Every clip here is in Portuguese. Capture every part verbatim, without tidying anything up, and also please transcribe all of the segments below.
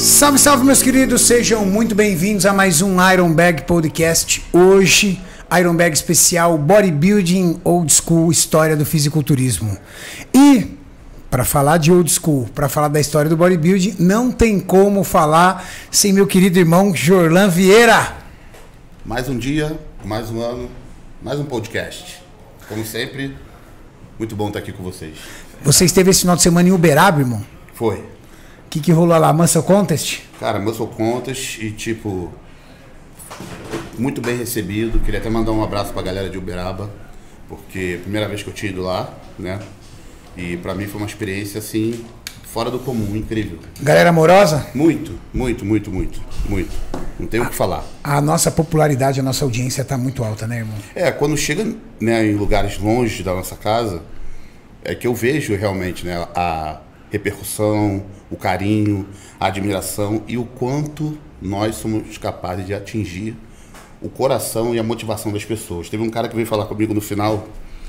Salve, salve, meus queridos, sejam muito bem-vindos a mais um Iron Bag Podcast. Hoje, Iron Bag especial Bodybuilding Old School, história do fisiculturismo. E, para falar de Old School, para falar da história do bodybuilding, não tem como falar sem meu querido irmão Jorlan Vieira. Mais um dia, mais um ano, mais um podcast. Como sempre, muito bom estar aqui com vocês. Você esteve esse final de semana em Uberaba, irmão? Foi. O que, que rolou lá? Muscle Contest? Cara, Muscle Contest e tipo, muito bem recebido. Queria até mandar um abraço pra galera de Uberaba, porque é a primeira vez que eu tinha ido lá, né? E pra mim foi uma experiência assim, fora do comum, incrível. Galera amorosa? Muito, muito, muito, muito, muito. Não tenho o que falar. A nossa popularidade, a nossa audiência tá muito alta, né, irmão? É, quando chega, né, em lugares longe da nossa casa, é que eu vejo realmente, né, a repercussão, o carinho, a admiração e o quanto nós somos capazes de atingir o coração e a motivação das pessoas. Teve um cara que veio falar comigo no final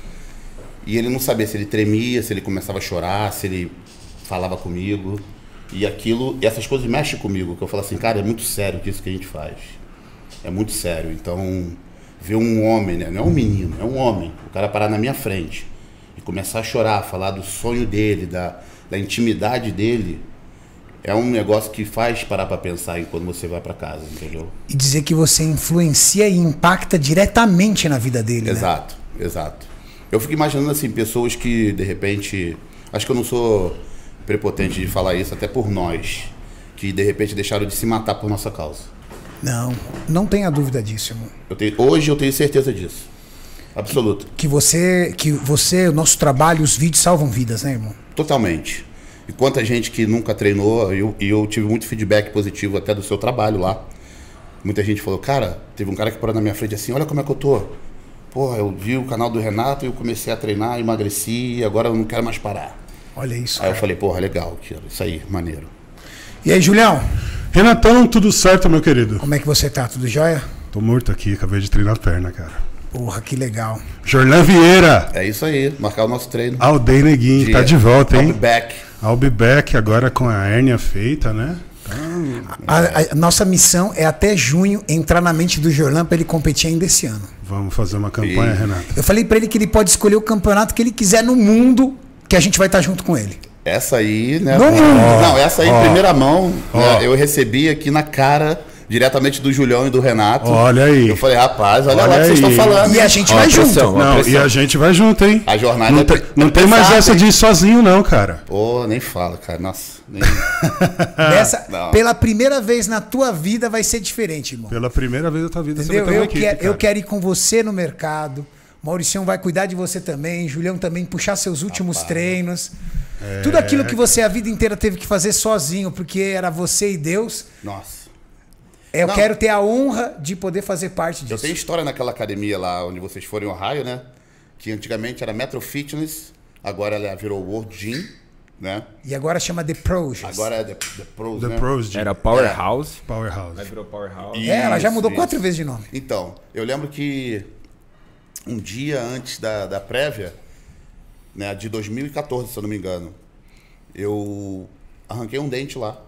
e ele não sabia se ele tremia, se ele começava a chorar, se ele falava comigo. E aquilo, e essas coisas mexem comigo, que eu falo assim, cara, é muito sério isso que a gente faz. É muito sério. Então, ver um homem, né, não é um menino, é um homem, o cara parar na minha frente e começar a chorar, falar do sonho dele, da da intimidade dele, é um negócio que faz parar para pensar em quando você vai para casa, entendeu? E dizer que você influencia e impacta diretamente na vida dele, exato, né? Exato. Eu fico imaginando assim, pessoas que de repente, acho que eu não sou prepotente de falar isso, até por nós, que de repente deixaram de se matar por nossa causa. Não, não tenha dúvida disso, irmão. Eu tenho, hoje eu tenho certeza disso. Absoluto. Que, que você, que você, o nosso trabalho, os vídeos salvam vidas, né, irmão? Totalmente. E quanta gente que nunca treinou, e eu, eu tive muito feedback positivo até do seu trabalho lá. Muita gente falou, cara, teve um cara que parou na minha frente assim, olha como é que eu tô. Porra, eu vi o canal do Renato e eu comecei a treinar, emagreci, e agora eu não quero mais parar. Olha isso, Aí cara. eu falei, porra, legal, isso aí, maneiro. E aí, Julião? Renatão, tudo certo, meu querido? Como é que você tá? Tudo jóia? Tô morto aqui, acabei de treinar a perna, cara. Porra, que legal. Jorlan Vieira. É isso aí, marcar o nosso treino. Aldei Neguinho, Dia. tá de volta, hein? I'll be back. I'll be back, agora com a hérnia feita, né? A, a, a nossa missão é até junho entrar na mente do Jorlan pra ele competir ainda esse ano. Vamos fazer uma campanha, E... Renato. Eu falei pra ele que ele pode escolher o campeonato que ele quiser no mundo, que a gente vai estar junto com ele. Essa aí, né? No ó, mundo. Não, essa aí, Ó. em primeira mão, Ó. né, eu recebi aqui na cara, diretamente do Julião e do Renato. Olha aí. Eu falei, rapaz, olha, Olha lá o que vocês aí. estão falando. E a hein? gente Ó, vai a junto. pressão, ó. Não, pressão. e a gente vai junto, hein? A jornada Não é tem, pre- não é tem mais pesada, essa hein? de ir sozinho, não, cara. Pô, nem fala, cara. Nossa. Nem... Dessa, Não. pela primeira vez na tua vida vai ser diferente, irmão. Pela primeira vez da tua vida Entendeu? você vai ter Eu, uma equipe, quero, cara. eu quero ir com você no mercado. Mauricião vai cuidar de você também. Julião também puxar seus últimos treinos. É. Tudo aquilo que você a vida inteira teve que fazer sozinho, porque era você e Deus. Nossa. Eu Não. quero ter a honra de poder fazer parte disso. Eu tenho história naquela academia lá onde vocês foram em Ohio, né? Que antigamente era Metro Fitness, agora ela virou World Gym, né? E agora chama The Pros. Agora é The, The Pros, The né? Pros de Era Powerhouse. Powerhouse. Aí virou Powerhouse. E- É, ela já mudou Isso, quatro isso. vezes de nome. Então, eu lembro que um dia antes da, da prévia, né, de dois mil e quatorze, se eu não me engano, eu arranquei um dente lá.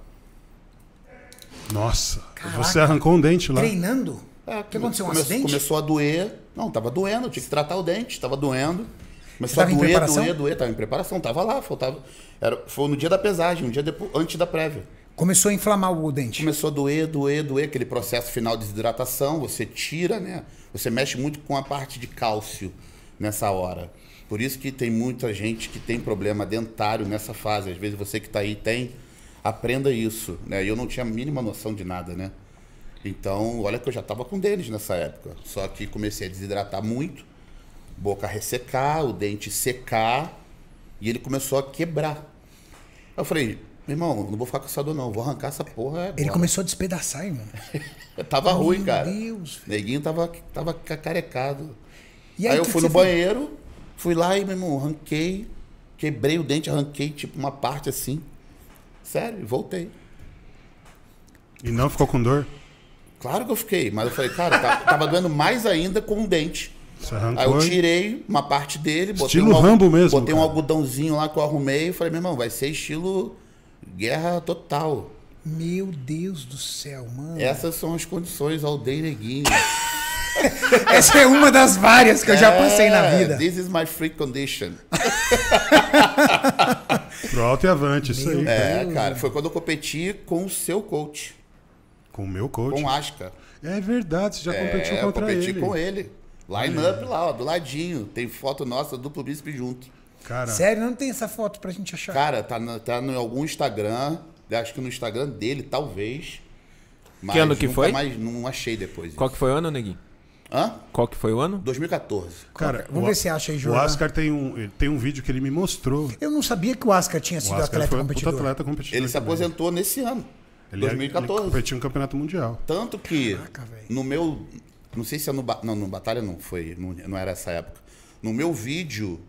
Nossa, Caraca. você arrancou um dente lá. Treinando? É, O que aconteceu? Um come- acidente? Começou a doer. Não, tava doendo, eu tinha que tratar o dente, tava doendo. Começou Você a tava em doer, preparação? doer, doer, tava em preparação, tava lá, faltava. Era, foi no dia da pesagem, um dia depois, antes da prévia. Começou a inflamar o dente. Começou a doer, doer, doer, aquele processo final de desidratação, você tira, né? Você mexe muito com a parte de cálcio nessa hora. Por isso que tem muita gente que tem problema dentário nessa fase. Às vezes você que está aí tem, aprenda isso, né? E eu não tinha a mínima noção de nada, né? Então, olha que eu já estava com deles nessa época. Só que comecei a desidratar muito, boca ressecar, o dente secar, e ele começou a quebrar. Aí eu falei, meu irmão, não vou ficar com essa dor não, vou arrancar essa porra agora. Ele começou a despedaçar, irmão. Tava ruim, Meu cara. Deus, velho. Neguinho tava, tava cacarecado. E Aí, eu que fui que no você banheiro, fui lá e, meu irmão, arranquei, quebrei o dente, arranquei tipo uma parte assim. Sério, voltei. E não ficou com dor? Claro que eu fiquei, mas eu falei, cara, tá- tava doendo mais ainda com o dente. Você Aí arrancou. eu e- tirei uma parte dele, botei, Estilo um, alg- Rambo mesmo, botei um cara. algodãozinho lá que eu arrumei e falei, meu irmão, vai ser estilo guerra total. Meu Deus do céu, mano. Essas são as condições ao Day Neguinho. Essa é uma das várias que eu já passei na vida. This is my free condition. Pro alto e avante, isso aí. É, cara, foi quando eu competi com o seu coach, Com o meu coach. com o Asca. É verdade, você já competiu É, eu contra competi ele. com ele. Line up lá, ó, do ladinho. Tem foto nossa, duplo bíceps junto. Cara, Sério, não tem essa foto pra gente achar. Cara, tá, na, tá em algum Instagram. Acho que no Instagram dele, talvez. Mas Que ano que nunca foi? mais, não achei depois. Qual isso. que foi o ano, Neguinho? Hã? Qual que foi o ano? dois mil e quatorze. cara Vamos o, ver se acha aí, o Jordan. Oscar tem um, ele tem um vídeo que ele me mostrou. Eu não sabia que o Oscar tinha O sido Oscar atleta foi um puta competidor. atleta competidor. Ele se também. aposentou nesse ano. Ele, dois mil e quatorze. Ele competiu no Campeonato Mundial. Tanto que Caraca, velho. no meu. Não sei se é no. ba- Não, no Batalha não foi. Não, não era essa época. No meu vídeo,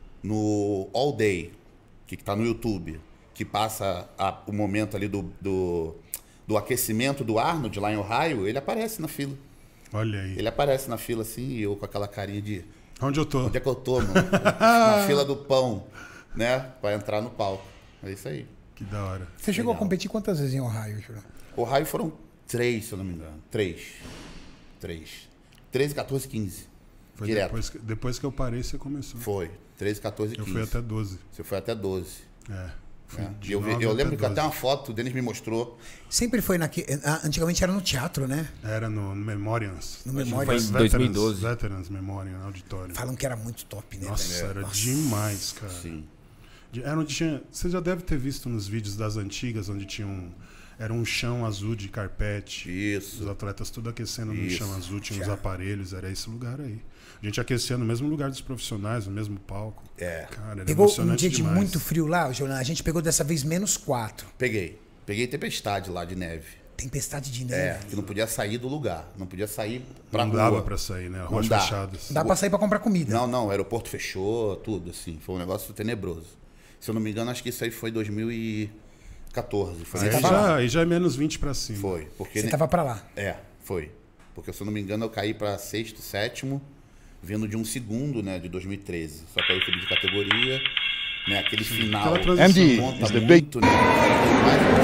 no All Day, que tá no YouTube, que passa a- o momento ali do, do, do aquecimento do Arnold lá em Ohio, ele aparece na fila. Olha aí. Ele aparece na fila assim, e eu com aquela carinha de. Onde eu tô? Onde é que eu tô, mano? Na fila do pão, né? Pra entrar no palco. É isso aí. Que da hora. Você chegou Legal. a competir quantas vezes em Ohio, Jordan? Ohio foram três, se eu não me engano. Três. Três. treze, quatorze, quinze. Foi Direto. depois, que- depois que eu parei, você começou. Foi. treze, quatorze, Eu quinze. fui até doze. Você foi até doze. É. Fui né? de E eu, vi- nove eu até lembro que doze. até uma foto o Denis me mostrou. Sempre foi naquele. Antigamente era no teatro, né? Era no Memorials. No Foi Memórias. em dois mil e doze. Veterans Memorial Auditorium. Falam que era muito top, né? Nossa, velho? era Nossa. demais, cara. Sim. De- Era onde tinha, você já deve ter visto nos vídeos das antigas, onde tinha um. Era um chão azul de carpete. Isso. Os atletas tudo aquecendo no Isso. chão azul, tinha uns Já. aparelhos, era esse lugar aí. A gente aquecia no mesmo lugar dos profissionais, no mesmo palco. É. Cara, era Pegou um emocionante dia de demais. muito frio lá, Jordan. A gente pegou dessa vez menos quatro. Peguei. Peguei tempestade lá de neve. Tempestade de É, neve. que não podia sair do lugar. Não podia sair pra Não rua. dava pra sair, né? Ruas dá. fechadas. Dá pra sair pra comprar comida. Não, não, o aeroporto fechou, tudo, assim. Foi um negócio tenebroso. Se eu não me engano, acho que isso aí foi dois mil e quatorze. Foi Aí nesse tava ano. já, aí já é menos vinte pra cima. Foi. Porque Você ne- tava pra lá. É, foi. Porque, se eu não me engano, eu caí pra sexto, sétimo, vindo de um segundo, né, de dois mil e treze. Só que aí eu subi de categoria, né, aquele final Aquela transição. M D, conta is the big- muito, né? Mais um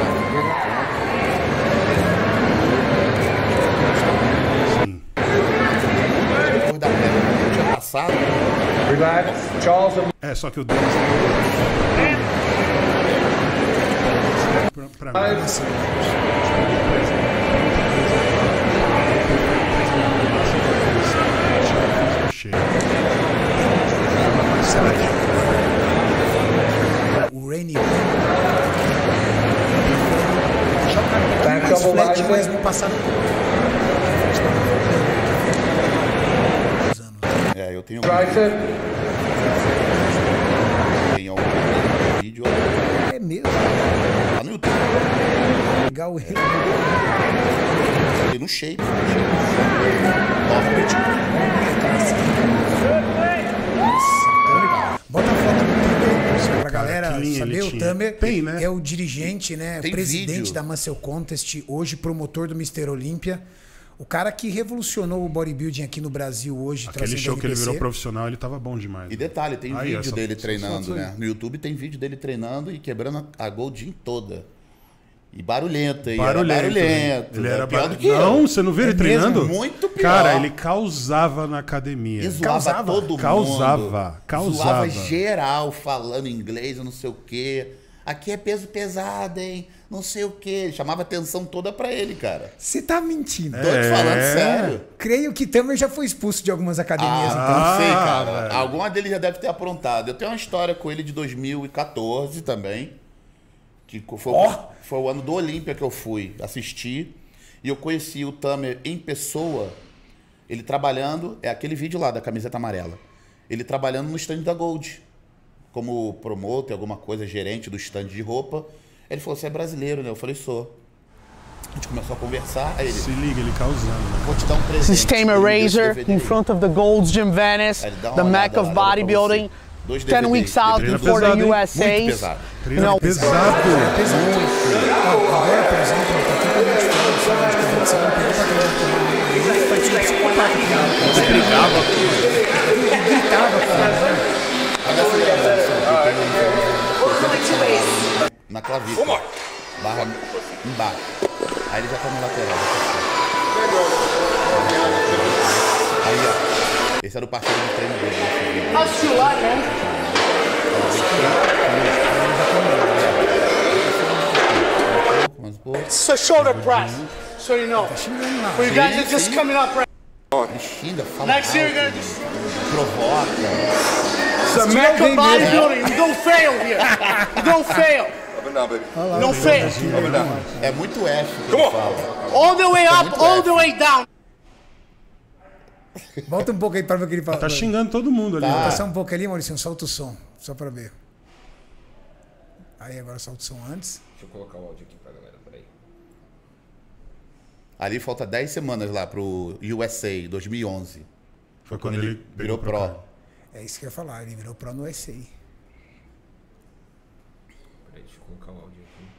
Sim. depois da prova que eu tinha passado, É, só que o Denis. Pra, pra mim, assim, cheio. O Rainy mais flat, mas no passado. é, eu tenho tem algum vídeo É mesmo. lá no YouTube, Legal ele. tem no shape. Bota a foto no Twitter pra galera que linha saber. ele O tinha. Tamer Tem, né? é o dirigente, né? Tem Presidente vídeo. da Muscle Contest, hoje promotor do mister Olímpia. O cara que revolucionou o bodybuilding aqui no Brasil hoje. Aquele trazendo show que ele N P C. virou profissional, ele tava bom demais. E né? detalhe, tem Aí, vídeo essa- dele essa treinando, foto aí. né? No YouTube tem vídeo dele treinando e quebrando a Goldin toda. E barulhento, e Barulhento. era né? barulhento. Ele né? era pior bar... do que eu. Não, você não viu ele É mesmo? treinando? Muito pior. Cara, ele causava na academia. E zoava Causava. todo mundo. Causava, causava. Zoava geral, falando inglês, não sei o quê. Aqui é peso pesado, hein? Não sei o quê. Ele chamava a atenção toda pra ele, cara. Você tá mentindo. Tô te falando sério. Creio que Tamer já foi expulso de algumas academias. então. Ah, não sei, Ah, cara. velho. Alguma dele já deve ter aprontado. Eu tenho uma história com ele de dois mil e quatorze também. Que foi, Ó. foi o ano do Olímpia que eu fui assistir. E eu conheci o Tamer em pessoa. Ele trabalhando. É aquele vídeo lá da camiseta amarela. Ele trabalhando no stand da Gold. Como promotor, alguma coisa, gerente do stand de roupa. Ele falou: você é brasileiro, né? Eu falei: sou. A gente começou a conversar. Aí ele: Se liga, ele causando. Né? vou te dar um presente. This is Tamer Ele me deu esse Razor D V D. in front of the Gold's Gym Venice, Aí ele dá uma the olhada Mecca of lá, dá pra bodybuilding. você. Dois ten D V Ds. weeks out Treino before pesado, the hein? U S Muito As. pesado. Treino Não, pesado. Agora, por exemplo, tá totalmente fora de sala de competição. Ele pegou pra treinar com ele. Ele parecia um psicopata. Ele brigava. Ele gritava, cara. Na clavícula. barra embaixo. Aí ele já tá no lateral. Aí, ó. Esse era o parceiro de treino dele. How's you like, man? Mas, pô, It's a shoulder press, so you know. For you guys that are just coming up right. ele xinga, fala Next year you're alto, gonna just provoca. it's American bodybuilding. You don't fail here. You don't fail. Up and down, baby. You don't fail. Up and down. É muito F que ele fala. All the way up, all the way down. Volta um pouco aí pra ver o que ele fala. Tá xingando todo mundo ali. Tá. ó. Passar um pouco ali, Maurício, solta o som, só pra ver. Aí agora solta o som antes. Deixa eu colocar o áudio aqui pra galera, peraí. Ali falta dez semanas lá pro U S A dois mil e onze. Foi quando ele Virou pegou pra pro. cá. É isso que eu ia falar, ele virou pro no U S A. Peraí, deixa eu colocar o áudio aqui.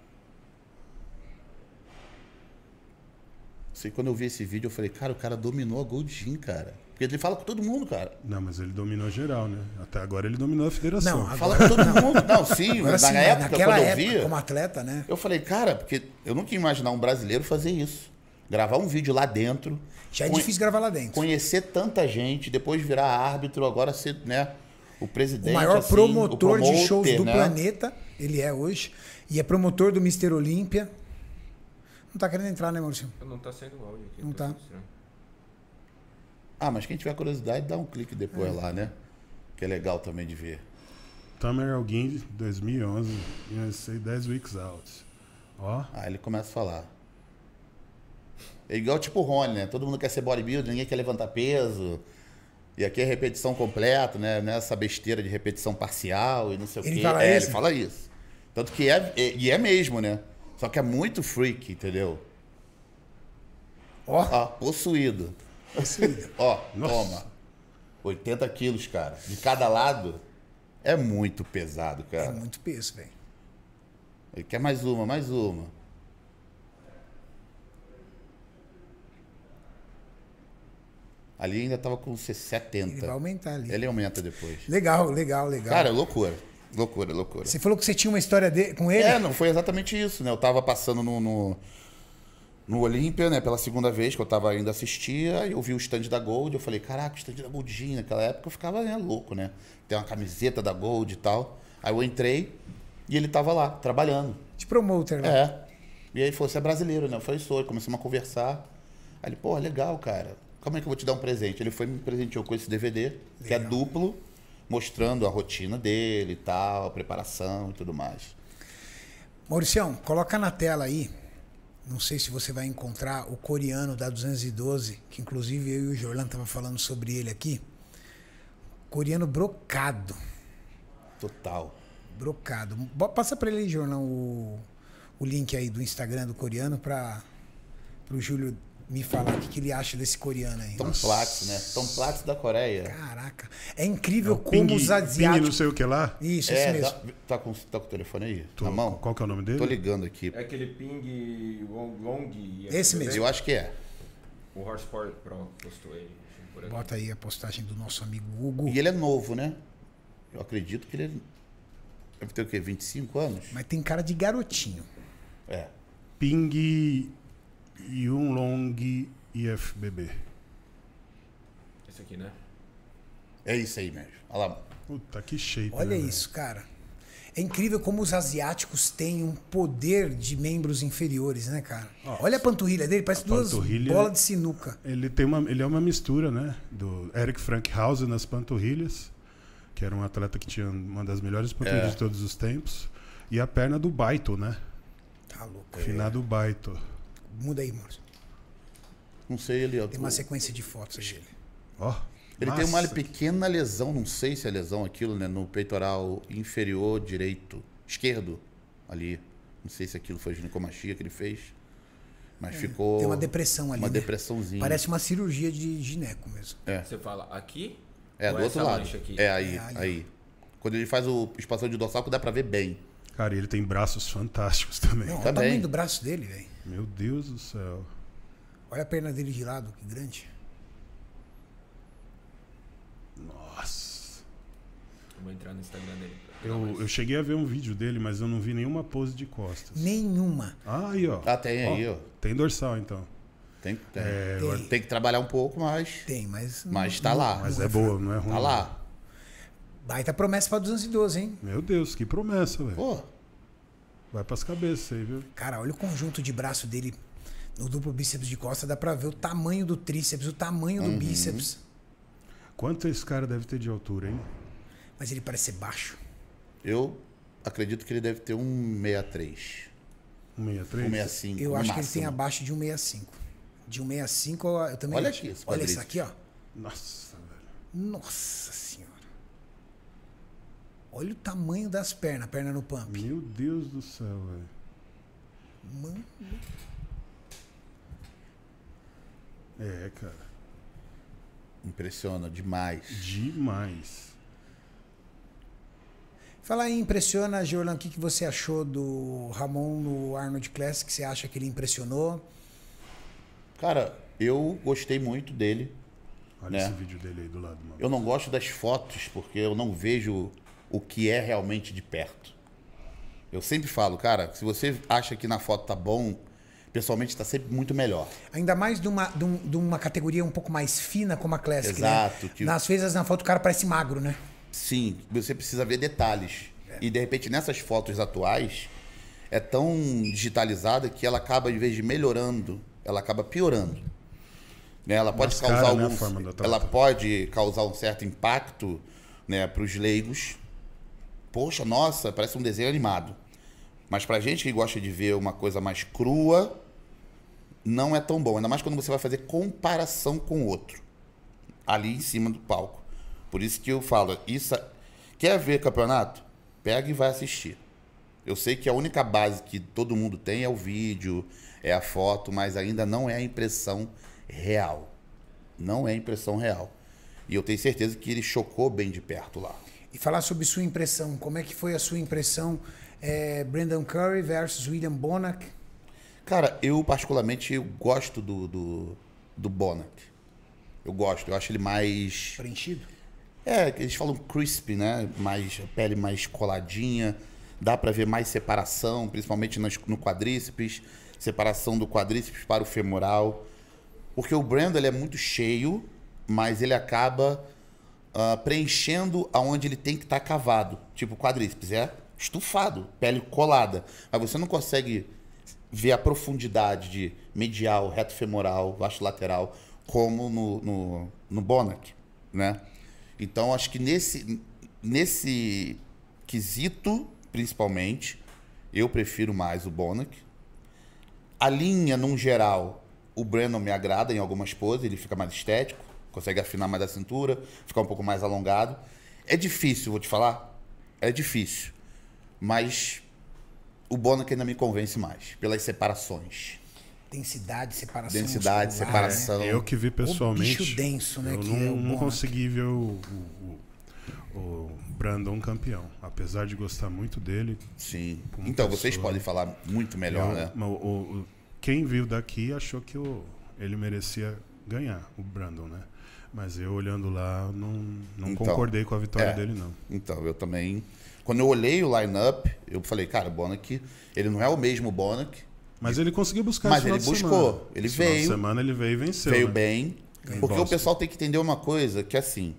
Sei quando eu vi esse vídeo, eu falei, cara, o cara dominou a Gold Gym, cara. Porque ele fala com todo mundo, cara. Não, mas ele dominou geral, né? Até agora ele dominou a federação. Não, Fala com todo mundo. Não, sim, Agora na sim, época, naquela quando eu época, via, como atleta, né? eu falei, cara, porque eu nunca ia imaginar um brasileiro fazer isso. Gravar um vídeo lá dentro. Já é conhe- difícil gravar lá dentro. Conhecer tanta gente, depois virar árbitro, agora ser, né, o presidente. O maior assim, promotor o de shows promoter, do né? planeta, ele é hoje. E é promotor do mister Olímpia. Não tá querendo entrar, né, Maurício? Não tá saindo o áudio aqui. Não tá. estranho. Ah, mas quem tiver curiosidade, dá um clique depois lá, né? Que é legal também de ver. Tamer Alguin, dois mil e onze, U S A dez weeks out. Ó, Aí ele começa a falar. É igual tipo o Rony, né? Todo mundo quer ser bodybuilder, ninguém quer levantar peso. E aqui é repetição completa, né? Nessa besteira de repetição parcial e não sei o Ele quê. fala É, isso? ele fala isso. Tanto que é, é- e é mesmo, né? Só que é muito freak, entendeu? Ó, Ó, possuído. possuído. Ó, Nossa. toma. oitenta quilos, cara. De cada lado. É muito pesado, É cara. muito peso, velho. Ele quer mais uma, mais uma. Ali ainda tava com setenta. Ele vai aumentar ali. Ele aumenta depois. Legal, legal, legal. Cara, loucura. Loucura, loucura. Você falou que você tinha uma história de- com ele? É, não foi exatamente isso, né? Eu tava passando no, no, no Olímpia, né? Pela segunda vez que eu tava indo assistir, aí eu vi o stand da Gold, eu falei, caraca, o stand da Gold Gym. Naquela época eu ficava, né, louco, né? Tem uma camiseta da Gold e tal. Aí eu entrei e ele tava lá, trabalhando. De promoter, né? É. E aí ele falou, você é brasileiro, né? Eu falei, sou. E começamos a conversar. Aí ele, pô, legal, cara. Como é que eu vou te dar um presente? Ele foi e me presenteou com esse D V D, que é Legal. duplo, mostrando a rotina dele e tal, a preparação e tudo mais. Mauricião, coloca na tela aí. Não sei se você vai encontrar o coreano da duzentos e doze, que inclusive eu e o Jorlan tava falando sobre ele aqui. Coreano brocado. Total. Brocado. Bo- Passa pra ele aí, Jorlan, o, o link aí do Instagram do coreano para o Júlio me falar o que, que ele acha desse coreano aí. Tom Platz, né? Tom Platz da Coreia. Caraca. É incrível como Ping, os Ping não asiáticos... sei o que lá. Isso, É, esse mesmo. dá- tá, com, tá com o telefone aí? Tô- na mão? Qual que é o nome dele? Tô ligando aqui. É aquele ping long, long e Esse mesmo. Eu acho que é. O Horsepower Pro postou ele. deixa eu pôr aqui. Bota aí a postagem do nosso amigo Hugo. E ele é novo, né? Eu acredito que ele deve ter o quê? vinte e cinco anos? Mas tem cara de garotinho. É. Ping Yunlong I F B B. Esse aqui, né? É isso aí mesmo. Olha lá. Puta, que shape. Olha né, velho? isso, cara. É incrível como os asiáticos têm um poder de membros inferiores, né, cara? Olha a panturrilha dele, parece duas panturrilha- bolas de sinuca. Ele, tem uma, ele é uma mistura, né? Do Eric Frankhauser nas panturrilhas, que era um atleta que tinha uma das melhores panturrilhas É. de todos os tempos. E a perna do Baito, né? Tá louco. Finado Baito. Muda aí, Maurício. Não sei ele. Tem uma sequência de fotos aí dele. Ó. Ele tem uma massa. pequena lesão, não sei se é lesão aquilo, né? No peitoral inferior direito, esquerdo, ali. Não sei se aquilo foi ginecomastia que ele fez. Mas ficou. Tem uma depressão ali, Uma né? depressãozinha. Parece uma cirurgia de gineco mesmo. Você fala aqui? É, ou do outro essa lado. mancha aqui? É aí, É ali, aí. Quando ele faz o espação de dorsal, que dá pra ver bem. Cara, ele tem braços fantásticos também. Não, olha o Também. tamanho do braço dele, velho. Meu Deus do céu. Olha a perna dele de lado, que grande. Nossa. Eu vou entrar no Instagram dele. pra pegar Eu, mais. eu cheguei a ver um vídeo dele, mas eu não vi nenhuma pose de costas. Nenhuma. Ah, aí, ó. Ah, tem aí, ó. Tem dorsal, então. Tem, tem. É, Tem. Tem que trabalhar um pouco, mas, Tem, mas. mas tá lá. mas é boa, não é ruim. Tá lá. Baita promessa pra duzentos e doze, hein? Meu Deus, que promessa, velho. Pô, Vai pras cabeças aí, viu? Cara, olha o conjunto de braço dele no duplo bíceps de costa. Dá pra ver o tamanho do tríceps, o tamanho do Uhum. bíceps. Quanto esse cara deve ter de altura, hein? Mas ele parece ser baixo. eu acredito que ele deve ter um sessenta e três. um sessenta e três? Um sessenta e cinco. Eu no acho que ele máximo. tem abaixo de um sessenta e cinco. De um sessenta e cinco, eu também Olha acho. aqui esse Olha isso quadríceps. aqui, ó. Nossa, velho. Nossa senhora. Olha o tamanho das pernas, perna no pump. Meu Deus do céu, velho. Mano. É, cara. Impressiona demais. Demais. Falar em impressiona, Georlan, o que, que você achou do Ramon no Arnold Classic? Você acha que ele impressionou? Cara, eu gostei muito dele. Olha Né? esse vídeo dele aí do lado, mano. Eu não gosto das fotos porque eu não vejo o que é realmente de perto. Eu sempre falo, cara, se você acha que na foto tá bom, pessoalmente tá sempre muito melhor. Ainda mais de uma, de um- de uma categoria um pouco mais fina como a Classic, Exato, né? que- Nas vezes na foto o cara parece magro, né? Sim, você precisa ver detalhes. E de repente nessas fotos atuais é tão digitalizada que ela acaba, em vez de melhorando, ela acaba piorando. Né? Ela pode Mascara, causar né, a algum, forma do atleta. ela pode causar um certo impacto, né, para os leigos. Poxa, nossa, parece um desenho animado. Mas pra gente que gosta de ver uma coisa mais crua, não é tão bom. Ainda mais quando você vai fazer comparação com o outro. Ali em cima do palco. Por isso que eu falo, isso, quer ver campeonato? Pega e vai assistir. Eu sei que a única base que todo mundo tem é o vídeo, é a foto, mas ainda não é a impressão real. Não é a impressão real. E eu tenho certeza que ele chocou bem de perto lá. E falar sobre sua impressão. Como é que foi a sua impressão? É, Brandon Curry versus William Bonac. Cara, eu particularmente eu gosto do, do, do Bonac. Eu gosto, eu acho ele mais... Preenchido? É, eles falam crispy, né? Mais, a pele mais coladinha. Dá pra ver mais separação, principalmente nas, no quadríceps. Separação do quadríceps para o femoral. Porque o Brandon ele é muito cheio, mas ele acaba uh, preenchendo aonde ele tem que estar cavado. Tipo, o quadríceps é estufado, pele colada. Mas você não consegue ver a profundidade de medial, reto femoral, vasto lateral, como no, no, no Bonac, né? Então, acho que nesse, nesse quesito, principalmente, eu prefiro mais o Bonac. A linha, num geral, o Brandon me agrada em algumas poses, ele fica mais estético, consegue afinar mais a cintura, ficar um pouco mais alongado. É difícil, vou te falar, é difícil, mas o Bonac ainda me convence mais, pelas separações. Densidade, separação. Densidade, muscular, separação. né? Eu que vi pessoalmente. bicho denso, né, Eu que não, é o não Bonac. consegui ver o, o, o, o Brandon campeão. Apesar de gostar muito dele. Sim. Como Então, vocês pessoa. podem falar muito melhor, eu- né? o- o- o- quem viu daqui achou que o, ele merecia ganhar, o Brandon, né? Mas eu olhando lá, não, não Então, concordei com a vitória é. dele, não. Então, eu também... Quando eu olhei o line-up, eu falei, cara, o Bonac, ele não é o mesmo Bonac, Mas ele conseguiu buscar Mas esse final ele de buscou, semana. ele Esse final de veio, semana ele veio e venceu. veio né? bem. Ganhou Porque o Boston. pessoal tem que entender uma coisa, que assim...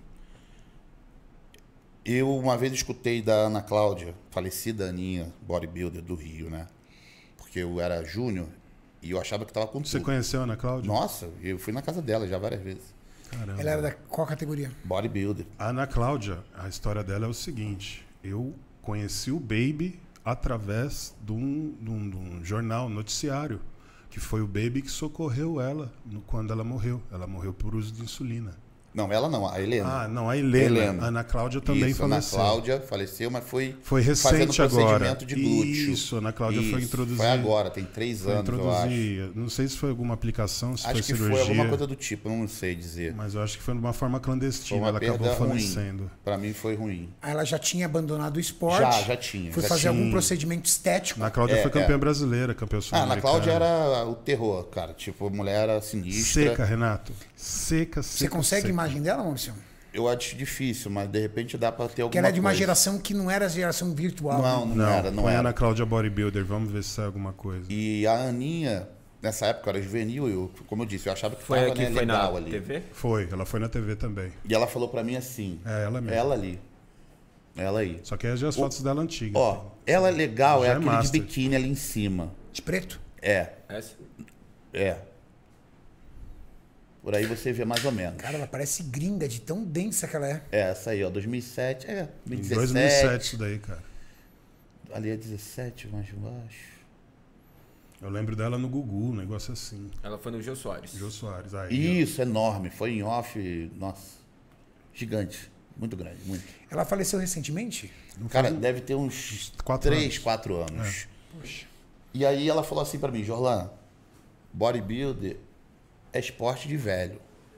Eu uma vez escutei da Ana Cláudia, falecida Aninha, bodybuilder do Rio, né? Porque eu era júnior e eu achava que tava com Você tudo. conheceu a Ana Cláudia? Nossa, eu fui na casa dela já várias vezes. Caramba. Ela era da qual categoria? Bodybuilder. A Ana Cláudia, a história dela é o seguinte: eu conheci o Baby através de um, de um- de um jornal, noticiário, que foi o Baby que socorreu ela no- quando ela morreu. Ela morreu por uso de insulina. Não, ela não, a Helena. Ah, não, a Helena. Helena. A Ana Cláudia também Isso, a Ana faleceu. Cláudia faleceu, mas foi, Foi fazendo recente agora. procedimento de glúteo. Isso, a Ana Cláudia foi Isso, introduzir. Foi agora, tem três Foi anos, eu acho. introduzir. Não sei se foi alguma aplicação, se Acho foi que cirurgia. foi alguma coisa do tipo, eu não sei dizer. Mas eu acho que foi de uma forma Foi clandestina. uma Ela acabou perda ruim. falecendo. Pra mim foi ruim. Aí ela já tinha abandonado o esporte. Já, já tinha, Foi já fazer tinha. algum procedimento estético. A Cláudia É, foi campeã é. brasileira, campeã Ah, sul-americana. Ana Cláudia era o terror, cara. Tipo, a mulher era sinistra. Seca, Renato. Seca, seca. Você consegue a seca. imagem dela, Maurício? eu acho difícil, mas de repente dá pra ter alguma Porque ela é de uma coisa. geração que não era a geração virtual. Não, né? não, era, não põe era. na Cláudia Bodybuilder, vamos ver se sai alguma coisa. E a Aninha, nessa época, era juvenil, eu, como eu disse, eu achava que Foi tava, aqui, né, foi na legal ali. T V? Foi, ela foi na T V também. E ela falou pra mim assim, É, ela mesmo. ela ali, ela aí. Só que aí já as fotos dela antigas. Ó, ela é legal, Já é é aquele master. de biquíni ali em cima. De preto. É, Essa? é. Por aí você vê mais ou menos. Cara, ela parece gringa de tão densa que ela é. É, essa aí, ó, dois mil e sete, é, Em dois mil e dezessete. dois mil e sete isso daí, cara. Ali é dezessete, mais baixo. Eu lembro dela no Gugu, um negócio assim. Ela foi no Gil Soares. Jô Soares. Aí, Isso, enorme. Foi em off, nossa, gigante. Muito grande, muito. Ela faleceu recentemente? Cara, deve ter uns quatro três, anos. quatro anos. Poxa. E aí ela falou assim pra mim, Jorlan, bodybuilder é esporte de velho.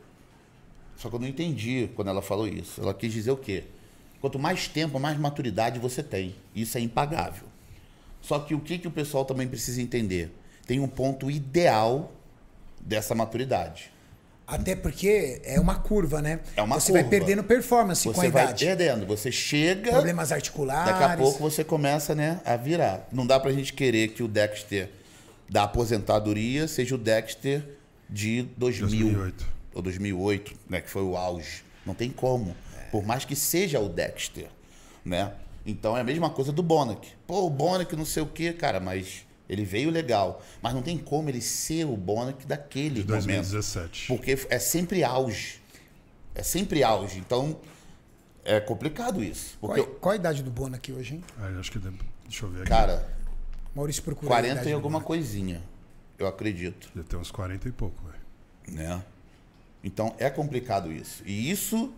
Só que eu não entendi quando ela falou isso. Ela quis dizer o quê? Quanto mais tempo, mais maturidade você tem. Isso é impagável. Só que o que, que o pessoal também precisa entender? Tem um ponto ideal dessa maturidade. Até porque é uma curva, né? É uma você curva. vai perdendo performance com a Você vai idade. perdendo. Você chega... Problemas articulares. Daqui a pouco você começa, né, a virar. Não dá pra gente querer que o Dexter da aposentadoria seja o Dexter de dois mil dois mil e oito. ou dois mil e oito, né, que foi o auge. Não tem como. Por mais que seja o Dexter, né? Então é a mesma coisa do Bonac. Pô, o Bonac não sei o quê, cara, mas ele veio legal. Mas não tem como ele ser o Bonac daquele de dois mil e momento. dezessete. Porque é sempre auge. É sempre auge. Então é complicado isso. Porque, Qual, qual a idade do Bono aqui hoje, hein? Ah, eu acho que... deve- Deixa eu ver aqui. cara, Maurício procura a quarenta idade e do alguma Bono. coisinha, eu acredito, Deve ter uns quarenta e pouco, velho. né? Então é complicado isso. E isso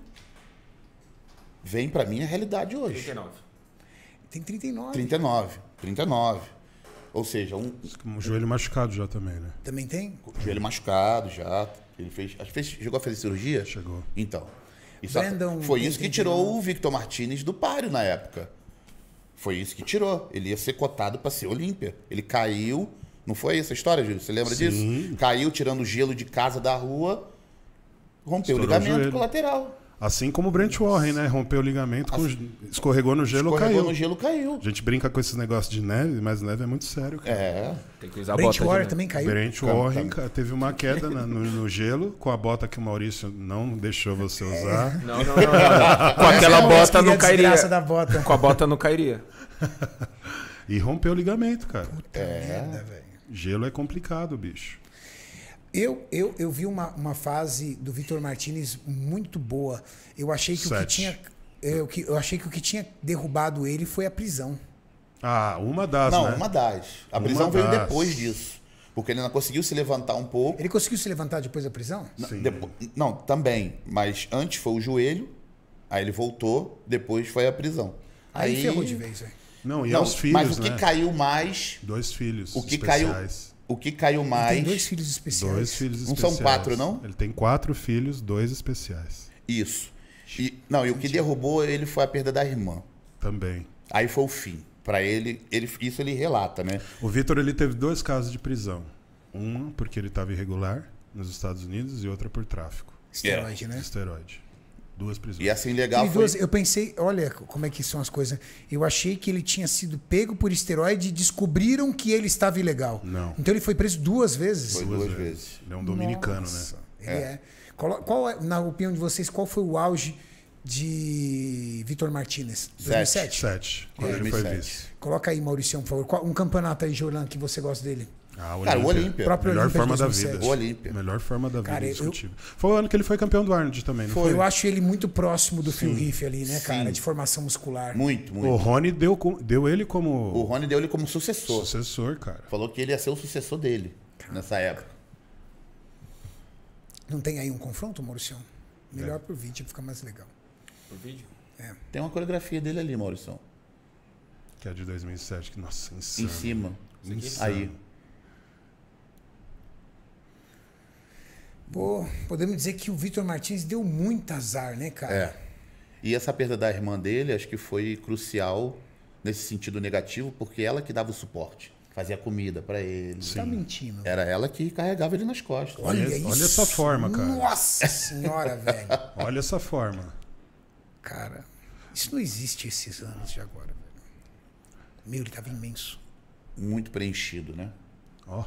vem pra minha realidade hoje. trinta e nove. Tem trinta e nove. trinta e nove, trinta e nove. Ou seja, um Um joelho machucado já também, né? Também tem? joelho machucado já. Ele fez, acho que fez, chegou a fazer cirurgia? Chegou. Então. Isso Brandon foi tem isso que trinta e tirou nove. o Victor Martinez do páreo na época. Foi isso que tirou. Ele ia ser cotado para ser Olímpia. Ele caiu. Não foi essa história, Júlio? Você lembra Sim. disso? Caiu tirando gelo de casa da rua, rompeu Estourou o o ligamento joelho. colateral. Assim como o Brent Warren, né? Rompeu o ligamento, com- escorregou no gelo, Escorregou caiu. no gelo, caiu. A gente brinca com esses negócios de neve, mas neve é muito sério, cara. É. Tem que usar a Brent bota de Warren neve. também caiu. Brent Warren ca- teve uma queda na- no, no gelo com a bota que o Maurício não deixou você usar. Não, não, não, não, não. Com aquela Não, bota queria não a desgraça cairia. da bota. Com a bota não cairia. E rompeu o ligamento, cara. É. Merda, velho. Gelo é complicado, bicho. Eu, eu, eu vi uma, uma fase do Victor Martinez muito boa. Eu achei que o que Sete. tinha. Eu, que, eu achei que o que tinha derrubado ele foi a prisão. Ah, uma das, Não, né? uma das. A Uma prisão veio das. depois disso. Porque ele não conseguiu se levantar um pouco. Ele conseguiu se levantar depois da prisão? Sim. Depo- Não, também. Mas antes foi o joelho, aí ele voltou, depois foi a prisão. Aí, ferrou de vez, velho. Não, e Não, aos filhos, mas o que né? caiu mais. Dois filhos O que caiu, especiais. o que caiu Tem mais. dois filhos especiais. Dois filhos Não especiais. são quatro, não? Ele tem quatro filhos, dois especiais. Isso. E, não, e o que derrubou ele foi a perda da irmã. Também. Aí foi o fim. Pra ele, ele, isso ele relata, né? O Vitor, ele teve dois casos de prisão. Uma porque ele estava irregular nos Estados Unidos e outra por tráfico Esteroide, de né? esteroide. Duas prisões. E assim, legal Teve foi... duas- eu pensei, olha como é que são as coisas. Eu achei que ele tinha sido pego por esteroide e descobriram que ele estava ilegal. Não. Então ele foi preso duas vezes. Foi duas vezes. Ele é um dominicano, Nossa, né? Ele é. Qual, qual é, na opinião de vocês, qual foi o auge de Vitor Martinez? dois mil e sete? Sete. Quando ele foi dois mil e sete. vice. Coloca aí, Mauricião, por favor. Qual- um campeonato aí, Jorlan, que você gosta dele. Ah, Cara, o Olímpia. Próprio Melhor Olímpia de forma da dois mil e vida. sete. O Olímpia. Melhor forma da vida, Cara, eu- indiscutível. Foi o ano que ele foi campeão do Arnold também, não foi? Eu acho ele muito próximo do Phil Heath ali, né, cara? Sim. De formação muscular. Muito, O muito. Rony deu, com- deu ele como O Rony deu ele como sucessor. sucessor, cara. Falou que ele ia ser o sucessor dele nessa época. Não tem aí um confronto, Mauricião? Melhor por vídeo, fica mais legal. Por vídeo? Tem uma coreografia dele ali, Maurício. Que é de dois mil e sete. Que, nossa, insano. Em cima. Insano. Aí. Pô, podemos dizer que o Vitor Martins deu muito azar, né, cara? É. E essa perda da irmã dele, acho que foi crucial nesse sentido negativo, porque ela que dava o suporte. Fazia comida pra ele. Tá mentindo. Era ela que carregava ele nas costas. Olha, Olha- isso. olha essa forma, cara. Nossa senhora, velho. Olha essa forma. Cara, isso não existe esses anos de agora, velho. Meu, ele tava imenso. Muito preenchido, né? Ó.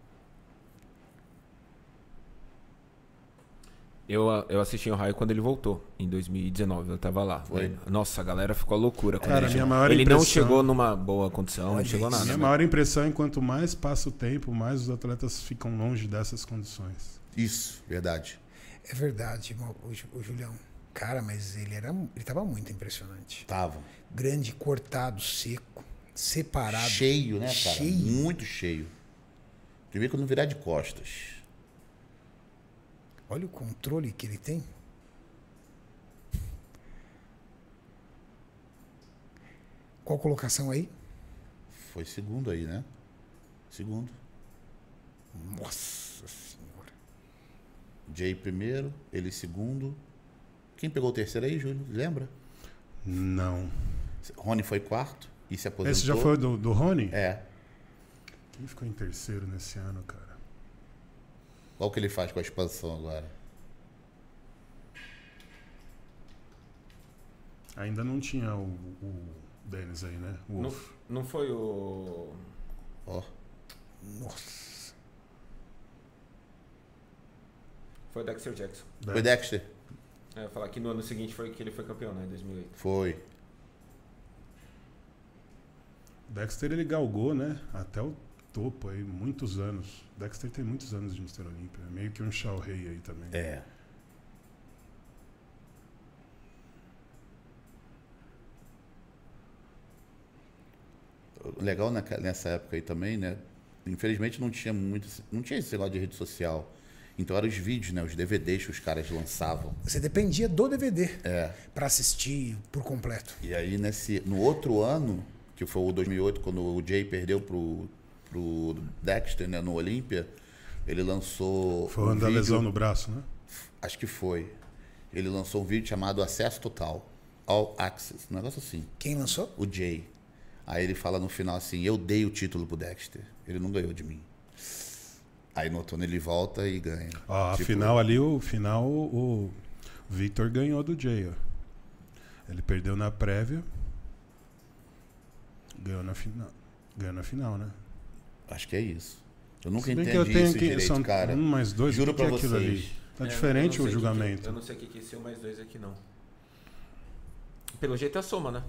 Eu, eu assisti o Raio quando ele voltou, em dois mil e dezenove, eu tava lá. Foi. Né? Nossa, a galera ficou à loucura. Quando Cara, ele minha chegou. maior Ele não impressão- chegou numa boa condição, Olha não chegou isso. nada. Minha né? maior impressão é quanto mais passa o tempo, mais os atletas ficam longe dessas condições. Isso, verdade. É verdade, irmão, o, Ju- o Julião. Cara, mas ele era, ele tava muito impressionante. Tava. Grande, cortado, seco, separado. Cheio, né, cara? Cheio. Muito cheio. Primeiro quando virar de costas. Olha o controle que ele tem. Qual colocação aí? Foi segundo aí, né? Segundo. Nossa senhora. Jay primeiro, ele segundo. Quem pegou o terceiro aí, Júlio? Lembra? Não. Rony foi quarto e se aposentou. Esse já foi do, do Rony? É. Quem ficou em terceiro nesse ano, cara? Qual que ele faz com a expansão agora? Ainda não tinha o, o Dennis aí, né? O Não, Wolf. não foi o... Ó. Nossa. Foi o Dexter Jackson. Foi Dexter? É, eu ia falar que no ano seguinte foi que ele foi campeão, né? Em dois mil e oito. Foi. Dexter, ele galgou, né? Até o topo aí, muitos anos. Dexter tem muitos anos de mister Olímpia. Meio que um Shao Rei aí também. É. O legal naque- nessa época aí também, né? Infelizmente não tinha muito, não tinha esse negócio de rede social. Então eram os vídeos, né? Os D V Ds que os caras lançavam. Você dependia do D V D É. pra assistir por completo. E aí nesse, no outro ano, que foi o dois mil e oito, quando o Jay perdeu pro, pro Dexter, né? No Olímpia, ele lançou Foi o um ano da vídeo- lesão no braço, né? Acho que foi. Ele lançou um vídeo chamado Acesso Total, All Access, um negócio assim. Quem lançou? O Jay. Aí ele fala no final assim, eu dei o título pro Dexter. Ele não ganhou de mim. Aí no outono ele volta e ganha. Ó, a Tipo, final ali, o final, o Victor ganhou do Jay, ó. Ele perdeu na prévia. Ganhou na final. Ganhou na final, né? Acho que é isso. Eu nunca Se bem entendi que eu tenho isso que direito, são cara. um mais dois, Juro o que, que pra é aquilo vocês. ali? Tá É, diferente eu não o sei que julgamento. que- eu não sei o que que é esse um mais dois aqui, não. Pelo jeito é a soma, né?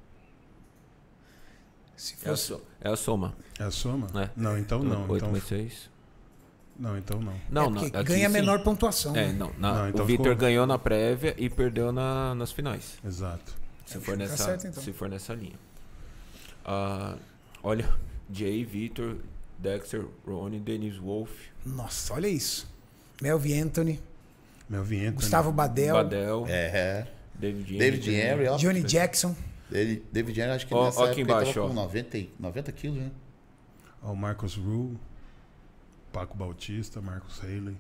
Se É a, fosse. so- é a soma. É a soma? É. Não, então não. oito Então, mais seis. não, então não. Não, é não. porque aqui ganha sim. menor pontuação. É, né? não. na- Não, então o Victor ficou- ganhou na prévia e perdeu na, nas finais. Exato. Se, É, for tá nessa, certo, então. se for nessa linha. Ah, olha, Jay, Victor, Dexter, Ronnie, Dennis Wolf, Nossa, olha isso. Melvin Anthony, Melvin Anthony. Gustavo Badel, Badel, É. David Henry. David Henry, ó. Johnny Jackson. Ele, David Henry, acho que Ó, nessa ó época aqui ele tava embaixo, com ó. noventa, e- noventa quilos, né? Ó, o Marcos Rule. Paco Bautista, Marcos Haley.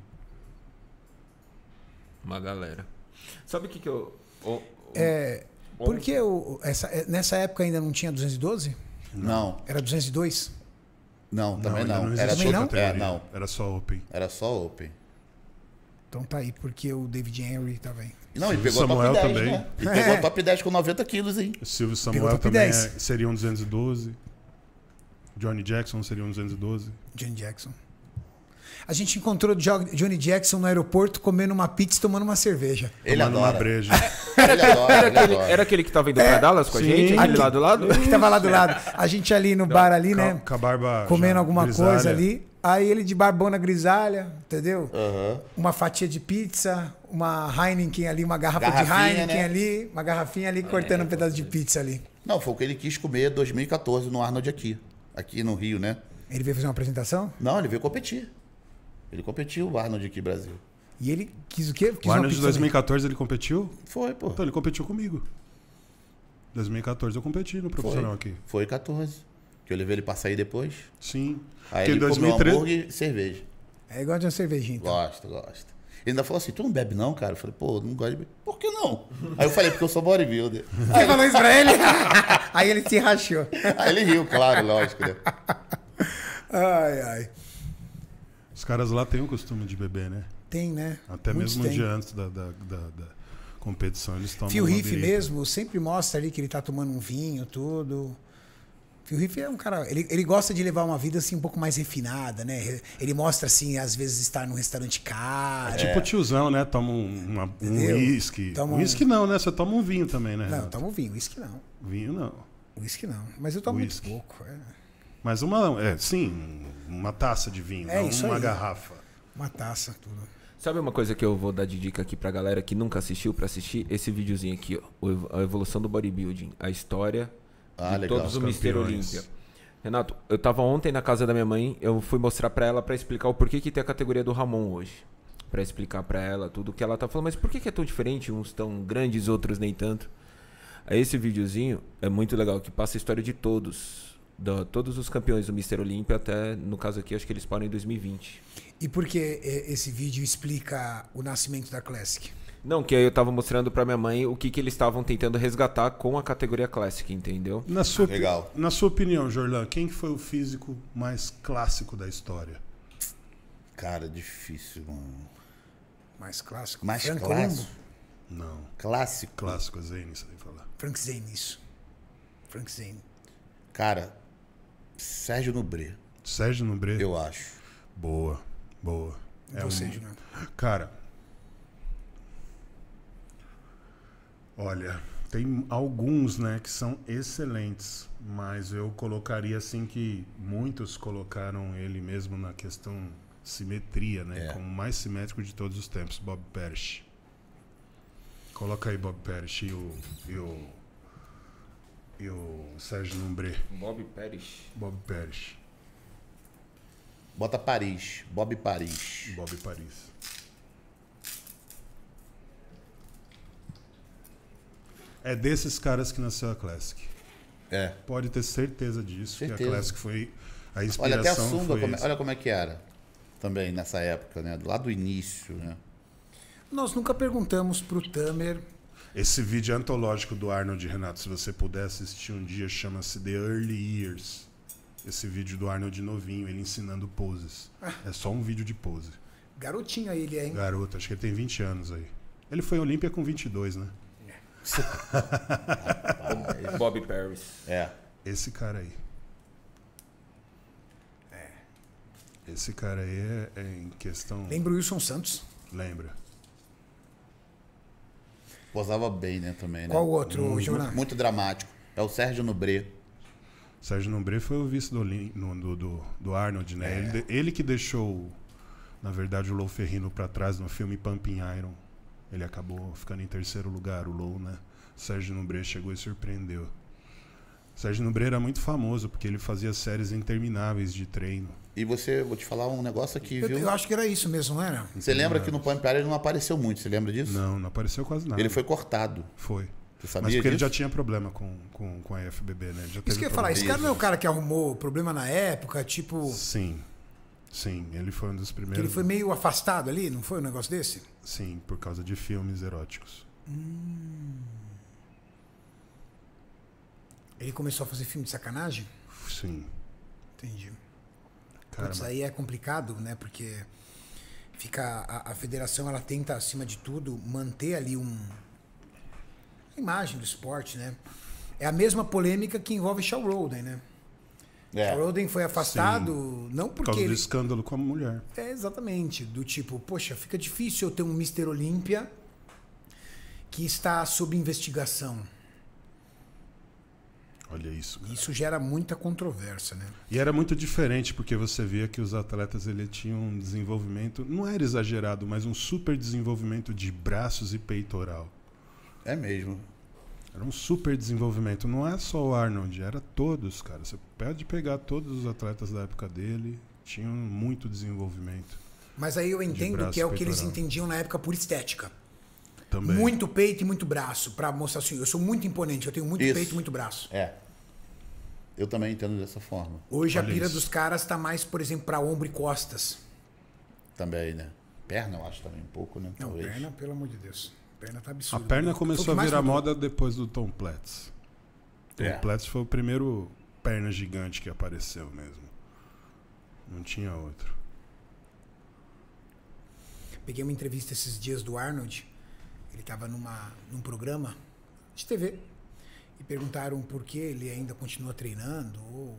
Uma galera. Sabe o que que eu... o- o- É, o- por que o- essa, é, nessa época ainda não tinha duzentos e doze? Não, Era duzentos e dois? não, também ainda não. existia Era Também só, não? categoria. É, não. Era só Open. Era só Open. Então tá aí, porque o David Henry tava aí. Não, ele Silvio pegou Samuel a top dez, também. né? Ele pegou a top dez com noventa quilos, hein? O Silvio Pegou Samuel top também dez. é, seria um duzentos e doze. Johnny Jackson seria um duzentos e doze. Johnny Jackson. A gente encontrou Jo- Johnny Jackson no aeroporto comendo uma pizza e tomando uma cerveja. Ele Tomando uma adora. breja. Ele adora, Era ele aquele, adora. era aquele que tava indo pra Dallas com a sim. gente? Aquele Aqui. lá do lado? Que tava lá do lado. A gente ali no bar ali, Com- né? Com a barba Comendo já alguma grisalha. coisa ali. Aí ele de barbona grisalha, entendeu? Aham. Uma fatia de pizza, uma Heineken ali, uma garrafa de Garrafinha, Heineken né? ali, uma garrafinha ali, cortando um pedaço de pizza ali. Não, foi o que ele quis comer em dois mil e quatorze no Arnold aqui. Aqui no Rio, né? Ele veio fazer uma apresentação Não, ele veio competir. Ele competiu o Arnold aqui no Brasil. e ele quis o quê? Quis O uma Arnold de pizza dois mil e também. quatorze ele competiu? Foi, pô. Então ele competiu comigo. dois mil e quatorze eu competi no profissional Foi. aqui. Foi quatorze. Que eu levei ele pra sair depois. Sim. Aí Porque ele em dois mil e comeu treze hambúrguer e cerveja. É igual de uma cervejinha. Então. Gosta, gosta. Ele ainda falou assim, tu não bebe não, cara? Eu falei, pô, não gosto de beber. Por que não? Aí eu falei, porque eu sou bodybuilder. Você falou isso pra ele? Aí ele se rachou. Aí ele riu, claro, lógico, né? Ai, ai. Os caras lá têm o costume de beber, né? Tem, né? Até Muitos mesmo um têm. dia antes da, da, da- da competição eles tomam Phil uma Heath birica. mesmo, sempre mostra ali que ele tá tomando um vinho, tudo. Phil Heath é um cara, ele, ele gosta de levar uma vida assim um pouco mais refinada, né? Ele mostra assim, às vezes estar num restaurante caro. Tipo tiozão, né? Toma um, uma, um Entendeu? whisky. Toma um- Whisky não, né? Você toma um vinho também, né? Não, Renato? toma um vinho, uísque não. Vinho não. Uísque não, mas eu tomo Whisky. muito pouco. É. Mas uma, é, sim, uma taça de vinho, É não isso uma aí. garrafa. Uma taça, tudo. Sabe uma coisa que eu vou dar de dica aqui pra galera que nunca assistiu pra assistir? Esse videozinho aqui, ó. o ev- A evolução do bodybuilding. A história Ah, de legal. todos Os o mister campeões. Olímpia. Renato, eu tava ontem na casa da minha mãe, eu fui mostrar pra ela pra explicar o porquê que tem a categoria do Ramon hoje. Pra explicar pra ela tudo que ela tá falando. Mas por que que é tão diferente? Uns tão grandes, outros nem tanto. Aí esse videozinho é muito legal, que passa a história de todos. Da, todos os campeões do mister Olímpia, até no caso aqui, acho que eles param em dois mil e vinte. E por que eh, esse vídeo explica o nascimento da Classic? Não, que aí eu tava mostrando pra minha mãe o que, que eles estavam tentando resgatar com a categoria Classic, entendeu? Na sua, Legal. na sua opinião, Jorlan, quem que foi o físico mais clássico da história? Cara, difícil, mano. Mais clássico. Mais Frank clássico. Colombo? Não. Clássico. Clássico, Zane, isso aí falar. Frank Zane, isso. Frank Zane. Cara, Sérgio Nubré, Sérgio Nubré? eu acho. Boa, boa. É Você, Juliano. Cara, olha, tem alguns, né, que são excelentes, mas eu colocaria assim que muitos colocaram ele mesmo na questão simetria, né, É. como o mais simétrico de todos os tempos, Bob Parrish. Coloca aí Bob Parrish e o e o, e o Sérgio Nubré. Bob Parrish. Bob Parrish, Bota Paris, Bob Paris. Bob Paris. É desses caras que nasceu a Classic. É. Pode ter certeza disso, que Certeza. a Classic foi a Olha inspiração. até a sunga, foi como, esse. olha como é que era. Também nessa época, né? Lá do início, né? Nós nunca perguntamos pro Tamer. Esse vídeo é antológico do Arnold, Renato, se você puder assistir um dia, chama-se The Early Years. Esse vídeo do Arnold novinho, ele ensinando poses. É só um vídeo de pose. Garotinho ele, hein? Garoto, acho que ele tem vinte anos aí. Ele foi Olímpia com vinte e dois, né? Bob Parrish. É. Esse cara aí. Esse cara aí é, é em questão... Lembra o Wilson Santos? Lembra. Posava bem, né, também, né? Qual o outro, muito, Jornal? muito dramático. É o Sérgio Nubré. Sérgio Nubré foi o vice do, Olim- no- do, do, do Arnold, né? Ele, de- ele que deixou, na verdade, o Lou Ferrigno pra trás no filme Pumping Iron. Ele acabou ficando em terceiro lugar, o Lou, né? Sérgio Nubré chegou e surpreendeu. Sérgio Nubré era muito famoso porque ele fazia séries intermináveis de treino. E você, vou te falar um negócio aqui, Eu, viu? eu acho que era isso mesmo, não era? Você lembra que no Pump Iron ele não apareceu muito, você lembra disso? Não, não apareceu quase nada. Ele foi cortado. Foi. Você sabia Mas porque ele disso? já tinha problema com, com, com a F B B, né? Ele já Isso teve que eu ia falar, esse problema. cara não é o cara que arrumou problema na época, tipo, Sim. Sim, ele foi um dos que primeiros. ele foi meio afastado ali, não foi um negócio desse? Sim, por causa de filmes eróticos. Ele começou a fazer filme de sacanagem? Sim. Entendi. Cara, Isso aí é complicado, né? Porque fica a, a federação, ela tenta, acima de tudo, manter ali um a imagem do esporte, né? É a mesma polêmica que envolve Shawn Roden, né? É. Shawn Roden foi afastado não por porque causa do ele... escândalo com a mulher. É, exatamente. Do tipo, poxa, fica difícil eu ter um mister Olímpia que está sob investigação. Olha isso. Cara. Isso gera muita controvérsia, né? E era muito diferente, porque você via que os atletas ele tinham um desenvolvimento, não era exagerado, mas um super desenvolvimento de braços e peitoral. É mesmo. Era um super desenvolvimento. Não é só o Arnold, era todos, cara. Você pode pegar todos os atletas da época dele, tinham muito desenvolvimento. Mas aí eu entendo braço que é o que eles peitoral. entendiam na época por estética. Também. Muito peito e muito braço, pra mostrar assim, eu sou muito imponente, eu tenho muito Isso. peito e muito braço. É. Eu também entendo dessa forma. Hoje Olha a pira isso. dos caras tá mais, por exemplo, pra ombro e costas. Também, né? Perna, eu acho também um pouco, né? Não, Talvez. perna, pelo amor de Deus. Perna tá A absurda. perna Foi o começou que a mais virar mudou. moda depois do Tom Platz. Tom É. Platz foi o primeiro perna gigante que apareceu mesmo. Não tinha outro. Peguei uma entrevista esses dias do Arnold. Ele estava numa num programa de T V e perguntaram por que ele ainda continua treinando. Ou...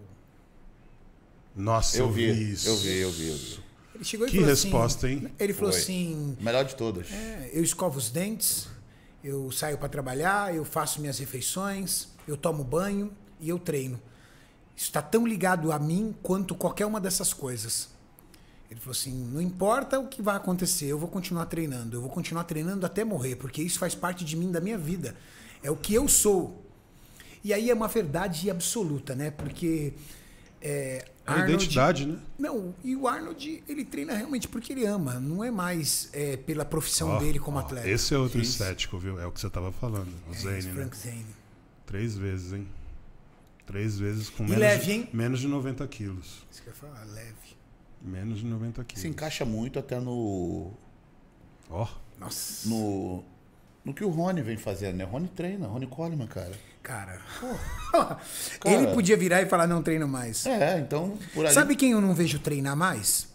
Nossa, Eu eu, vi, vi isso. eu vi, eu vi, eu vi. Ele chegou e Que falou resposta, assim, hein? Ele falou Foi. assim: Melhor de todas. é, eu escovo os dentes, eu saio para trabalhar, eu faço minhas refeições, eu tomo banho e eu treino. Isso está tão ligado a mim quanto qualquer uma dessas coisas. Ele falou assim: não importa o que vai acontecer, eu vou continuar treinando. Eu vou continuar treinando até morrer, porque isso faz parte de mim, da minha vida. É o que eu sou. E aí é uma verdade absoluta, né? Porque... É, A Arnold- identidade, né? Não, e o Arnold, ele treina realmente porque ele ama. Não é mais é, pela profissão Ó, dele como ó, atleta. Esse é outro Isso. estético, viu? É o que você tava falando. O É, Zane, esse né? Frank Zane. Três vezes, hein? Três vezes com E menos, leve, de, hein? menos de noventa quilos. Isso que eu ia falar, leve. Menos de noventa quilos. Se encaixa muito até no, Ó, Nossa. no, no que o Rony vem fazendo, né? O Rony treina, Rony Coleman, cara. Cara. Cara. Ele podia virar e falar: não treino mais. É, então, por aí... Sabe quem eu não vejo treinar mais?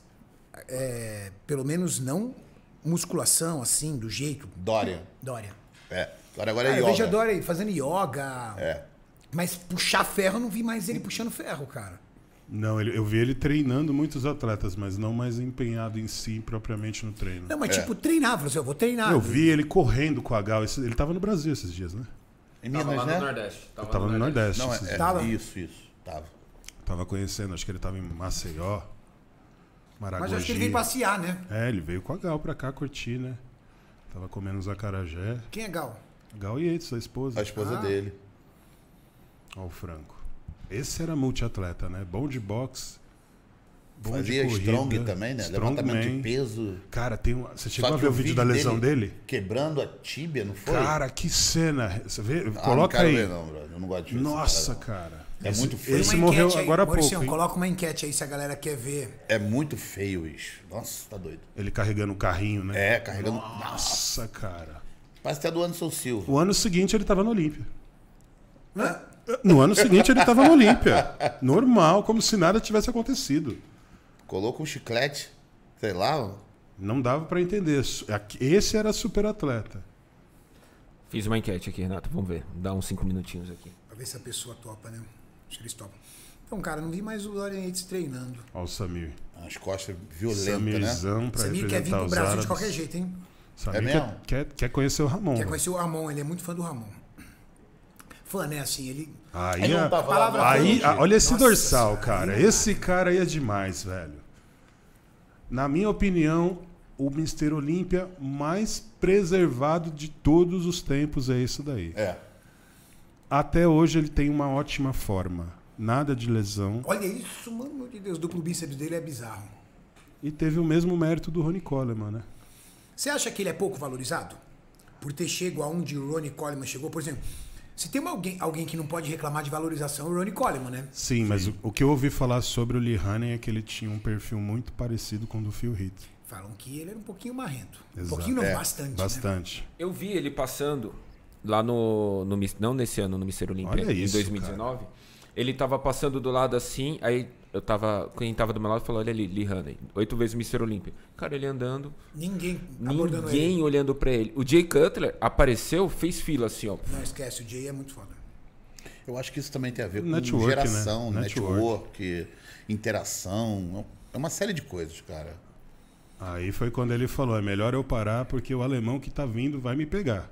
É, pelo menos não musculação, assim, do jeito. Dória. Dória. É. Agora, agora é Ah, eu yoga. vejo a Dória aí fazendo yoga. É. Mas puxar ferro, eu não vi mais ele puxando ferro, cara. não, ele- eu vi ele treinando muitos atletas, mas não mais empenhado em si, propriamente no treino. Não, mas tipo, treinar. Falou assim: eu vou treinar. Eu vi ele correndo com a Gal. esse- Ele tava no Brasil esses dias, né? Em Tava Minas, lá né? no Nordeste. Tava, Eu tava no Nordeste. Não, esses é, dias. Tava? isso, isso. Tava. Tava conhecendo, acho que ele tava em Maceió, Maragogi. Mas acho que ele veio passear, né? É, ele veio com a Gal pra cá curtir, né? Tava comendo uns acarajé. Quem é Gal? Gal Yates, a esposa. A esposa Ah. dele. Ó, o Franco. Esse era multiatleta, né? Bom de boxe. Bom Fazia de corrida, strong também, né? Levantamento de strongman. peso. Cara, tem um... você chegou Só a que ver o vídeo da lesão dele? Quebrando a tíbia, não foi? Cara, que cena. Você vê? Ah, não Coloca quero aí. ver, não, brother. Eu não gosto de ver esse Nossa, cara, cara. É esse, muito feio. Esse Uma morreu enquete aí, agora há pouco. Mauricião, hein? coloca uma enquete aí se a galera quer ver. não. É muito feio isso. Nossa, tá doido. Ele carregando o carrinho, né? É, carregando... Nossa, cara. Parece até do Anderson Silva. O ano seguinte ele tava no Olímpia. No ano seguinte ele tava no Olímpia. Normal, como se nada tivesse acontecido. Colocou um chiclete, sei lá. Não dava pra entender. Esse era super atleta. Fiz uma enquete aqui, Renato. Vamos ver. Dá uns cinco minutinhos aqui. Pra ver se a pessoa topa, né? Acho que eles topam. Então, cara, não vi mais o Dorian Yates treinando. Ó o Samir. As costas violentas, né? Samirzão pra Samir quer vir representar pro os Brasil árabes. de qualquer jeito, hein? Samir É quer, mesmo? quer, quer conhecer o Ramon. Quer velho. conhecer o Ramon, ele é muito fã do Ramon. Fã, né? Assim, ele. Aí, Ele não a- tava lá, palavra não. aí a- olha esse Nossa dorsal, senhora, cara. aí- Esse cara aí é demais, velho. Na minha opinião, o mister Olímpia mais preservado de todos os tempos é esse daí. É. Até hoje ele tem uma ótima forma. Nada de lesão. Olha isso, mano de Deus. O duplo bíceps dele é bizarro. E teve o mesmo mérito do Ronnie Coleman, né? Você acha que ele é pouco valorizado? Por ter chego aonde o Ronnie Coleman chegou? Por exemplo, se tem uma alguém, alguém que não pode reclamar de valorização, é o Ronnie Coleman, né? Sim, mas o, o que eu ouvi falar sobre o Lee Haney é que ele tinha um perfil muito parecido com o do Phil Heath. Falam que ele era um pouquinho marrento. Um Exato. pouquinho não, É, bastante. Né? Bastante. Eu vi ele passando lá no, no Mis- não nesse ano, no mister Olímpia, Olha em isso, dois mil e dezenove. Ele tava passando do lado assim, aí eu tava. Quem tava do meu lado falou: olha ali, Lee Haney, oito vezes mister Olímpia. Cara, ele andando, Ninguém abordando ninguém ele. olhando pra ele. O Jay Cutler apareceu, fez fila assim, ó. Não esquece, o Jay é muito foda. Eu acho que isso também tem a ver com Network, geração, né? network, Network. interação. É uma série de coisas, cara. Aí foi quando ele falou: é melhor eu parar porque o alemão que tá vindo vai me pegar.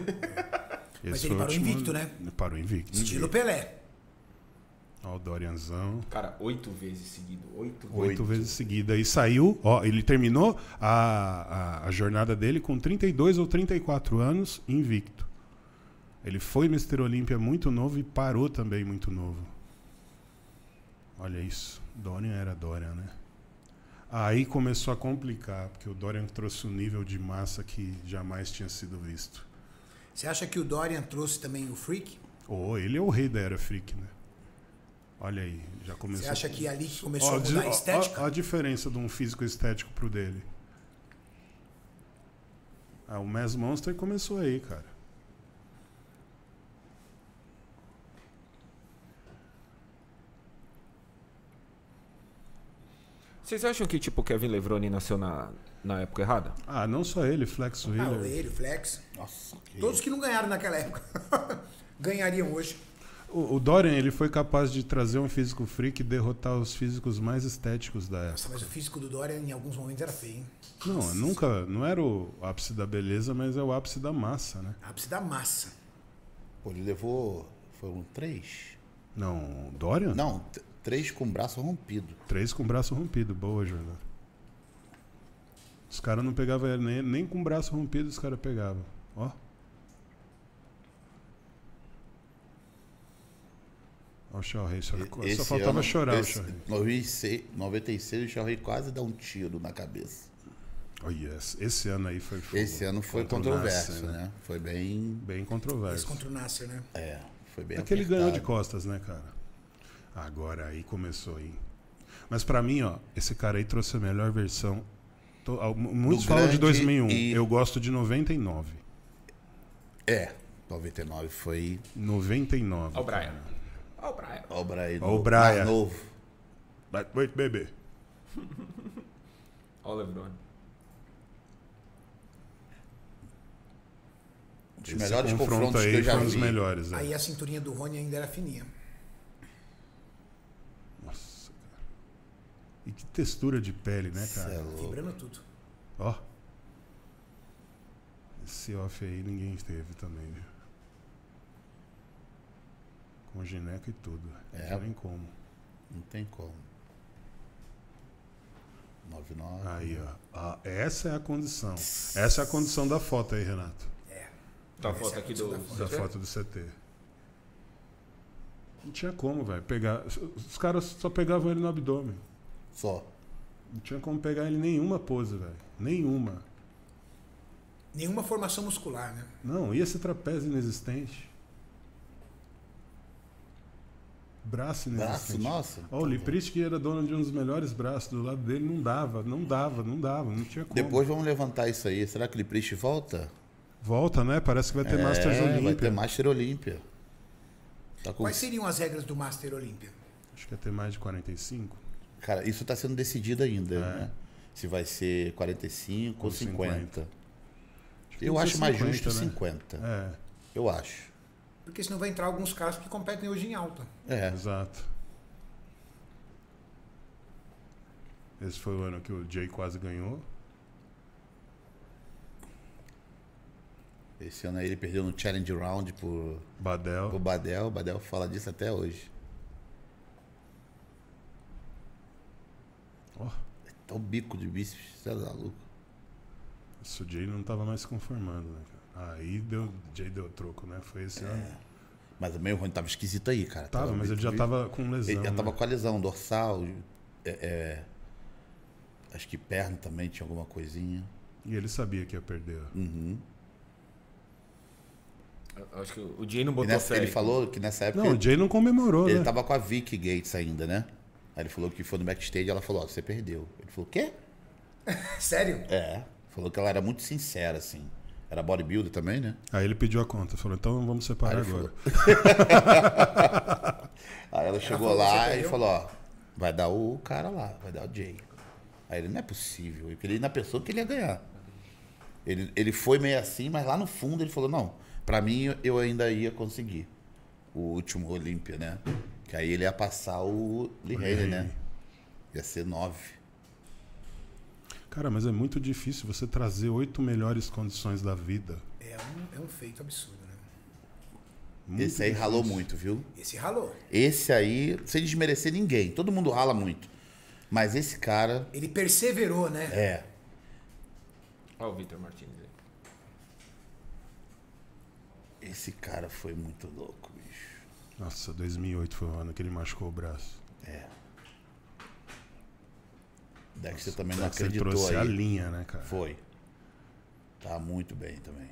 Mas Esse ele foi o parou último- invicto, né? Ele parou invicto. Estilo Pelé. Ó, o Dorianzão. Cara, oito vezes seguido. Oito, Oito vezes seguida. E saiu, ó, ele terminou a, a, a jornada dele com trinta e dois ou trinta e quatro anos, invicto. Ele foi mister Olímpia muito novo e parou também muito novo. Olha isso. Dorian era Dorian, né? Aí começou a complicar, porque o Dorian trouxe um nível de massa que jamais tinha sido visto. Você acha que o Dorian trouxe também o Freak? Oh, ele é o rei da era freak, né? Olha aí, já começou. Você acha que ali que começou Ó, a mudar a ó, estética? ó a diferença de um físico estético pro dele. Ah, o Mass Monster começou aí, cara. Vocês acham que tipo o Kevin Levrone nasceu na, na época errada? Ah, não só ele, Flex Ah, Wheeler. ele, o Flex. Nossa, que... Todos que não ganharam naquela época ganhariam hoje. O, o Dorian, ele foi capaz de trazer um físico freak e derrotar os físicos mais estéticos da época. Nossa, mas o físico do Dorian em alguns momentos era feio, hein? Não, nunca, não era o ápice da beleza, mas é o ápice da massa, né? Ápice da massa. Pô, ele levou... Foram três? Não, o Dorian? Não, t- três com o braço rompido. Três com o braço rompido, boa, Jordan. Os caras não pegavam ele, nem, nem com o braço rompido os caras pegavam. Ó. Ó o Shaw Rei, só, E- só esse faltava ano, chorar esse- o Shaw Rei. noventa e seis, noventa e seis, o Shaw Rei quase dá um tiro na cabeça. Oh, yes. Esse ano aí foi fogo. Esse ano foi Contra o controverso, Nasser, né? Foi bem... Bem Esse controverso. contra o Nasser, né? É, foi bem É que ele ganhou de apertado. costas, né, cara? Agora aí começou aí. Mas pra mim, ó, esse cara aí trouxe a melhor versão. Tô- ah, muitos Do falam de grande dois mil e um. e- Eu gosto de noventa e nove. É, noventa e nove foi... noventa e nove. Ó o Brian. cara. Ó o Brian. Ó o Brian. Ó o no- Brian. mais novo. But wait, baby. Ó o Levrone. Um dos Esse melhores confronto confrontos aí que eu já foi um dos vi. melhores. É. Aí a cinturinha do Rony ainda era fininha. Nossa, cara. E que textura de pele, né, Cê é cara? louco. Vibrando tudo. Ó. Esse off aí ninguém teve também, viu? Com gineco e tudo. É. Não tem nem como. Não tem como. noventa e nove. Aí, ó. Ah, essa é a condição. Essa é a condição da foto aí, Renato. Tá a Essa foto é a aqui condição do... da Da foto do C T. Não tinha como, velho. Pegar. Os caras só pegavam ele no abdômen. Só. Não tinha como pegar ele em nenhuma pose, velho. Nenhuma. Nenhuma formação muscular, né? Não, e esse trapézio inexistente? Braço inexistente. Braço, nossa. Ó, o Liprist, que era dono de um dos melhores braços do lado dele, não dava, não dava, não dava, não tinha como. Depois vamos levantar isso aí. Será que o Liprist volta? Volta, né? Parece que vai ter Masters é, Olímpia. vai ter Master Olímpia. Tá com... Quais seriam as regras do Master Olímpia? Acho que vai ter mais de quarenta e cinco. Cara, isso tá sendo decidido ainda, É. né? Se vai ser quarenta e cinco ou Ou cinquenta. Acho que Eu tem que acho ser mais cinquenta, justo né? cinquenta. É, Eu acho. Porque senão vai entrar alguns caras que competem hoje em alta. É. exato. Esse foi o ano que o Jay quase ganhou. Esse ano aí ele perdeu no Challenge Round por, Badel. por Badel. O Badel fala disso até hoje. Ó, Tá o bico de bíceps, você é maluco. esse o Jay não tava mais se conformando, né, cara? Aí deu, Jay deu troco, né? Foi esse ano. Mas também o Rony tava esquisito aí, cara. Tava, mas ele já muito- tava com lesão. Ele já tava né? com a lesão dorsal. é, é, acho que perna também tinha alguma coisinha. E ele sabia que ia perder. Uhum. Eu Acho que o Jay não E botou nessa- fé. ele falou que nessa época Não, o ele, Jay não comemorou, ele né? tava com a Vicky Gates ainda, né? Aí ele falou que foi no backstage, ela falou, ó, você perdeu. Ele falou, o quê? Sério? É. Falou que ela era muito sincera, assim. Era bodybuilder também, né? Aí ele pediu a conta, falou, então vamos separar Aí ele agora. Aí ela chegou falou, lá "Você e perdeu?" falou, ó, vai dar o cara lá, vai dar o Jay. Aí ele, não é possível. Porque ele na pessoa que ele ia ganhar. Ele, ele foi meio assim, mas lá no fundo ele falou, não, pra mim eu ainda ia conseguir o último Olímpia, né? Que aí ele ia passar o Lee Haley, né? Ia ser nove. Cara, mas é muito difícil você trazer oito melhores condições da vida. É um, é um feito absurdo, né? Muito Esse aí ralou difícil. muito, viu? Esse ralou. Esse aí, sem desmerecer ninguém, todo mundo rala muito. Mas esse cara, Ele perseverou, né? é. Olha o Vitor Martins aí. Esse cara foi muito louco, bicho. Nossa, dois mil e oito foi o ano que ele machucou o braço. É. Dexter também não Você acreditou trouxe a aí. linha, né, cara? Foi. Tá muito bem também.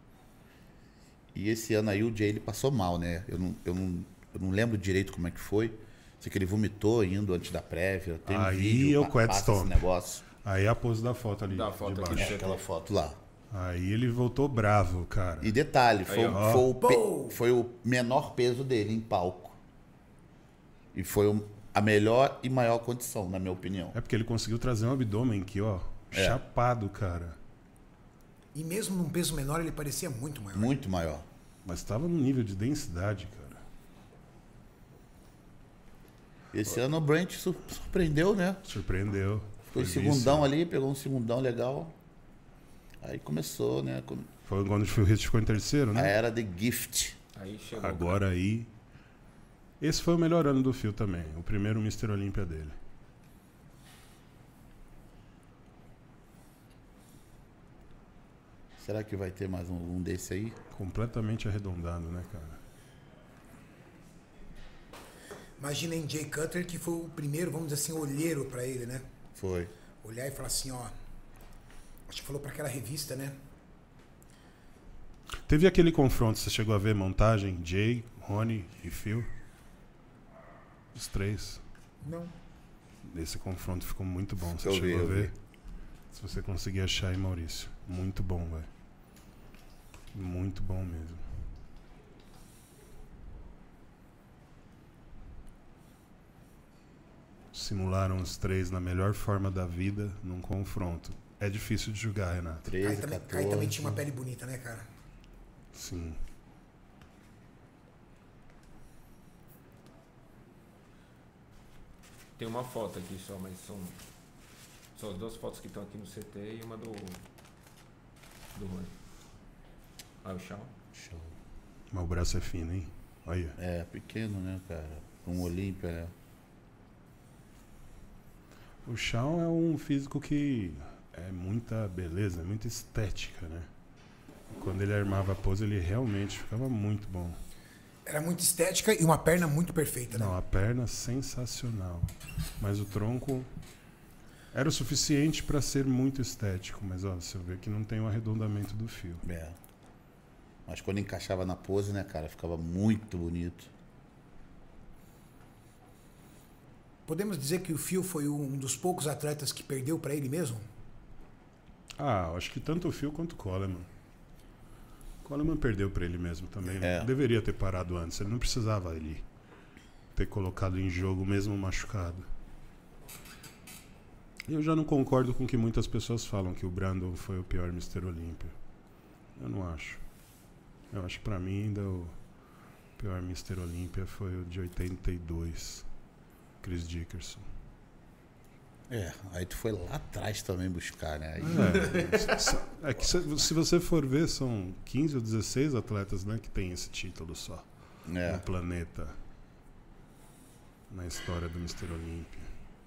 E esse ano aí o Jay ele passou mal, né? Eu não, eu não, eu não lembro direito como é que foi. Sei que ele vomitou indo antes da prévia. Tem um Aí vídeo, é o pa- passa Quetzstone. esse negócio. Aí a pose da foto ali, Da foto de aqui. baixo. É, aquela foto lá. Aí ele voltou bravo, cara. E detalhe, foi, Aí, o- ó. foi, o, pe- Pô! foi o menor peso dele em palco. E foi o, a melhor e maior condição, na minha opinião. É porque ele conseguiu trazer um abdômen aqui, ó, É. chapado, cara. E mesmo num peso menor, ele parecia muito maior. Muito maior. Mas estava num nível de densidade, cara. Esse ano o Brent sur- surpreendeu, né? Surpreendeu. Foi Foi segundão vice. ali, pegou um segundão legal. Aí começou, né? com- Foi quando o Phil Heath ficou em terceiro, A né? era The Gift. Aí chegou. Agora aí... Esse foi o melhor ano do Phil também. O primeiro mister Olímpia dele. Será que vai ter mais um, um desse aí? Completamente arredondado, né, cara? Imagina em Jay Cutler, que foi o primeiro, vamos dizer assim, olheiro pra ele, né? Foi. Olhar e falar assim, ó... Acho que falou pra aquela revista, né? Teve aquele confronto, você chegou a ver montagem? Jay, Ronnie e Phil? Os três. Não. Esse confronto ficou muito bom. Você Eu chegou vi, a eu ver? vi. Se você conseguir achar aí, Maurício. Muito bom, velho. Muito bom mesmo. Simularam os três na melhor forma da vida num confronto. É difícil de julgar, Renato. Aí treze, também, quatorze. aí também tinha uma pele bonita, né, cara? Sim. Tem uma foto aqui só, mas são, são as duas fotos que estão aqui no C T e uma do. do Rony. Ah, o Shawn. Show. Mas o braço é fino, hein? Olha. É, pequeno, né, cara? Um Olímpia, né? O Shawn é um físico que é muita beleza, é muita estética, né? Quando ele armava a pose, ele realmente ficava muito bom. Era muito estética e uma perna muito perfeita, né? Não, a perna sensacional. Mas o tronco era o suficiente para ser muito estético. Mas ó, você vê que não tem o arredondamento do fio. É. Mas quando encaixava na pose, né, cara? Ficava muito bonito. Podemos dizer que o Phil foi um dos poucos atletas que perdeu pra ele mesmo? Ah, acho que tanto o Phil quanto o Coleman. O Coleman perdeu para ele mesmo também. Né? É. Deveria ter parado antes. Ele não precisava ele ter colocado em jogo mesmo machucado. Eu já não concordo com o que muitas pessoas falam, que o Brandon foi o pior mister Olímpia. Eu não acho. Eu acho que pra mim ainda o pior mister Olímpia foi o de oitenta e dois, Chris Dickerson. É, aí tu foi lá atrás também buscar, né? Aí, É, é que se, se você for ver, são quinze ou dezesseis atletas, né, que tem esse título só é. no planeta, na história do mister Olímpia.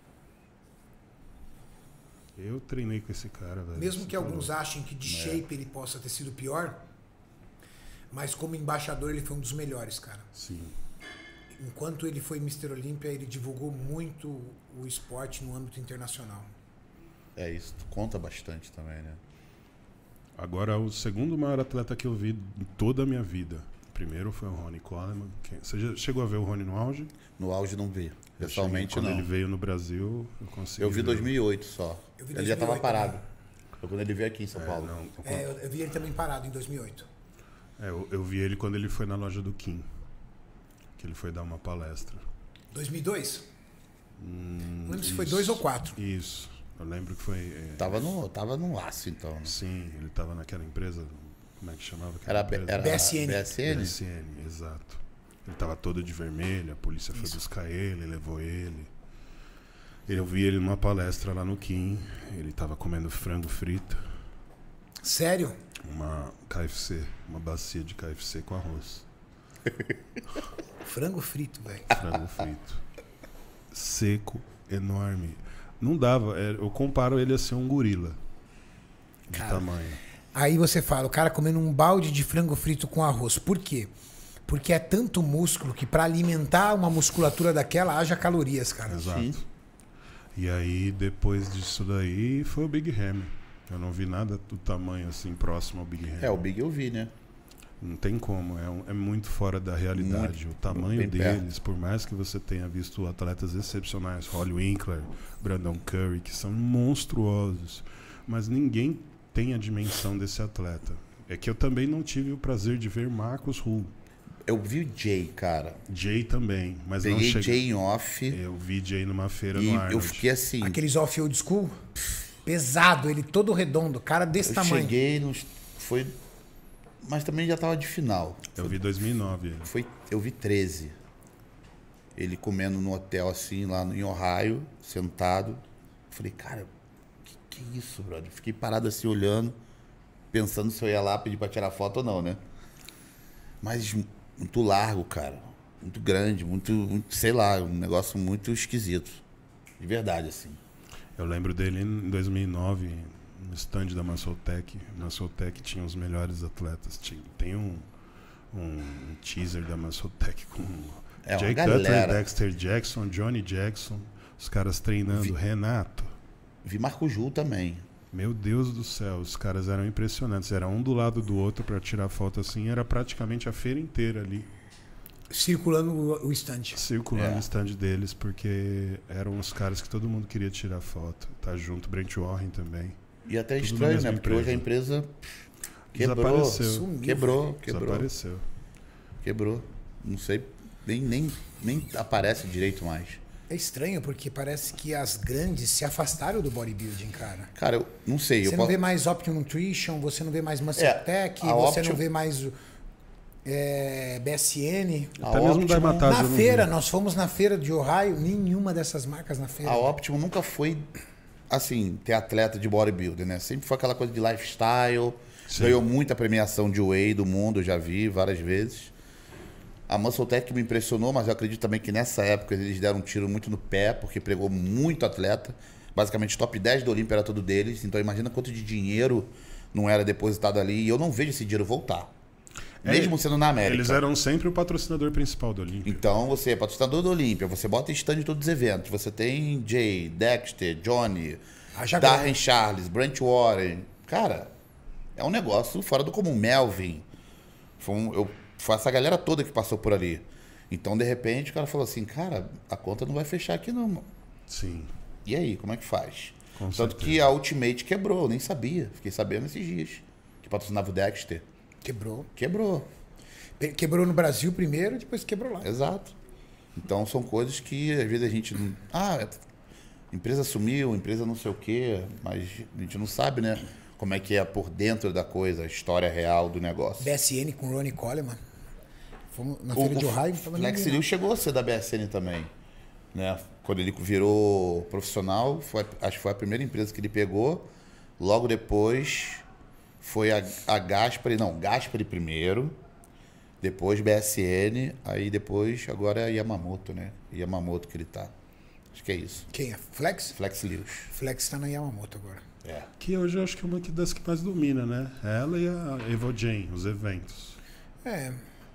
Eu treinei com esse cara, velho. Mesmo Você que tá alguns louco. achem que de shape ele possa ter sido pior, mas como embaixador ele foi um dos melhores, cara. Sim. Enquanto ele foi mister Olímpia, ele divulgou muito o esporte no âmbito internacional. É isso, tu conta bastante também, né? Agora, o segundo maior atleta que eu vi em toda a minha vida. O primeiro foi o Ronnie Coleman. Quem- Você já chegou a ver o Ronnie no auge? No auge não vi. Eu Pessoalmente cheguei- Quando não. ele veio no Brasil, eu consegui Eu vi ver. dois mil e oito só. Eu vi Ele já tava dois mil e oito parado. também. Foi quando ele veio aqui em São É, Paulo. não, É, eu, eu vi ele também parado em dois mil e oito. É, eu, eu vi ele quando ele foi na loja do Kim. Que ele foi dar uma palestra. dois mil e dois? Hum, Não lembro se foi isso, dois ou quatro. Isso. Eu lembro que foi. é, Tava no, tava no laço, então. Né? Sim, ele tava naquela empresa. Como é que chamava? aquela Era, B- empresa? era B S N. B S N? B S N, exato. Ele tava todo de vermelho, a polícia foi buscar ele, levou ele. Eu vi ele numa palestra lá no Kim. Ele tava comendo frango frito, Sério? uma K F C, uma bacia de K F C com arroz. Frango frito, velho. Frango frito. Seco, enorme. Não dava, é, eu comparo ele a ser um gorila. De Cara, tamanho. Aí você fala, o cara comendo um balde de frango frito com arroz. Por quê? Porque é tanto músculo que pra alimentar uma musculatura daquela haja calorias, cara. Exato. E aí, depois disso daí, foi o Big Hammer. Eu não vi nada do tamanho assim próximo ao Big Hammer. É, o Big eu vi, né? Não tem como, é, um- é muito fora da realidade. Muito, o tamanho bem deles, por mais que você tenha visto atletas excepcionais, Holly Winkler, Brandon Curry, que são monstruosos, mas ninguém tem a dimensão desse atleta. É que eu também não tive o prazer de ver Marcus Hull. eu vi o Jay, cara. Jay também, mas Peguei não cheguei. Jay em off. Eu vi Jay numa feira E no eu Arnold. fiquei assim. Aqueles off old school, pesado, ele todo redondo, cara desse Eu tamanho. cheguei, nos, foi. Mas também já tava de final. Eu vi dois mil e nove. ele. Foi, eu vi treze. Ele comendo no hotel assim, lá em Ohio, sentado. Falei, cara, que que é isso, brother? Fiquei parado assim, olhando, pensando se eu ia lá pedir pra tirar foto ou não, né? Mas muito largo, cara. Muito grande, muito, muito, sei lá, um negócio muito esquisito. De verdade, assim. Eu lembro dele em dois mil e nove, no stand da Muscletech. Muscletech tinha os melhores atletas. Tinha, tem um, um teaser da Muscletech com É, uma Jay galera. Cutler, Dexter Jackson, Johnny Jackson, os caras treinando, Vi- Renato. Vi Marco Jul também. Meu Deus do céu, os caras eram impressionantes. Era um do lado do outro pra tirar foto assim. Era praticamente a feira inteira ali, Circulando o, o stand. circulando É. o stand deles, porque eram os caras que todo mundo queria tirar foto. Tá junto, Brent Warren também. E até Tudo na estranho, mesma né? Porque hoje a empresa quebrou. Desapareceu. Sumiu, Quebrou, quebrou. Desapareceu. Quebrou. Não sei, nem, nem, nem aparece direito mais. É estranho, porque parece que as grandes se afastaram do bodybuilding, cara. Cara, eu não sei. Você eu não posso- vê mais Optimum Nutrition, você não vê mais Muscle É, Tech, a você Optimum- não vê mais o é, B S N. A Até mesmo Optimum- da Matas Na eu não feira, vi. nós fomos na feira de Ohio, nenhuma dessas marcas na feira. A Optimum nunca foi, assim, ter atleta de bodybuilder, né? Sempre foi aquela coisa de lifestyle. Sim. Ganhou muita premiação de whey do mundo, eu já vi várias vezes. A Muscletech me impressionou, mas eu acredito também que nessa época eles deram um tiro muito no pé, porque pregou muito atleta. Basicamente, top dez do Olímpia era todo deles. Então, imagina quanto de dinheiro não era depositado ali. E eu não vejo esse dinheiro voltar. É, Mesmo sendo na América. Eles eram sempre o patrocinador principal do Olímpia. Então, você é patrocinador do Olímpia, você bota stand em todos os eventos. Você tem Jay, Dexter, Johnny, Haja Darren grana. Charles, Brent Warren. Cara, é um negócio fora do comum. Melvin. Foi, um, eu, foi essa galera toda que passou por ali. Então, de repente, o cara falou assim, cara, a conta não vai fechar aqui não. mano. Sim. E aí, como é que faz? Com Tanto certeza. que a Ultimate quebrou, eu nem sabia. Fiquei sabendo esses dias. Que patrocinava o Dexter. Quebrou. Quebrou. Pe- Quebrou no Brasil primeiro, depois quebrou lá. Exato. Então são coisas que às vezes a gente não. Ah, empresa sumiu, empresa não sei o quê, mas a gente não sabe, né? Como é que é por dentro da coisa, a história real do negócio. B S N com Ronnie Coleman. Fomos na O, feira de o Ohio. não tava Flex ninguém, Liu chegou a ser da B S N também. Né? Quando ele virou profissional, foi, acho que foi a primeira empresa que ele pegou. Logo depois foi a, a Gaspari, não, Gaspari primeiro. Depois B S N, aí depois agora é a Yamamoto, né? Yamamoto que ele tá. Acho que é isso. não. Quem é? Flex? Flex Lewis. Flex tá na Yamamoto agora. É. Que hoje eu acho que é uma que- das que mais domina, né? Ela e a Evo Jane, os eventos. É.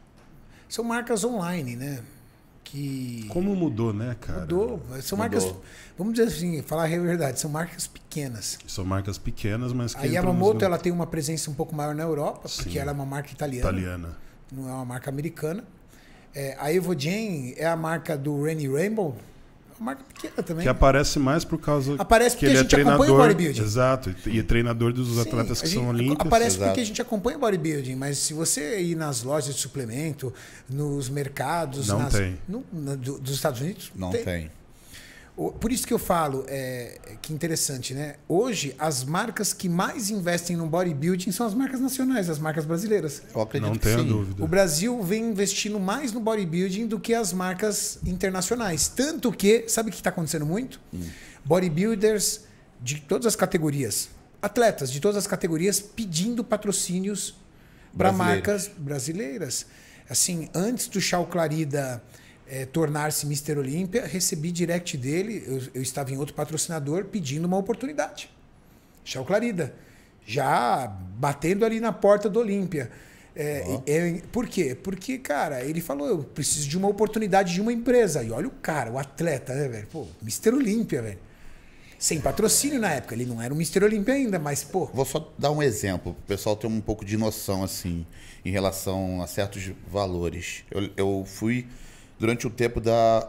São marcas online, né? Que Como mudou, né, cara? mudou. São Mudou. marcas, vamos dizer assim, falar a verdade, são marcas pequenas. São marcas pequenas, mas que A entram Yamamoto nos- ela tem uma presença um pouco maior na Europa, porque Sim. ela é uma marca italiana, italiana. não é uma marca americana. É, a Evo Jane é a marca do Rennie Rainbow, é uma marca pequena também. Que aparece mais por causa Aparece que porque ele a é gente acompanha o treinador. bodybuilding. Exato, e é treinador dos Sim, atletas que a são gente- olímpicos. Aparece Exato. porque a gente acompanha o bodybuilding, mas se você ir nas lojas de suplemento, nos mercados, Não nas- tem. no- na- do- dos Estados Unidos, Não tem. O- Por isso que eu falo, é, que interessante, né? Hoje, as marcas que mais investem no bodybuilding são as marcas nacionais, as marcas brasileiras. Eu acredito Não que tenho sim. dúvida. O Brasil vem investindo mais no bodybuilding do que as marcas internacionais. Tanto que, sabe o que está acontecendo muito? Hum. Bodybuilders de todas as categorias, atletas de todas as categorias pedindo patrocínios para Brasileiros. marcas brasileiras. Assim, antes do Chau Clarida eh, tornar-se mister Olímpia, recebi direct dele, eu, eu estava em outro patrocinador pedindo uma oportunidade. Chau Clarida. Já batendo ali na porta do Olímpia. É, é, por quê? Porque, cara, ele falou, eu preciso de uma oportunidade de uma empresa. E olha o cara, o atleta, né, velho? Pô, mister Olímpia, velho. Sem patrocínio na época. Ele não era o mister Olímpia ainda, mas, pô, Vou só dar um exemplo, para o pessoal ter um pouco de noção, assim, em relação a certos valores. Eu, eu fui durante o tempo da...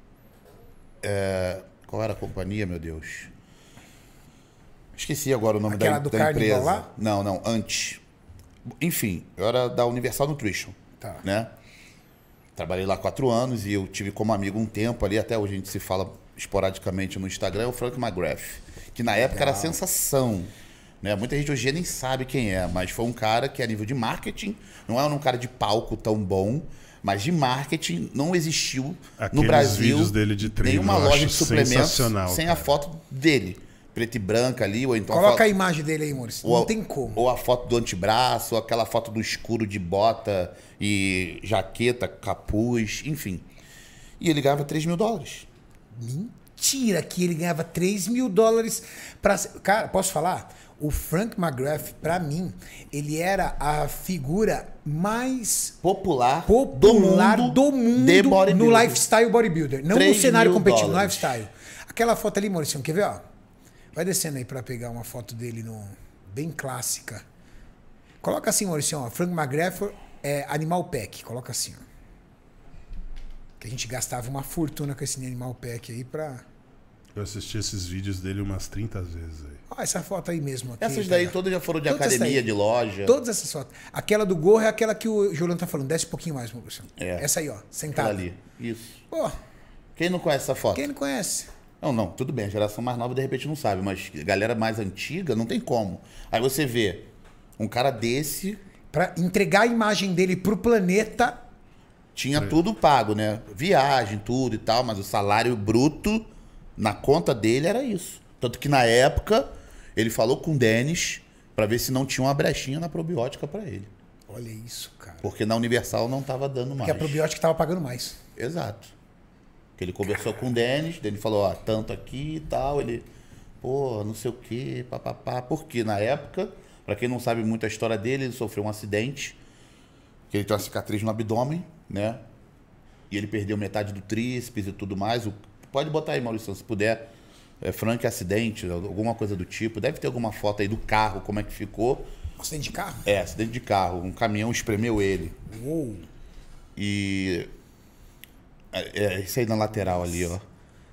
é, qual era a companhia, meu Deus? Esqueci agora o nome Aquela da, do da Carnival empresa. lá? Não, não, antes. Enfim, eu era da Universal Nutrition. Tá. Né? Trabalhei lá quatro anos e eu tive como amigo um tempo ali, até hoje a gente se fala esporadicamente no Instagram, é o Frank McGrath, que na época era sensação. Né? Muita gente hoje em dia nem sabe quem é, mas foi um cara que a nível de marketing, não é um cara de palco tão bom, mas de marketing não existiu Aqueles no Brasil vídeos dele de treino, nenhuma eu loja acho de suplementos sensacional, sem cara. a foto dele, preto e branca ali, ou então Coloca foto, a imagem dele aí, Maurício. ou, Não tem como. ou a foto do antebraço, ou aquela foto do escuro de bota e jaqueta, capuz, enfim. E ele ganhava três mil dólares. Mentira que ele ganhava três mil dólares pra... Cara, posso falar? O Frank McGrath, pra mim, ele era a figura mais Popular, popular do mundo, do mundo de no bodybuilder. lifestyle bodybuilder. Não no três cenário mil competitivo, no dólares. lifestyle. Aquela foto ali, Maurício, quer ver? Ó? Vai descendo aí pra pegar uma foto dele no... bem clássica. Coloca assim, Maurício, ó, Frank McGrath é Animal Pack. Coloca assim, ó. Que a gente gastava uma fortuna com esse Animal Pack aí pra... Eu assisti esses vídeos dele umas trinta vezes aí. Ó, essa foto aí mesmo. Aqui, Essas tá daí ligado? todas já foram de Todas essas academia, aí. de loja. Todas essas fotos. Aquela do gorro é aquela que o Juliano tá falando. Desce um pouquinho mais, Maurício. É. Essa aí, ó. Aquela Sentada. ali. Isso. Pô, Quem não conhece essa foto? quem não conhece? Não, não, tudo bem, a geração mais nova de repente não sabe, mas a galera mais antiga não tem como. Aí você vê um cara desse, Pra entregar a imagem dele pro planeta. tinha tudo pago, né? Viagem, tudo e tal, mas o salário bruto na conta dele era isso. Tanto que na época ele falou com o Dennis pra ver se não tinha uma brechinha na probiótica pra ele. Olha isso, cara. Porque na Universal não tava dando mais. Porque a probiótica tava pagando mais. Exato. Que ele conversou com o Dennis, daí ele falou, ó, tanto aqui e tal, ele, pô, não sei o quê, papapá. Porque na época, pra quem não sabe muito a história dele, ele sofreu um acidente, que ele tem uma cicatriz no abdômen, né? E ele perdeu metade do tríceps e tudo mais. O, pode botar aí, Maurício, se puder, é, Frank acidente, alguma coisa do tipo. Deve ter alguma foto aí do carro, como é que ficou. Acidente de carro? É, acidente de carro, um caminhão espremeu ele. Uou. E... É, é esse aí na lateral ali, ó.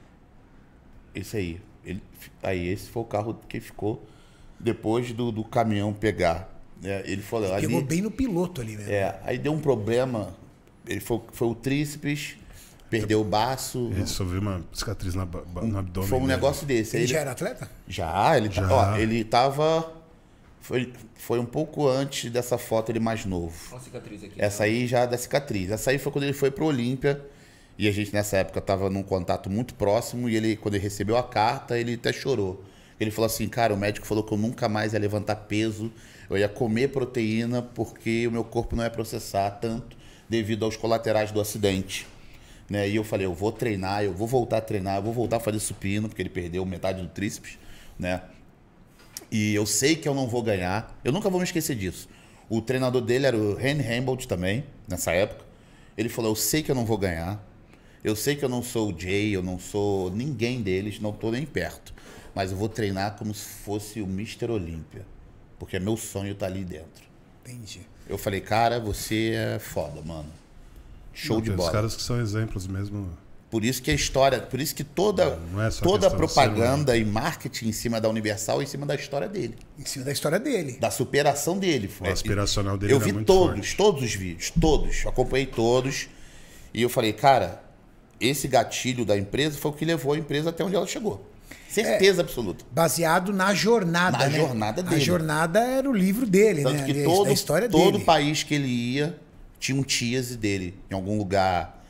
Esse aí. Ele, aí, esse foi o carro que ficou depois do, do caminhão pegar. É, ele falou ali. Pegou bem no piloto ali, né? É, aí deu um problema. Ele foi, foi o tríceps, perdeu o baço. Ele sofreu uma cicatriz na, ba- no abdômen. Foi um dele. negócio desse. Ele Aí já ele- era atleta? Já, ele, tá- Já. ó, ele tava. Foi, foi um pouco antes dessa foto, ele mais novo. Olha a cicatriz aqui. Essa aí já da cicatriz. Essa aí foi quando ele foi pro Olímpia. E a gente nessa época tava num contato muito próximo. E ele, quando ele recebeu a carta, ele até chorou. Ele falou assim, cara, o médico falou que eu nunca mais ia levantar peso. Eu ia comer proteína porque o meu corpo não ia processar tanto devido aos colaterais do acidente. Né? E eu falei, eu vou treinar, eu vou voltar a treinar, eu vou voltar a fazer supino, porque ele perdeu metade do tríceps, né? E eu sei que eu não vou ganhar. Eu nunca vou me esquecer disso. O treinador dele era o Ren Hamboldt também, nessa época. Ele falou, eu sei que eu não vou ganhar. Eu sei que eu não sou o Jay, eu não sou ninguém deles, não tô nem perto. Mas eu vou treinar como se fosse o mister Olímpia. Porque é meu sonho estar ali dentro. Entendi. Eu falei, cara, você é foda, mano. Show Não, de tem bola. Os caras que são exemplos mesmo. Por isso que a história, por isso que toda, Não é só toda a questão de propaganda e marketing em cima da Universal é em cima da história dele. Em cima da história dele. Da superação dele. O aspiracional dele Eu era vi muito todos, forte. todos os vídeos, todos. Acompanhei todos. E eu falei, cara, esse gatilho da empresa foi o que levou a empresa até onde ela chegou. Certeza absoluta. Baseado na jornada, Na né? jornada A dele. jornada era o livro dele, Tanto né? que A- todo, a história todo dele. país que ele ia tinha um tíase dele. Em algum lugar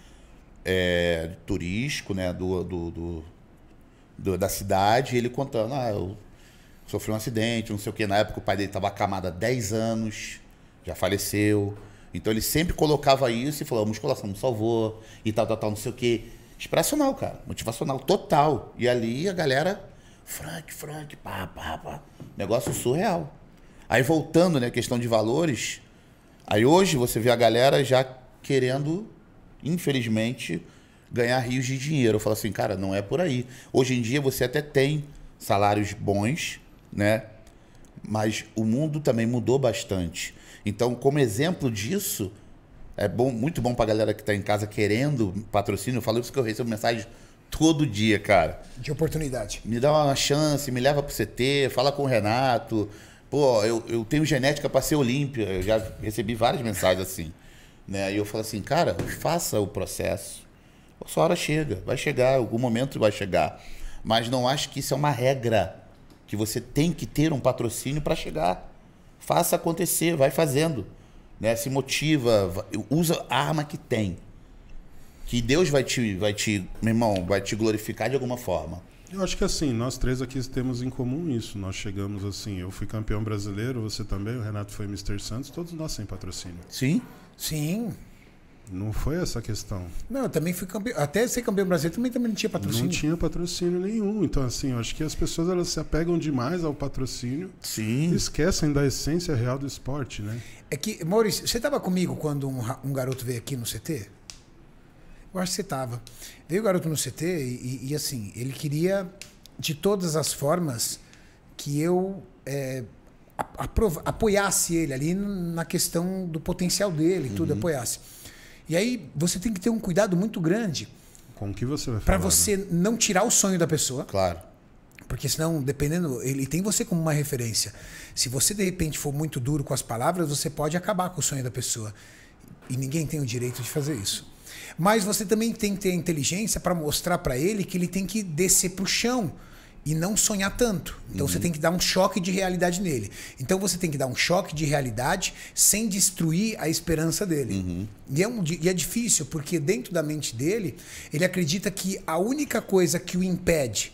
é, turístico, né? Do, do, do- do- da cidade. E ele contando, ah, eu sofri um acidente, não sei o que. Na época o pai dele estava acamado há dez anos, já faleceu. Então ele sempre colocava isso e falou, a musculação me salvou e tal, tal, tal, não sei o que. Inspiracional, cara. Motivacional, total. E ali a galera, Frank, Frank, pá, pá, pá. Negócio surreal. Aí voltando, né, questão de valores, aí hoje você vê a galera já querendo, infelizmente, ganhar rios de dinheiro. Eu falo assim, cara, não é por aí. Hoje em dia você até tem salários bons, né? Mas o mundo também mudou bastante. Então, como exemplo disso, é bom, muito bom pra galera que tá em casa querendo patrocínio. Eu falo isso que eu recebo mensagem todo dia, cara. De oportunidade. Me dá uma chance, me leva pro C T, fala com o Renato. Pô, eu, eu tenho genética para ser Olímpia. Eu já recebi várias mensagens assim. Né? E eu falo assim, cara, faça o processo. A sua hora chega, vai chegar, algum momento vai chegar. Mas não acho que isso é uma regra, que você tem que ter um patrocínio para chegar. Faça acontecer, vai fazendo. Né? Se motiva, usa a arma que tem. Que Deus vai te, vai te, meu irmão, vai te glorificar de alguma forma. Eu acho que assim, nós três aqui temos em comum isso. Nós chegamos assim, eu fui campeão brasileiro, você também, o Renato foi mister Santos, todos nós sem patrocínio. Sim. Sim. Não foi essa a questão. Não, eu também fui campeão. Até ser campeão brasileiro também, também não tinha patrocínio. Não tinha patrocínio nenhum. Então, assim, eu acho que as pessoas elas se apegam demais ao patrocínio. Sim. E esquecem da essência real do esporte, né? É que, Maurício, você estava comigo quando um, um garoto veio aqui no C T? Eu acho que você estava. Veio o garoto no C T e, e, assim, ele queria, de todas as formas, que eu é, aprova, apoiasse ele ali na questão do potencial dele, uhum. tudo, apoiasse. E aí você tem que ter um cuidado muito grande com o que você vai falar, para você né? não tirar o sonho da pessoa. Claro. Porque senão, dependendo, ele tem você como uma referência. Se você de repente for muito duro com as palavras, você pode acabar com o sonho da pessoa. E ninguém tem o direito de fazer isso. Mas você também tem que ter a inteligência para mostrar para ele que ele tem que descer pro chão e não sonhar tanto. Então uhum. você tem que dar um choque de realidade nele. Então você tem que dar um choque de realidade sem destruir a esperança dele. Uhum. E, é um, e é difícil, porque dentro da mente dele, ele acredita que a única coisa que o impede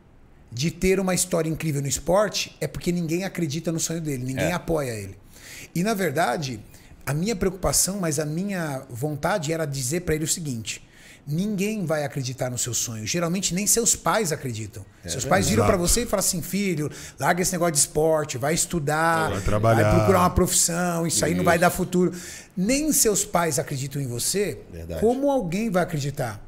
de ter uma história incrível no esporte é porque ninguém acredita no sonho dele, ninguém é. apoia ele. E na verdade, a minha preocupação, mas a minha vontade era dizer para ele o seguinte: ninguém vai acreditar no seu sonho. Geralmente nem seus pais acreditam. É, seus pais viram para você e falam assim: filho, larga esse negócio de esporte, vai estudar, vai trabalhar, vai procurar uma profissão, isso, isso aí não vai dar futuro. Nem seus pais acreditam em você. Verdade. Como alguém vai acreditar?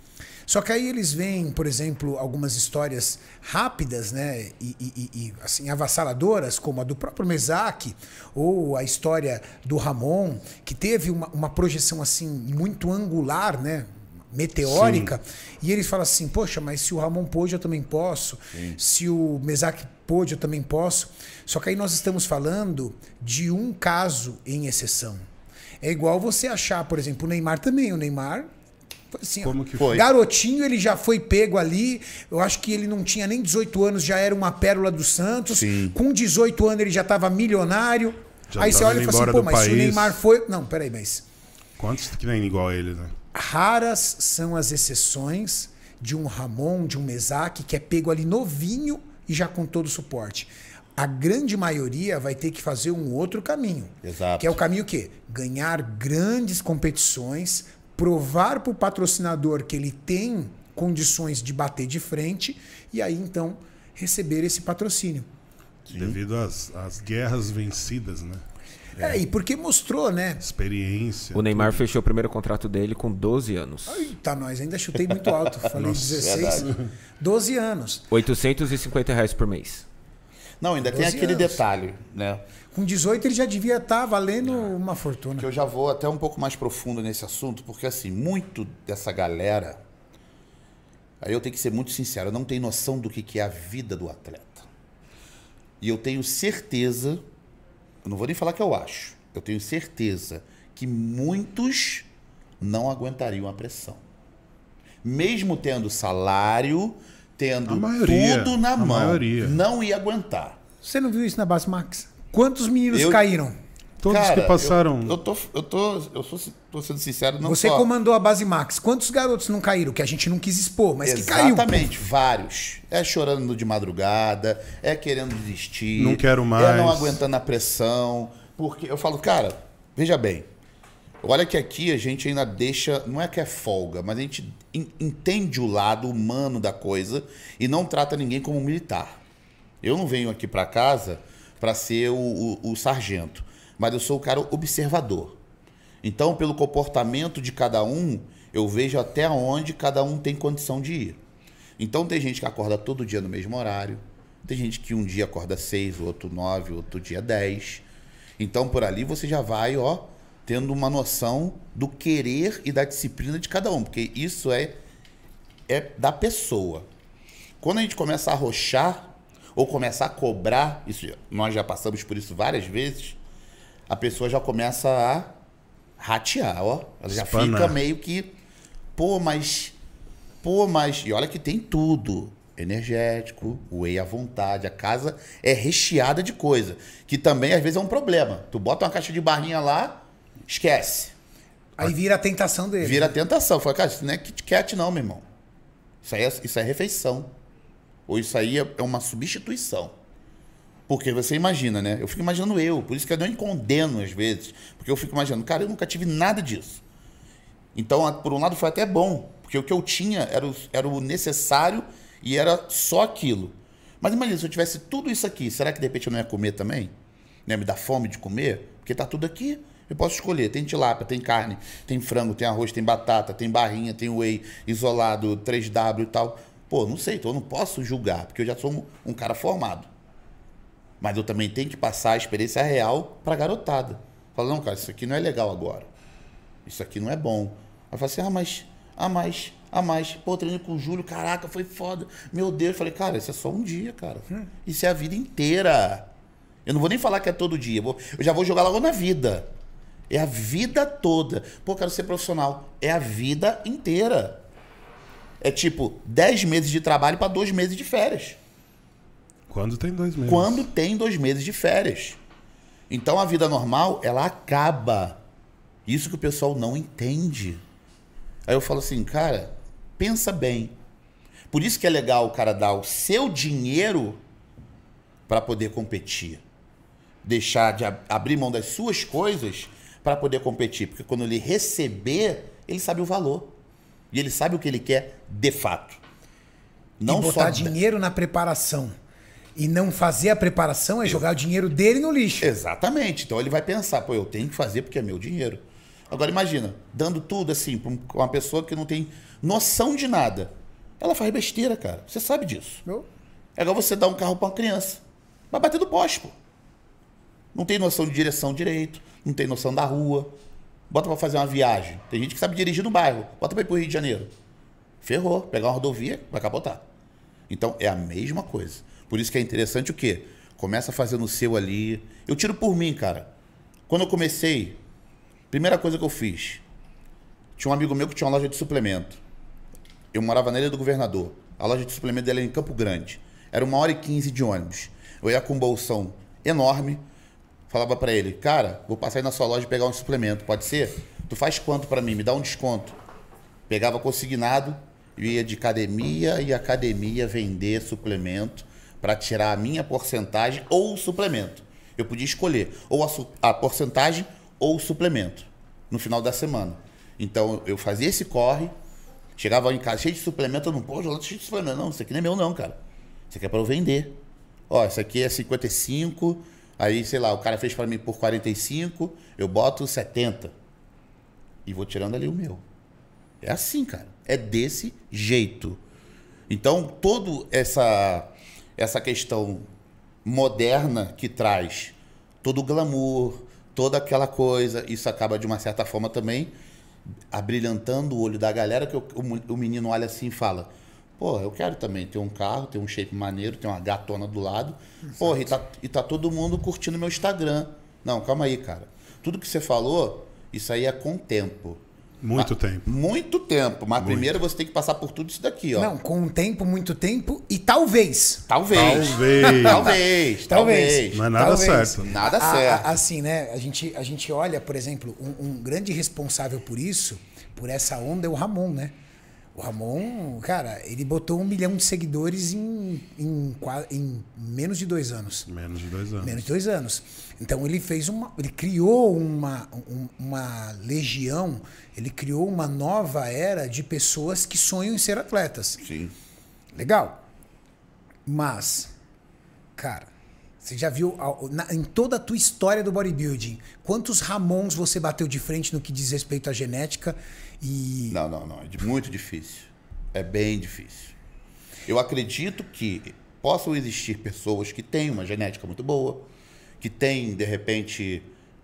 Só que aí eles veem, por exemplo, algumas histórias rápidas, né, e, e, e assim, avassaladoras, como a do próprio Mesaque, ou a história do Ramon, que teve uma, uma projeção assim muito angular, né, meteórica. Sim. E eles falam assim: poxa, mas se o Ramon pôde, eu também posso. Sim. Se o Mesaque pôde, eu também posso. Só que aí nós estamos falando de um caso em exceção. É igual você achar, por exemplo, o Neymar também. O Neymar... Assim, Como ó, que foi? Garotinho, ele já foi pego ali. Eu acho que ele não tinha nem dezoito anos, já era uma pérola do Santos. Sim. Com dezoito anos ele já estava milionário. Já aí você olha e fala assim: pô, mas país. se o Neymar foi... Não, peraí, mas... Quantos que nem igual a ele, né? Raras são as exceções de um Ramon, de um Mesaque, que é pego ali novinho e já com todo o suporte. A grande maioria vai ter que fazer um outro caminho. Exato. Que é o caminho o quê? Ganhar grandes competições, provar para o patrocinador que ele tem condições de bater de frente e aí então receber esse patrocínio. Sim. Devido às, às guerras vencidas, né? É, é, e porque mostrou, né? Experiência. O Neymar tudo. fechou o primeiro contrato dele com doze anos. Eita, nós ainda chutei muito alto. Falei Nossa, dezesseis, verdade. doze anos. oitocentos e cinquenta reais por mês. Não, ainda tem aquele anos. detalhe, né? Com dezoito ele já devia estar valendo uma fortuna. Que eu já vou até um pouco mais profundo nesse assunto, porque assim, muito dessa galera, aí eu tenho que ser muito sincero, eu não tenho noção do que que é a vida do atleta. E eu tenho certeza, eu não vou nem falar que eu acho, eu tenho certeza que muitos não aguentariam a pressão. Mesmo tendo salário, tendo A maioria, tudo na a mão, maioria. não ia aguentar. Você não viu isso na Base Max? Quantos meninos Eu- caíram? Todos Cara, que passaram. Eu, eu tô, eu tô, eu sou, tô sendo sincero, não Você só. comandou a Base Max. Quantos garotos não caíram? Que a gente não quis expor, mas que caiu. Exatamente, vários. É chorando de madrugada, é querendo desistir. Não quero É mais. não aguentando a pressão. Porque eu falo, cara, veja bem. Olha que aqui a gente ainda deixa, não é que é folga, mas a gente en- entende o lado humano da coisa e não trata ninguém como militar. Eu não venho aqui para casa para ser o, o, o sargento, mas eu sou o cara observador. Então, pelo comportamento de cada um, eu vejo até onde cada um tem condição de ir. Então, tem gente que acorda todo dia no mesmo horário, tem gente que um dia acorda seis, o outro nove, o outro dia dez. Então, por ali você já vai, ó, tendo uma noção do querer e da disciplina de cada um, porque isso é, é da pessoa. Quando a gente começa a arrochar ou começar a cobrar, isso, nós já passamos por isso várias vezes, a pessoa já começa a ratear, ó. Ela já Espanar. fica meio que, pô, mas, pô, mas, e olha que tem tudo. Energético, whey à vontade, a casa é recheada de coisa, que também às vezes é um problema. Tu bota uma caixa de barrinha lá, esquece. Aí vira a tentação dele. Vira a tentação. Fala, cara, isso não é Kit Kat não, meu irmão. Isso aí é, isso aí é refeição. Ou isso aí é, é uma substituição. Porque você imagina, né? Eu fico imaginando eu, por isso que eu não condeno às vezes, porque eu fico imaginando, cara, eu nunca tive nada disso. Então, por um lado foi até bom, porque o que eu tinha era o, era o necessário e era só aquilo. Mas imagina, se eu tivesse tudo isso aqui, será que de repente eu não ia comer também? Não ia me dar fome de comer? Porque tá tudo aqui. Eu posso escolher. Tem tilápia, tem carne, tem frango, tem arroz, tem batata, tem barrinha, tem whey, isolado, três W e tal. Pô, não sei, então eu não posso julgar, porque eu já sou um, um cara formado. Mas eu também tenho que passar a experiência real pra garotada. Fala, não, cara, isso aqui não é legal agora. Isso aqui não é bom. Aí fala assim, ah, mas, ah, mas, ah, mas, pô, treino com o Júlio, caraca, foi foda. Meu Deus, eu falei, cara, isso é só um dia, cara. Isso é a vida inteira. Eu não vou nem falar que é todo dia. Eu, vou, eu já vou jogar logo na vida. É a vida toda. Pô, quero ser profissional. É a vida inteira. É tipo dez meses de trabalho para dois meses de férias. Quando tem dois meses. Quando tem dois meses de férias. Então a vida normal, ela acaba. Isso que o pessoal não entende. Aí eu falo assim, cara, pensa bem. Por isso que é legal o cara dar o seu dinheiro para poder competir. Deixar de ab- abrir mão das suas coisas para poder competir. Porque quando ele receber, ele sabe o valor. E ele sabe o que ele quer de fato. Não e botar só dinheiro na preparação e não fazer a preparação é jogar o dinheiro dele no lixo. Exatamente. Então ele vai pensar, pô, eu tenho que fazer porque é meu dinheiro. Agora imagina, dando tudo assim para uma pessoa que não tem noção de nada. Ela faz besteira, cara. Você sabe disso. Eu- É igual você dar um carro para uma criança. Vai bater do poste, pô. Não tem noção de direção direito, não tem noção da rua. Bota para fazer uma viagem. Tem gente que sabe dirigir no bairro. Bota para ir pro Rio de Janeiro. Ferrou. Pegar uma rodovia, vai capotar. Então é a mesma coisa. Por isso que é interessante o quê? Começa fazendo o seu ali. Eu tiro por mim, cara. Quando eu comecei, primeira coisa que eu fiz, tinha um amigo meu que tinha uma loja de suplemento. Eu morava na Ilha do Governador. A loja de suplemento dela era em Campo Grande. Era uma hora e quinze de ônibus. Eu ia com um bolsão enorme. Falava pra ele, cara, vou passar aí na sua loja e pegar um suplemento, pode ser? Tu faz quanto pra mim? Me dá um desconto. Pegava consignado, ia de academia e academia vender suplemento para tirar a minha porcentagem ou o suplemento. Eu podia escolher ou a, su- a porcentagem ou o suplemento no final da semana. Então eu fazia esse corre, chegava em casa cheio de suplemento, eu não posso jogar cheio de suplemento. Não, isso aqui não é meu não, cara. Isso aqui é para eu vender. Ó, isso aqui é cinquenta e cinco, aí sei lá, o cara fez para mim por quarenta e cinco, eu boto setenta e vou tirando ali o meu. É assim, cara. É desse jeito. Então, toda essa, essa questão moderna que traz todo o glamour, toda aquela coisa, isso acaba, de uma certa forma, também abrilhantando o olho da galera, que o, o, o menino olha assim e fala, pô, eu quero também ter um carro, ter um shape maneiro, ter uma gatona do lado. Porra, e tá, e tá todo mundo curtindo meu Instagram. Não, calma aí, cara. Tudo que você falou, isso aí é com tempo. Muito Ah, tempo. Muito tempo. Mas Muito. primeiro você tem que passar por tudo isso daqui, ó. Não, com um tempo, muito tempo e talvez. Talvez. Talvez. Talvez. Talvez. Mas nada Talvez. certo. Nada A- a- certo. assim, né? A gente, a gente olha, por exemplo, um, um grande responsável por isso, por essa onda, é o Ramon, né? O Ramon, cara, ele botou um milhão de seguidores em, em, qua- em menos de dois anos. Menos de dois anos. Menos de dois anos. Então ele fez uma. Ele criou uma, um- uma legião, ele criou uma nova era de pessoas que sonham em ser atletas. Sim. Legal. Mas, cara, você já viu a- na- em toda a tua história do bodybuilding, quantos Ramons você bateu de frente no que diz respeito à genética e. Não, não, não. É muito difícil. É bem difícil. Eu acredito que possam existir pessoas que têm uma genética muito boa, que têm, de repente,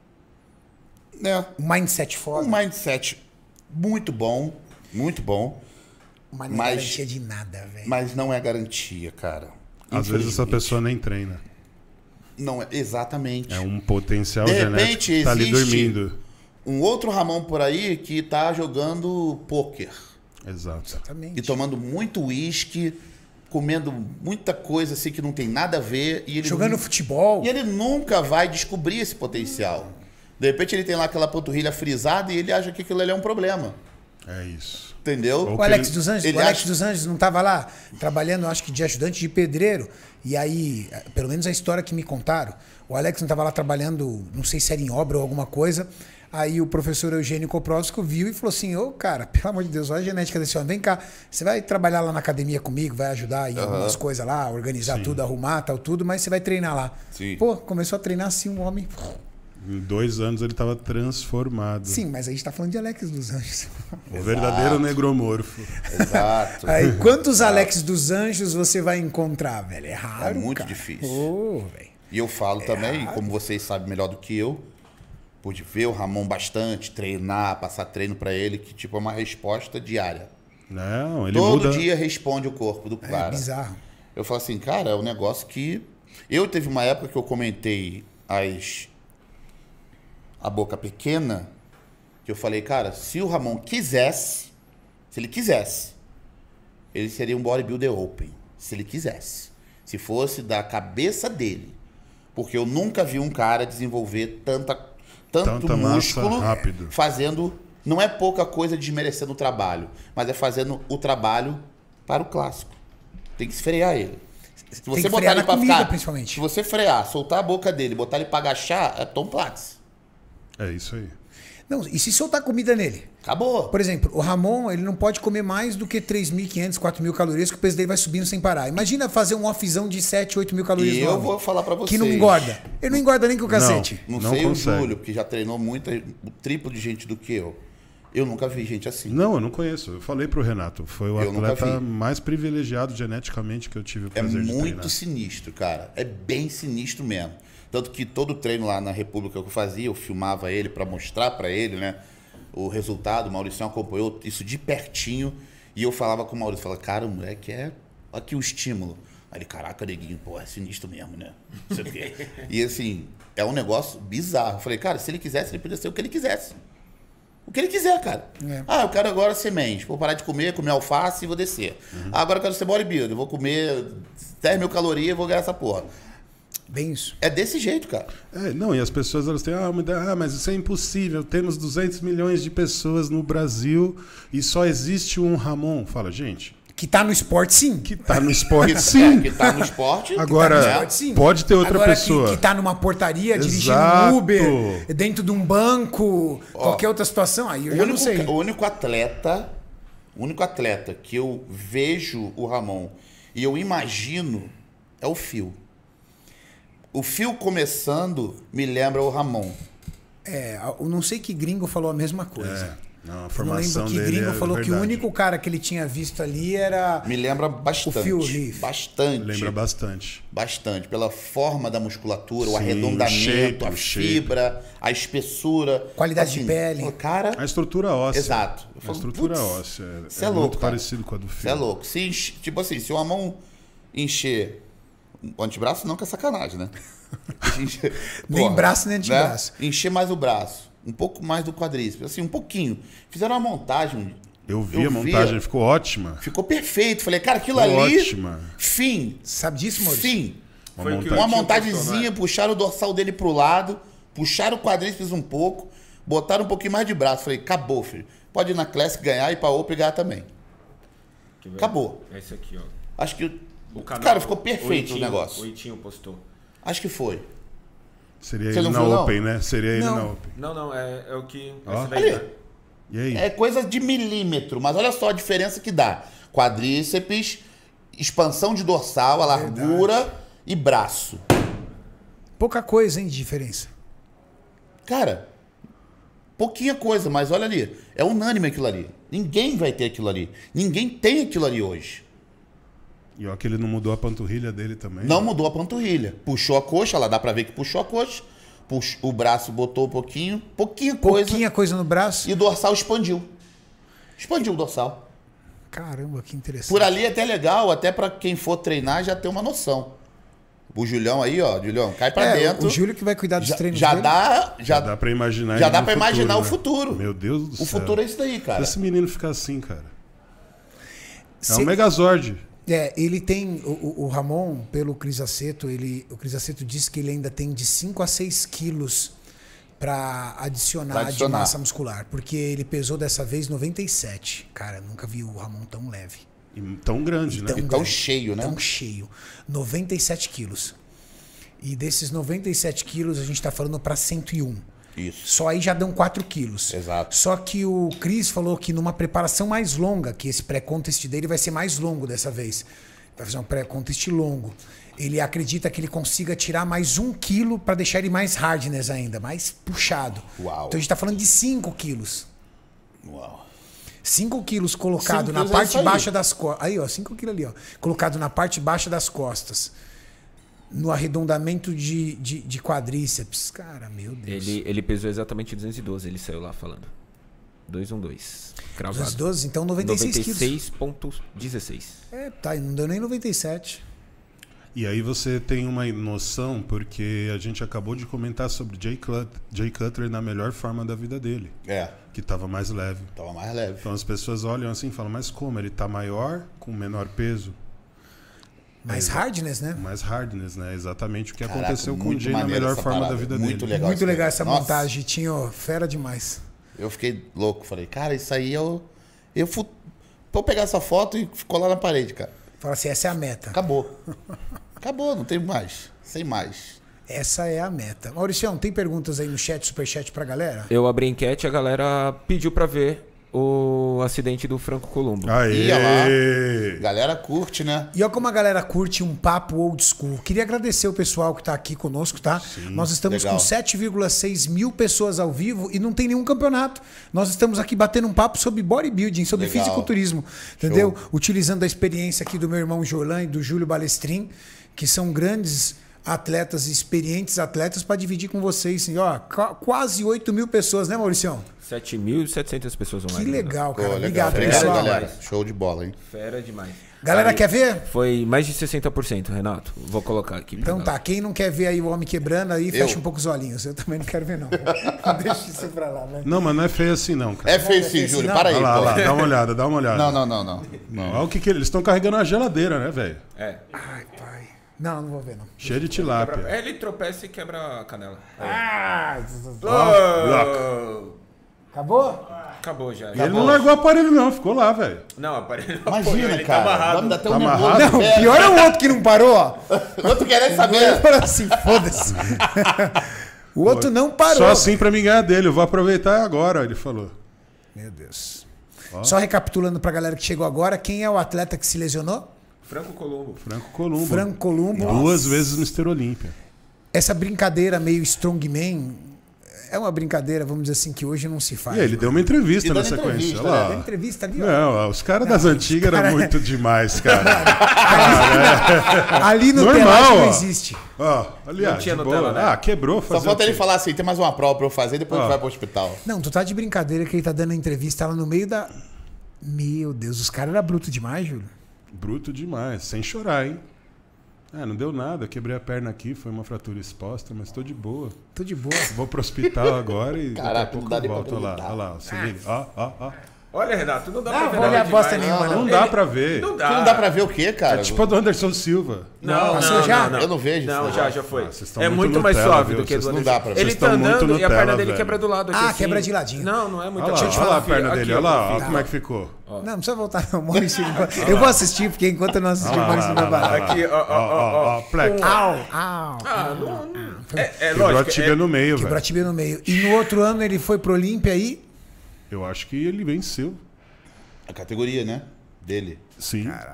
né, Um mindset foda. um mindset muito bom, muito bom, Mas não é mas- garantia de nada, velho. mas não é garantia, cara. Às vezes essa Infelizmente. pessoa nem treina. Não é exatamente. É um potencial De genético repente que tá ali existe dormindo. um outro Ramon por aí que tá jogando pôquer. Exato. Exatamente. E tomando muito uísque, comendo muita coisa assim que não tem nada a ver. E ele Jogando nu- futebol. E ele nunca vai descobrir esse potencial. De repente ele tem lá aquela panturrilha frisada e ele acha que aquilo ali é um problema. É isso. Entendeu? Ou O que Alex ele- dos Anjos, ele o Alex acha- dos Anjos não estava lá trabalhando, acho que de ajudante de pedreiro. E aí, pelo menos a história que me contaram, o Alex não estava lá trabalhando, não sei se era em obra ou alguma coisa. Aí o professor Eugênio Koprowski viu e falou assim: ô, cara, pelo amor de Deus, olha a genética desse homem, vem cá, você vai trabalhar lá na academia comigo, vai ajudar em algumas coisas lá, organizar Sim. tudo, arrumar, tal, tudo, mas você vai treinar lá. Sim. Pô, começou a treinar assim um homem. Em dois anos ele estava transformado. Sim, mas a gente tá falando de Alex dos Anjos. O verdadeiro negromorfo. Exato. Aí, quantos Alex dos Anjos você vai encontrar, velho? É raro. É muito cara. difícil. Ô, velho. E eu falo também, como vocês sabem melhor do que eu, pude ver o Ramon bastante, treinar, passar treino pra ele, que tipo é uma resposta diária. Não, ele Todo muda. dia responde o corpo do É cara. bizarro. Eu falo assim, cara, é um negócio que... Eu teve uma época que eu comentei as... a boca pequena, que eu falei, cara, se o Ramon quisesse, se ele quisesse, ele seria um bodybuilder open. Se ele quisesse. Se fosse da cabeça dele. Porque eu nunca vi um cara desenvolver tanta, tanto Tanta massa músculo rápido. fazendo... Não é pouca coisa desmerecendo o trabalho, mas é fazendo o trabalho para o clássico. Tem que frear ele. Se Tem você que botar frear ele na pra comida, ficar, principalmente. se você frear, soltar a boca dele, botar ele pra agachar, é Tom Platz. É isso aí. Não, e se soltar comida nele? Acabou. Por exemplo, o Ramon, ele não pode comer mais do que três mil e quinhentas, quatro mil calorias, que o peso dele vai subindo sem parar. Imagina fazer um offzão de sete, oito mil calorias E no eu homem, vou falar pra vocês. que não engorda. Ele não engorda nem com o cacete. Não, Não sei consegue. o Júlio, porque já treinou muito, o triplo de gente do que eu. Eu nunca vi gente assim. Não, eu não conheço. Eu falei pro Renato. Foi o Eu nunca atleta vi. mais privilegiado geneticamente que eu tive o É prazer de muito treinar. sinistro, cara. É bem sinistro mesmo. Tanto que todo treino lá na República que eu fazia, eu filmava ele pra mostrar pra ele, né? O resultado, o Mauricio acompanhou isso de pertinho. E eu falava com o Maurício, falava, cara, o moleque é... Olha aqui o estímulo. Aí ele, caraca, neguinho, pô, é sinistro mesmo, né? Não sei o quê. E assim, é um negócio bizarro. Eu falei, cara, se ele quisesse, ele podia ser o que ele quisesse. O que ele quiser, cara. É. Ah, eu quero agora semente. Vou parar de comer, comer alface e vou descer. Ah, agora eu quero ser bodybuilder. Eu vou comer dez mil calorias e vou ganhar essa porra. Bem isso. É desse jeito, cara. É, não, e as pessoas elas têm, ah, mas- ah, mas isso é impossível. Temos duzentos milhões de pessoas no Brasil e só existe um Ramon. Fala, gente, Que tá no esporte, sim. que tá no esporte, Que, sim. é, que tá no esporte. Agora, Tá no esporte, sim. pode ter outra Agora, pessoa. Que, que tá numa portaria, dirigindo Exato. um Uber, dentro de um banco, qualquer outra situação, aí eu O já não único, sei. ca- o único atleta, o único atleta que eu vejo o Ramon e eu imagino é o Phil. O Phil começando me lembra o Ramon. É, eu não sei que gringo falou a mesma coisa. É, não, a Eu não formação lembro que dele gringo é falou que o verdade. único cara que ele tinha visto ali era... Me lembra bastante. Phil Heath. Bastante. Lembra bastante. Bastante. Pela forma da musculatura, o Sim, arredondamento, o shape, a o shape. fibra, a espessura. Qualidade de pele. o Cara, A estrutura óssea. Exato. Eu A falo, estrutura putz, óssea. É, cê é é louco, muito cara. parecido com a do você filme. é louco. Se enche- tipo assim, se o Ramon encher o antebraço, não, que é sacanagem, né? Encher- Nem Porra, braço, nem antebraço. Né? Encher mais o braço. Um pouco mais do quadríceps. Assim, um pouquinho. Fizeram uma montagem. Eu vi a montagem, ficou ótima. Ficou perfeito. Falei, cara, aquilo Ficou ali... ótima. Fim. Sabe disso, Maurício? Fim. Uma Foi o que montagem. Uma Tinha montagenzinha, postou, né? puxaram o dorsal dele pro lado, puxaram o quadríceps um pouco, botaram um pouquinho mais de braço. Falei, acabou, filho. Pode ir na Classic ganhar e ir pra Open ganhar também. Quer ver? Acabou. É esse aqui, ó. Acho que... O canal- Cara, ficou perfeito o Itinho- negócio. O Itinho postou. Acho que foi. Seria Você ele não na viu, não? Open, né? Seria ele Não. na Open. Não, não, é, é o que... Ó. Esse daí, Ali. né? E aí? É coisa de milímetro, mas olha só a diferença que dá. Quadríceps, expansão de dorsal, a largura e braço. Pouca coisa, hein, de diferença. Cara, pouquinha coisa, mas olha ali. É unânime aquilo ali. Ninguém vai ter aquilo ali. Ninguém tem aquilo ali hoje. E ó, que ele não mudou a panturrilha dele também. Não mudou a panturrilha. Puxou a coxa, lá dá pra ver que puxou a coxa. Pux- o braço botou um pouquinho. Pouquinha coisa. Pouquinha coisa no braço. E o dorsal expandiu. Expandiu o dorsal. Caramba, que interessante. Por ali é até legal, até pra quem for treinar já ter uma noção. O Julião aí, ó, Julião, cai pra É, dentro. o Júlio que vai cuidar dos já, treinos já dele. dá, já, Já dá pra imaginar já ele dá no pra futuro, imaginar o né? futuro. Meu Deus do céu. O futuro é isso daí, cara. Se esse menino ficar assim, cara. É Se- um Megazord. É, ele tem, o, o- o Ramon, pelo Cris Aceto, ele, o Cris Aceto disse que ele ainda tem de cinco a seis quilos para adicionar, Pra adicionar. de massa muscular, porque ele pesou dessa vez noventa e sete. Cara, nunca vi o Ramon tão leve. E tão grande, né? Tão E tão grande, cheio, né? Tão cheio. noventa e sete quilos. E desses noventa e sete quilos, a gente está falando para cento e um. Isso. Só aí já dão quatro quilos. Exato. Só que o Cris falou que numa preparação mais longa, que esse pré-contest dele vai ser mais longo dessa vez. Vai fazer um pré-contest longo. Ele acredita que ele consiga tirar mais um quilo para deixar ele mais hardness ainda, mais puxado. Uau. Então a gente tá falando de cinco quilos. Uau. cinco quilos colocado Cinco na quilos é parte isso aí. baixa das costas. Aí, ó, cinco quilos ali, ó. Colocado na parte baixa das costas. No arredondamento de, de, de quadríceps. Cara, meu Deus. Ele, ele pesou exatamente duzentos e doze, ele saiu lá falando. duzentos e doze. Cravado. duzentos e doze, então noventa e seis quilos. noventa e seis vírgula dezesseis. É, tá, não deu nem noventa e sete. E aí você tem uma noção, porque a gente acabou de comentar sobre Jay, Cut, Jay Cutler na melhor forma da vida dele, É, que estava mais leve. tava mais leve. Então as pessoas olham assim e falam, mas como? Ele tá maior, com menor peso, Mais hardness, né? mais hardness, né? Exatamente o que Caraca, aconteceu com o muito Jay na maneiro melhor essa forma parada, da vida muito dele. legal. Muito isso legal daí. essa Nossa. montagem, Tinho. Fera demais. Eu fiquei louco, falei, cara, isso aí eu. Eu fui. Vou pegar essa foto e ficou lá na parede, cara. Fala assim, essa é a meta. Acabou. Acabou, não tem mais. Sem mais. Essa é a meta. Mauricião, tem perguntas aí no chat, superchat pra galera? Eu abri a enquete e a galera pediu pra ver o acidente do Franco Columbo. Aê! Ia lá. Galera curte, né? E olha como a galera curte um papo old school. Queria agradecer o pessoal que tá aqui conosco, tá? Nós estamos legal. com sete vírgula seis mil pessoas ao vivo e não tem nenhum campeonato. Nós estamos aqui batendo um papo sobre bodybuilding, sobre Legal. fisiculturismo, entendeu? Utilizando a experiência aqui do meu irmão Jorlan e do Júlio Balestrin, que são grandes atletas, experientes atletas, para dividir com vocês. Assim, ó, qu- quase oito mil pessoas, né, Mauricião? sete mil e setecentas pessoas Que online. legal, Pô, cara. legal. Obrigado, Obrigado, pessoal. galera. Show de bola, hein? Fera demais. Galera, Aí, quer ver? Foi mais de sessenta por cento, Renato. Vou colocar aqui. pra Então tá, galera. quem não quer ver aí o homem quebrando, aí Eu. fecha um pouco os olhinhos. Eu também não quero ver, não. Deixa isso pra lá, né? Não, mas não é feio assim não, cara. É feio é sim, feio Júlio. não. Para aí, Olha lá, olha lá, pô. dá uma olhada, dá uma olhada. Não, não, não, não. não. Olha o que, que eles estão carregando na geladeira, né, velho? É. Ai, pai. Não, não vou ver, não. Cheio de tilápia. Quebra- é, ele tropeça e quebra a canela. Ah, Oh! acabou? Acabou já. E ele não largou o aparelho não, ficou lá, velho. Não, aparelho. Imagina, ele cara. Tá amarrado. Vamos dar até um Tá nervoso. amarrado? Não, velho. pior é o outro que não parou, ó. Outro querendo Ele saber. falou assim, foda-se. O outro não parou. Só assim pra mim ganhar dele, eu vou aproveitar agora, ele falou. Meu Deus. Só recapitulando pra galera que chegou agora, quem é o atleta que se lesionou? Franco Columbo. Franco Columbo. Franco Columbo. Duas vezes mister Olímpia. Essa brincadeira meio strongman é uma brincadeira, vamos dizer assim, que hoje não se faz. E ele deu uma entrevista E na dando sequência. entrevista, Olha lá. Tem entrevista ali, ó. Não, os caras das antigas eram muito demais, cara. Ali no Normal, telagem não ó. existe. Ó, aliás, Não tinha de Nutella, boa. né? Ah, quebrou, fazer Só falta o quê? ele falar assim, tem mais uma prova pra eu fazer, depois a Ó. gente vai pro hospital. Não, tu tá de brincadeira que ele tá dando entrevista lá no meio da... Meu Deus, os caras eram brutos demais, Júlio. Bruto demais, sem chorar, hein? Ah, não deu nada, quebrei a perna aqui, foi uma fratura exposta, mas tô de boa. Tô de boa. Vou pro hospital agora e daqui a Caraca, pouco não dá eu nem pra volto. Olha lá, acreditar. olha lá, se liga. Ó, ó, ó. Olha, Renato, não dá Não, pra ver vou olhar nada bosta demais. nenhuma, Não não. dá pra ver. Não dá. Que não dá pra ver o quê, cara? É tipo a do Anderson Silva. Não, Passou não, já? não, não. Eu não vejo Não, isso. já, já foi. Ah, vocês estão É muito muito mais Nutella, suave viu? do que Vocês do não Anderson. dá pra ver. Ele Vocês tá estão muito andando e a Nutella, perna dele velho. quebra do lado aqui, Ah, assim. quebra de ladinho. Não, não é muito. Olha lá, Deixa eu te olha lá falar, a perna aqui, dele, ó, olha lá, filho. olha como é que ficou. Não, não precisa voltar não, Maurício. Eu vou assistir, porque enquanto eu não assistir, o Maurício vai parar. Aqui, ó, ó, Ó, ó, ó, pleque. Au, au. Ah, não, não. É, é Quebrou a lógico. tibia é- no meio, Quebrou a velho. tibia no meio. E no outro ano ele foi pro Olímpia aí. Eu acho que ele venceu. A categoria, né? Dele. Sim. Caraca.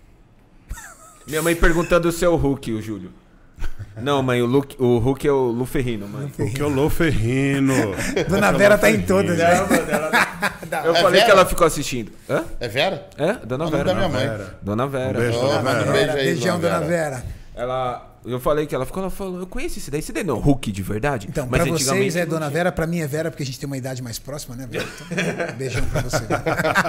Minha mãe perguntando o seu Hulk, o Júlio. Não, mãe, o, Luke, o Hulk é o Luferrino, mãe. O que é o Loferrino. Dona Vera tá em todas, né? Não, mano, ela... Eu É falei Vera? que ela ficou assistindo. Hã? É Vera? É, Dona É o nome Vera. da minha mãe. Vera. Dona Vera. Um beijo, Ô, Dona manda um Vera. beijo aí, Beijão, Dona Dona Vera. Ela... Eu falei que ela ficou, ela falou, eu conheço esse daí. Esse daí não é o Hulk de verdade? Então, Mas pra vocês antigamente é não Dona tinha. Vera, pra mim é Vera, porque a gente tem uma idade mais próxima, né, Vera? Então, beijão pra você.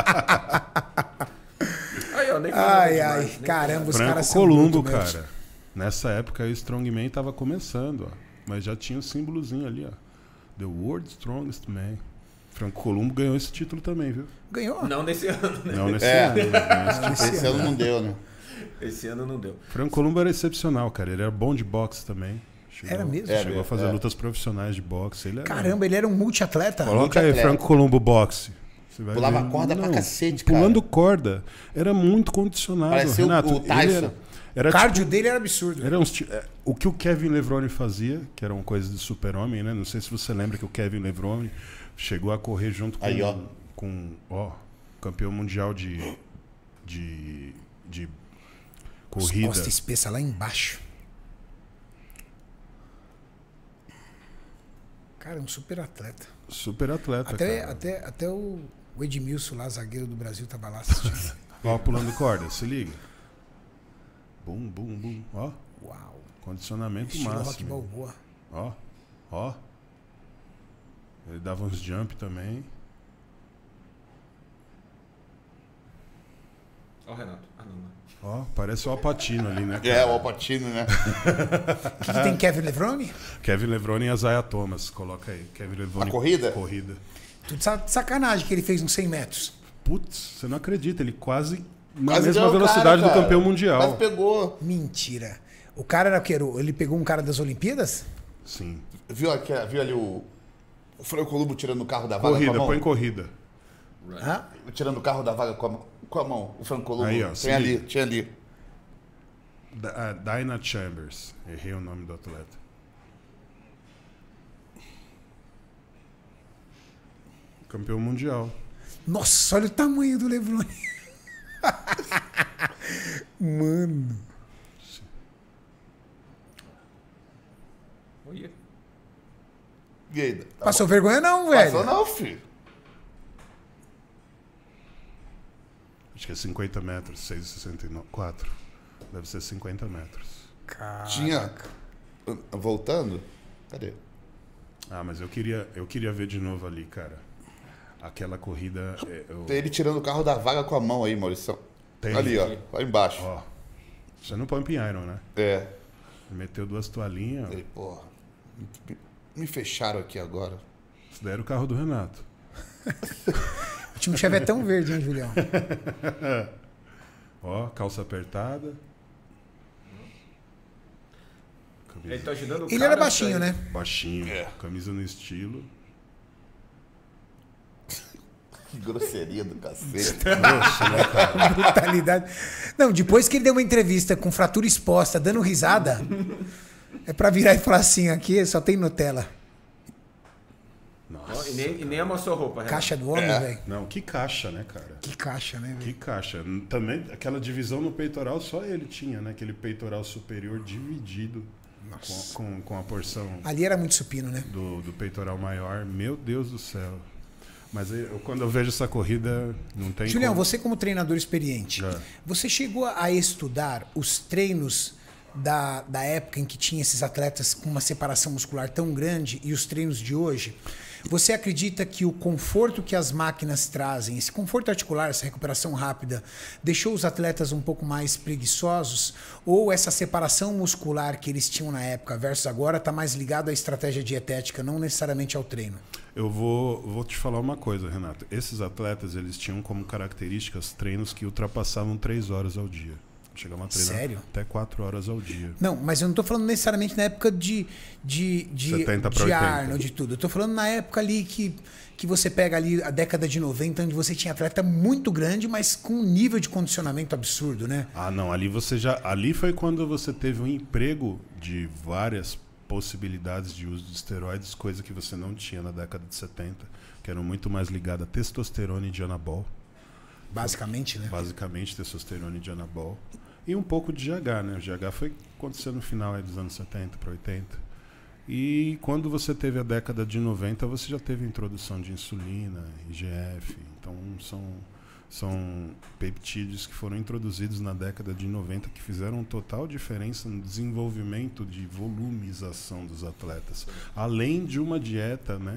Aí, ó, nem falei Ai, demais, ai, nem caramba, os Franco caras são Columbo, brutos mesmo. cara. Nessa época o Strongman tava começando, ó. Mas já tinha o símbolozinho ali, ó. The World's Strongest Man. Franco Columbo ganhou esse título também, viu? Ganhou? Não nesse ano, né? Não nesse É. ano. Né? Esse, esse ano não deu, né? Esse ano não deu. Franco Columbo era excepcional, cara. Ele era bom de boxe também. Chegou, Era mesmo? Chegou É, a fazer é. lutas profissionais de boxe. Ele era... Caramba, ele era um multiatleta. Coloca aí, Multiatleta. Franco Columbo boxe. Você vai Pulava ver. corda pra Não, cacete, cara. Pulando corda. Era muito condicionado. Parecia o- Renato, o ele Tyson. Era, era O cardio tipo- dele era absurdo. Era uns ti- é, o que o Kevin Levrone fazia, que eram coisas de super-homem, né? Não sei se você lembra que o Kevin Levrone chegou a correr junto com, Aí, ó. com ó, campeão mundial de, de, de corrida. Costa espessa lá embaixo. Cara, um super atleta. Super atleta, Até, cara. até, até o, o Edmilson lá, zagueiro do Brasil, tava lá assistindo. Ó, pulando corda, se liga. Bum, bum, bum. Ó, Uau. condicionamento Estilo Rock máximo. Balboa. Ó, ó. Ele dava uns jump também. Ó, o Renato. Ah, não, não. Ó, parece o Alpatino ali, né? É, cara? o Alpatino, né? O que, que tem Kevin Levrone? Kevin Levrone e Isaiah Thomas, coloca aí. Kevin Levrone. A corrida? Corrida. Tudo sa- sacanagem que ele fez uns cem metros. Putz, você não acredita, ele quase na Quase mesma ganhou o velocidade cara, do campeão cara. mundial. Quase pegou. Mentira. O cara era o quê? Ele pegou um cara das Olimpíadas? Sim. Viu, aqui, viu ali o, o Franco Columbo tirando o carro da vaga Corrida, com a mão? põe corrida. Hã? Tirando o carro da vaga com a, mão- com a mão. O Franco Columbo. Aí, ó, se Tem ali, liga. tinha ali. Da, ah, Dinah Chambers. Errei o nome do atleta. Campeão mundial. Nossa, olha o tamanho do Levrone. Mano. Olha. E aí? Tá Passou bom? vergonha não, velho. Passou não, filho. Acho que é cinquenta metros, seis e sessenta e quatro. Deve ser cinquenta metros. Cara. Tinha... Voltando? Cadê? Ah, mas eu queria, eu queria ver de novo ali, cara. Aquela corrida. é, eu- Tem ele tirando o carro da vaga com a mão aí, Maurício. Tem. Ali, ó. Lá embaixo. Ó. Você não põe Iron, né? É. Meteu duas toalhinhas. Ele, porra. Me, me fecharam aqui agora. Isso daí era o carro do Renato. O time chave é tão verde, hein, Julião? Ó, calça apertada. Camisa Ele tá ajudando o Ele cara era baixinho, pra- né? baixinho, É. camisa no estilo. Que grosseria do cacete. Brutalidade. Não, depois que ele deu uma entrevista com fratura exposta, dando risada, é pra virar e falar assim, aqui só tem Nutella. Nossa. Ó, e, nem, e nem amassou a roupa, Renato. Caixa do homem, É. velho. Não, que caixa, né, cara? Que caixa, né, Que velho? caixa. Também, aquela divisão no peitoral, só ele tinha, né? Aquele peitoral superior dividido com, com, com a porção Ali era muito supino, né? do, do peitoral maior. Meu Deus do céu. Mas eu, quando eu vejo essa corrida, não tem Julião, como. você como treinador experiente, É. você chegou a estudar os treinos da, da época em que tinha esses atletas com uma separação muscular tão grande e os treinos de hoje? Você acredita que o conforto que as máquinas trazem, esse conforto articular, essa recuperação rápida, deixou os atletas um pouco mais preguiçosos? Ou essa separação muscular que eles tinham na época versus agora está mais ligado à estratégia dietética, não necessariamente ao treino? Eu vou, vou te falar uma coisa, Renato. Esses atletas, eles tinham como características treinos que ultrapassavam três horas ao dia. Chegavam a treinar Sério? até quatro horas ao dia. Não, mas eu não tô falando necessariamente na época de, de, de, setenta pra de oitenta. Arnold, de tudo. Eu tô falando na época ali que, que você pega ali a década de noventa, onde você tinha atleta muito grande, mas com um nível de condicionamento absurdo, né? Ah, não. Ali você já. Ali foi quando você teve um emprego de várias possibilidades de uso de esteroides, coisa que você não tinha na década de setenta, que eram muito mais ligadas a testosterona e de anabol. Basicamente, né? Basicamente, testosterona e de anabol. E um pouco de G H, né? O G H foi acontecendo no final aí dos anos setenta para oitenta. E quando você teve a década de noventa, você já teve a introdução de insulina, I G F. Então, são, são peptídeos que foram introduzidos na década de noventa que fizeram total diferença no desenvolvimento de volumização dos atletas. Além de uma dieta, né?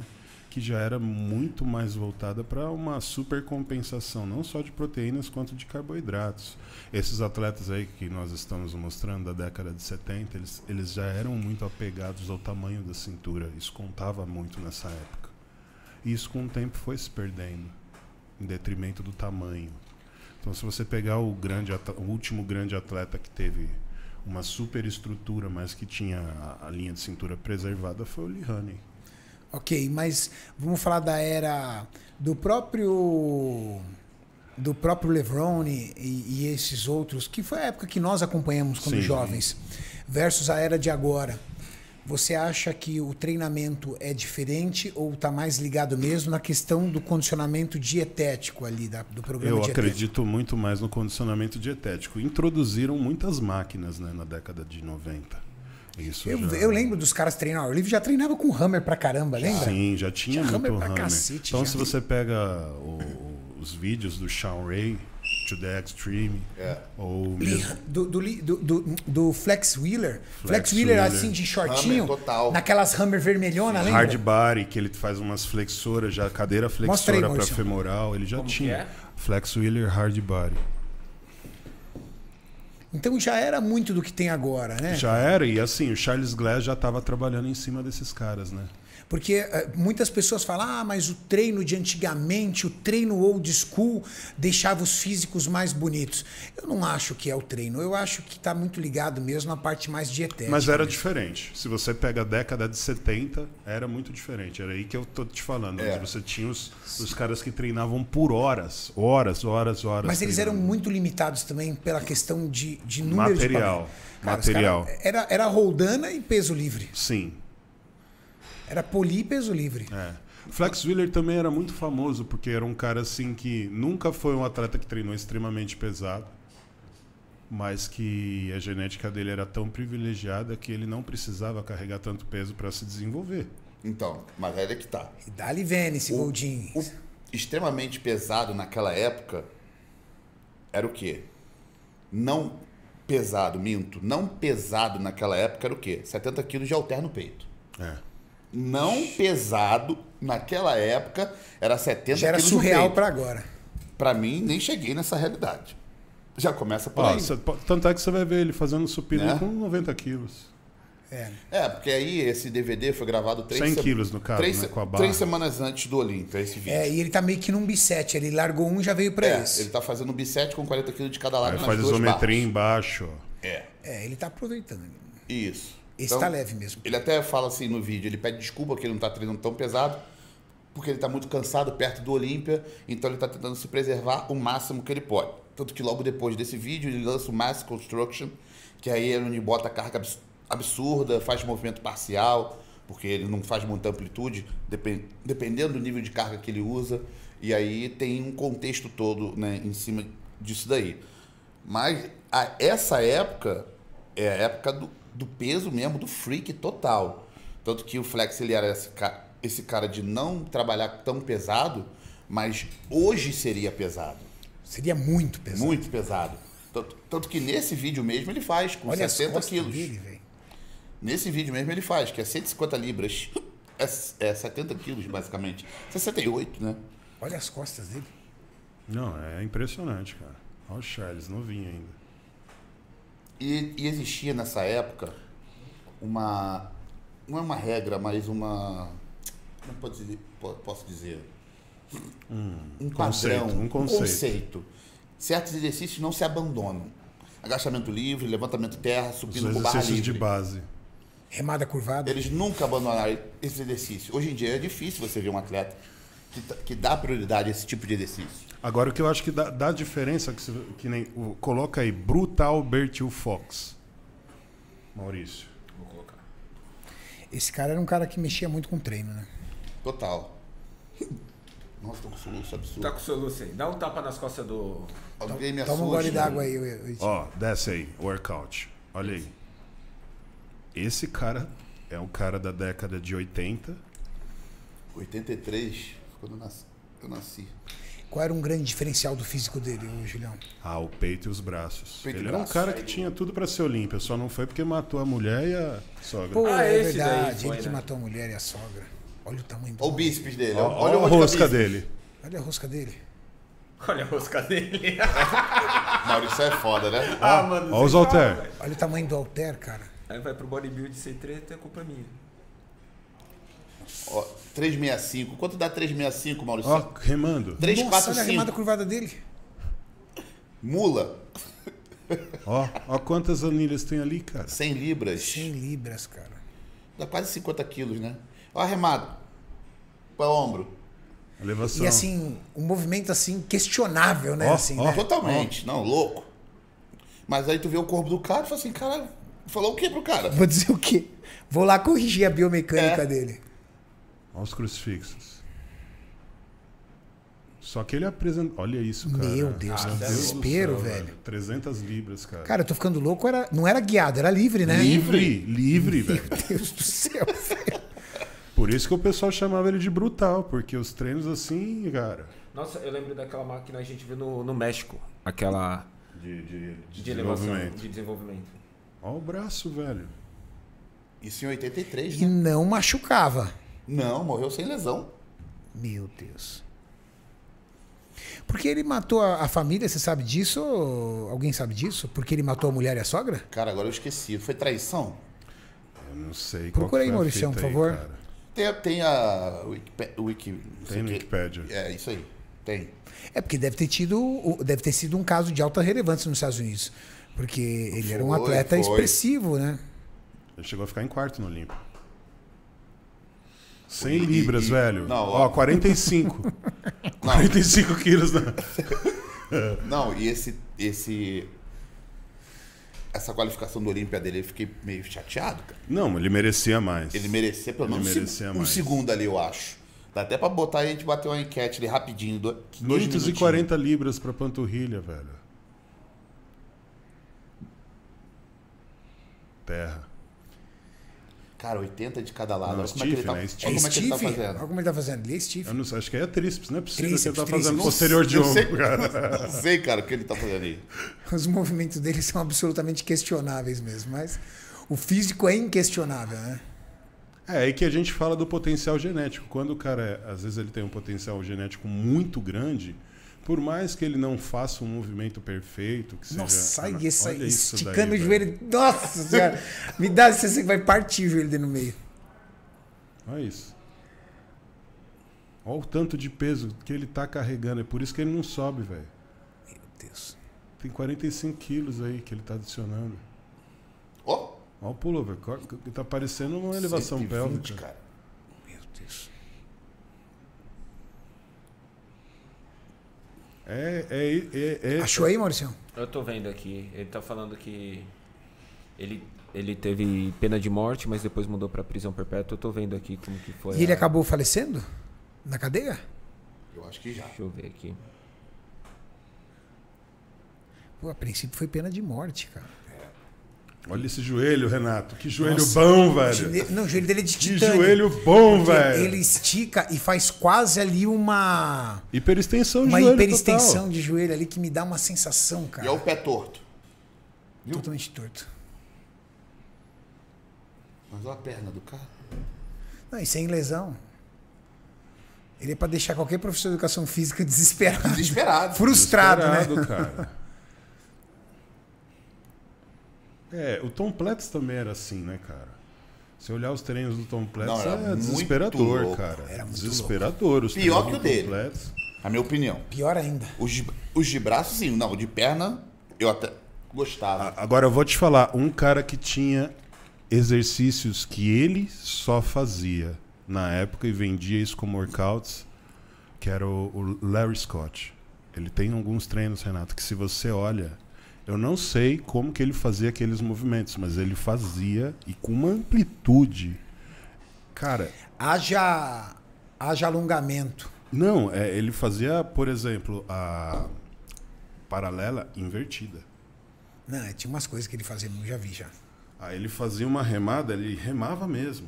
que já era muito mais voltada para uma supercompensação, não só de proteínas quanto de carboidratos. Esses atletas aí que nós estamos mostrando da década de setenta, eles, eles já eram muito apegados ao tamanho da cintura. Isso contava muito nessa época. E isso com o tempo foi se perdendo, em detrimento do tamanho. Então, se você pegar o, grande, o último grande atleta que teve uma super estrutura, mas que tinha a, a linha de cintura preservada, foi o Lee Haney. Ok, mas vamos falar da era do próprio do próprio Levrone e, e esses outros, que foi a época que nós acompanhamos quando Sim. jovens, versus a era de agora. Você acha que o treinamento é diferente ou está mais ligado mesmo na questão do condicionamento dietético ali, da, do programa Eu dietético? acredito muito mais no condicionamento dietético. Introduziram muitas máquinas, né, na década de noventa. Isso Eu, já... eu lembro dos caras treinando. O Livre já treinava com Hammer pra caramba, lembra? Sim, já tinha, Tinha muito Hammer pra Hammer. cacete, Então, já. se você pega o- os vídeos do Sean Ray, To The Extreme, É. ou Lee- mesmo... Do, do, Lee- do, do, do Flex Wheeler. Flex, Flex Wheeler, Wheeler. assim, de shortinho. Hammer total. Naquelas Hammer vermelhona, lembra? Hard body, que ele faz umas flexoras, já cadeira Mostra aí, flexora para Maurício. femoral, ele já Como que tinha. é? Flex Wheeler Hard Body. Então já era muito do que tem agora, né? Já era, e assim, o Charles Glass já estava trabalhando em cima desses caras, né? Porque eh, muitas pessoas falam, ah, mas o treino de antigamente, o treino old school, deixava os físicos mais bonitos. Eu não acho que é o treino, eu acho que está muito ligado mesmo à parte mais dietética. Mas era mesmo. diferente. Se você pega a década de setenta, era muito diferente. Era aí que eu tô te falando. É. Onde você tinha os, os caras que treinavam por horas. Horas, horas, horas. Mas eles eram treinando. muito limitados também pela questão de, de número Material. de Cara, os Material. cara- era, era roldana e peso livre. Sim. Era poli e peso livre. É. Flex Wheeler também era muito famoso, porque era um cara assim que nunca foi um atleta que treinou extremamente pesado, mas que a genética dele era tão privilegiada que ele não precisava carregar tanto peso para se desenvolver. Então, mas aí é que tá. E dá-lhe Vênice, Goldin. O extremamente pesado naquela época era o quê? Não pesado, minto. Não pesado naquela época era o quê? setenta quilos de halter no peito. É. Não pesado naquela época era setenta Já era quilos no surreal peito. para agora. Pra mim, nem cheguei nessa realidade. Já começa por Ó, aí. cê po- tanto é que você vai ver ele fazendo supino Né? com noventa quilos. É. É, porque aí esse D V D foi gravado três, cem se- quilos no caso, três, né, se- com a barra. três semanas antes do Olímpia, esse vídeo. É, e ele tá meio que num bisete. Ele largou um e já veio para É, esse. ele tá fazendo um bisete com quarenta quilos de cada lado Aí nas faz duas isometria barras. embaixo. ó. É, É, ele tá aproveitando. isso. Esse tá leve mesmo. Ele até fala assim no vídeo, ele pede desculpa que ele não tá treinando tão pesado, porque ele tá muito cansado perto do Olímpia, então ele tá tentando se preservar o máximo que ele pode. Tanto que logo depois desse vídeo ele lança o Mass Construction, que aí é onde bota carga abs- absurda, faz movimento parcial, porque ele não faz muita amplitude, depen- dependendo do nível de carga que ele usa, e aí tem um contexto todo, né, em cima disso daí. Mas a- essa época é a época do, do peso mesmo, do freak total. Tanto que o Flex ele era esse, ca- esse cara de não trabalhar tão pesado, mas hoje seria pesado. Seria muito pesado. Muito pesado. Tanto, tanto que nesse vídeo mesmo ele faz, com Olha as sessenta costas quilos. dele, velho. Nesse vídeo mesmo ele faz, que é cento e cinquenta libras. É, é setenta quilos, basicamente. sessenta e oito, né? Olha as costas dele. Não, é impressionante, cara. Olha o Charles, novinho ainda. E, e existia nessa época uma. Não é uma regra, mas uma. Como pode dizer, po- posso dizer? um conceito, padrão, um conceito. conceito. Certos exercícios não se abandonam. Agachamento livre, levantamento terra, Os supino com barra exercícios de livre. base. Remada curvada. Eles nunca abandonaram esse exercício. Hoje em dia é difícil você ver um atleta que, tá- que dá prioridade a esse tipo de exercício. Agora, o que eu acho que dá, dá diferença, que, você- que nem. o- coloca aí, Brutal Bertil Fox. Maurício. Vou colocar. Esse cara era um cara que mexia muito com treino, né? Total. Nossa, tô com soluço absurdo. Tá com soluço aí. Dá um tapa nas costas do. Alguém me Toma um assusta. gole d'água aí. eu- eu- Ó, desce aí, workout. Olha aí. Esse cara é um cara da década de oitenta. oitenta e três, quando eu nasci. Eu nasci. Qual era um grande diferencial do físico dele, ô, Julião? Ah, o peito e os braços. Peito e Ele era um braço. cara que tinha tudo pra ser Olímpia, só não foi porque matou a mulher e a sogra. Pô, Ah, é esse daí verdade. foi, ele que né? matou a mulher e a sogra. Olha o tamanho do Olha o bíceps dele. Ó, Olha ó o a monte de rosca bíceps. dele. Olha a rosca dele. Olha a rosca dele. Maurício é foda, né? Ah, mano. Ó os halter. Olha o tamanho do halter, cara. Aí vai pro bodybuild sem treta, é culpa minha. Ó, trezentos e sessenta e cinco. Quanto dá trezentos e sessenta e cinco, Maurício? Ó, remando. três, Nossa, quatro, olha a remada cinco. curvada dele. Mula. Ó, ó quantas anilhas tem ali, cara. cem libras. cem libras, cara. Dá quase cinquenta quilos, né? Ó, remado. Para o ombro. Elevação. E assim, um movimento assim questionável, né? Ó, assim, ó. né? Totalmente. Não, louco. Mas aí tu vê o corpo do cara e fala assim, cara, falou o que pro cara? Vou dizer o quê? Vou lá corrigir a biomecânica É. dele. Ó os crucifixos. Só que ele apresenta... Olha isso, cara. Meu Deus, que desespero, do céu, velho. trezentas libras, cara. Cara, eu tô ficando louco, era, não era guiado, era livre, né? livre, livre, velho. Meu Deus do céu, velho. Por isso que o pessoal chamava ele de brutal, porque os treinos assim, cara... Nossa, eu lembro daquela máquina que a gente viu no, no México. Aquela De, de, de de elevação, desenvolvimento. de desenvolvimento. Ó o braço, velho. Isso em oitenta e três, E né? não machucava. Não, morreu sem lesão. Meu Deus. Porque ele matou a, a família, você sabe disso? Alguém sabe disso? Porque ele matou a mulher e a sogra? Cara, agora eu esqueci. Foi traição? Eu não sei Procura qual que aí, foi a Mauricião, fita por favor. cara. Tem, tem a Wiki... Wiki não sei Tem no o quê. Wikipédia. É, isso aí. Tem. É porque deve ter tido, deve ter sido um caso de alta relevância nos Estados Unidos. Porque ele era um Foi, atleta foi. expressivo, né? Ele chegou a ficar em quarto no Olímpico. cem E- libras, e- velho. não, ó, ó. quarenta e cinco. quarenta e cinco quilos. Né? Não, e esse... esse essa qualificação do Olímpia dele, eu fiquei meio chateado, cara. Não, ele merecia mais. Ele merecia pelo Ele menos um merecia seg- um mais. segundo ali, eu acho. Dá até pra botar aí, a gente bater uma enquete ali rapidinho. do- dois quinhentos e minutinhos. quarenta libras pra panturrilha, velho. Terra. Cara, oitenta de cada lado. Não, Olha como é que ele tá, stiff, né? olha Stiff. como é que ele tá Stiff? Olha fazendo. como ele tá fazendo. Ele é stiff. Eu não sei, acho que é tríceps, não é possível Tríceps, que ele tá tríceps. fazendo Não posterior de Eu ombro, sei, cara. não sei, cara, o que ele tá fazendo aí. Os movimentos dele são absolutamente questionáveis mesmo. Mas o físico é inquestionável, né? É aí que a gente fala do potencial genético. Quando o cara, é, às vezes ele tem um potencial genético muito grande, por mais que ele não faça um movimento perfeito, que seja... Nossa, sai Ah, essa, olha isso esticando daí, o velho. joelho. Nossa senhora. Me dá licença que vai partir o joelho dele no meio. Olha isso. Olha o tanto de peso que ele tá carregando. É por isso que ele não sobe, velho. Meu Deus. Tem quarenta e cinco quilos aí que ele tá adicionando. Ó, Olha o pullover. Tá parecendo uma elevação cento e vinte, pélvica. cara. Meu Deus. É, é, é, é, Achou aí, Mauricião? Eu tô vendo aqui, ele tá falando que ele, ele teve pena de morte, mas depois mudou pra prisão perpétua. Eu tô vendo aqui como que foi. E ele a- acabou falecendo? Na cadeia? Eu acho que já. Deixa eu ver aqui. Pô, a princípio foi pena de morte, cara. Olha esse joelho, Renato. Que joelho Nossa, bom, O velho. joelho- Não, o joelho dele é de Que titânio. joelho bom, Porque velho. ele estica e faz quase ali uma Hiperextensão de uma joelho hiperextensão total. de joelho ali que me dá uma sensação, E cara. é o pé torto. viu? Totalmente torto. Mas olha a perna do cara. Não, e sem lesão. Ele é pra deixar qualquer professor de educação física desesperado. Desesperado. Frustrado, né? Desesperado, cara. É, o Tom Platz também era assim, né, cara? Se olhar os treinos do Tom Platz, Não, era é muito desesperador, louco. cara. Era muito Desesperador. Os Pior treinos que o do dele. Tom Platz. A minha opinião. Pior ainda. Os de, os de braço, sim. Não, o de perna, eu até gostava. A- Agora eu vou te falar, um cara que tinha exercícios que ele só fazia na época e vendia isso como workouts, que era o, o Larry Scott. Ele tem alguns treinos, Renato, que se você olha, eu não sei como que ele fazia aqueles movimentos, mas ele fazia e com uma amplitude. Cara, Haja, haja alongamento. não, é, ele fazia, por exemplo, a paralela invertida. Não, tinha umas coisas que ele fazia, eu já vi já. Aí ele fazia uma remada, ele remava mesmo, cara.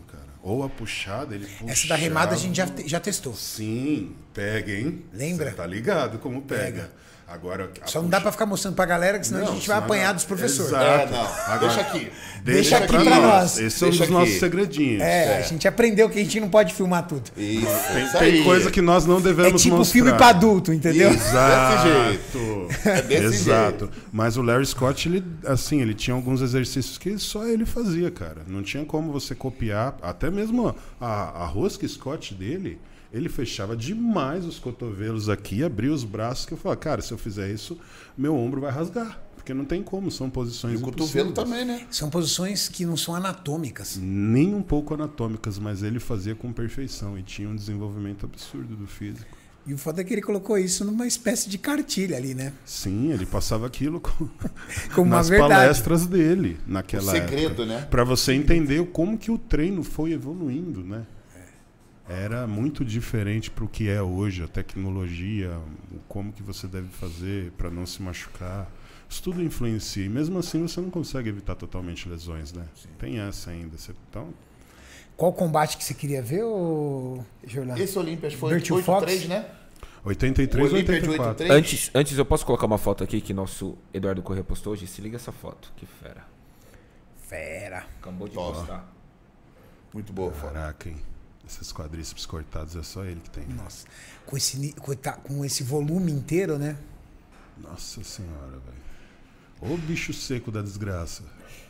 Ou a puxada, ele puxava. Essa da remada a gente já, te- já testou. Sim, pega, hein? Lembra? Você tá ligado como pega. Pega. Agora, a Só não dá puxa- pra ficar mostrando pra galera, que senão Não, a gente vai senão apanhar não. dos professores. Exato. É, não. Agora- Deixa aqui. Deixa aqui pra pra nós. Esse é um Deixa dos nossos aqui. segredinhos. É, a gente aprendeu que a gente não pode filmar tudo. Isso, Tem, isso tem aí. coisa que nós não É devemos tipo mostrar. filme pra adulto, entendeu? Isso. Exato. Desse jeito. É desse Exato. Mas o Larry Scott, ele, assim, ele tinha alguns exercícios que só ele fazia, cara. Não tinha como você copiar. Até mesmo a, a rosca Scott dele, ele fechava demais os cotovelos aqui, abria os braços, que eu falava, cara, se eu fizer isso, meu ombro vai rasgar. Porque não tem como, são posições E o cotovelo impossíveis. também, né? São posições que não são anatômicas. Nem um pouco anatômicas, mas ele fazia com perfeição e tinha um desenvolvimento absurdo do físico. E o foda é que ele colocou isso numa espécie de cartilha ali, né? Sim, ele passava aquilo com... Como uma nas verdade. palestras dele naquela O segredo, época, né? para você entender como que o treino foi evoluindo, né? Era muito diferente para o que é hoje, a tecnologia, o como que você deve fazer para não se machucar. Isso tudo influencia. E mesmo assim você não consegue evitar totalmente lesões, né? Tem essa ainda. Você, então, Qual combate que você queria ver, ô Jorlan? Esse Olímpias foi Bertil oito Fox? três, né? oitenta e O três ou Olímpias de oitenta e quatro. oitenta e três. Antes, antes, eu posso colocar uma foto aqui que nosso Eduardo Corrêa postou hoje? Se liga essa foto, que fera. Fera. Acabou de Top. postar. Muito boa, foto. Caraca, hein? Esses quadríceps cortados é só ele que tem. Nossa. Com esse, ni- com tá- com esse volume inteiro, né? Nossa senhora, velho. Ô bicho seco da desgraça.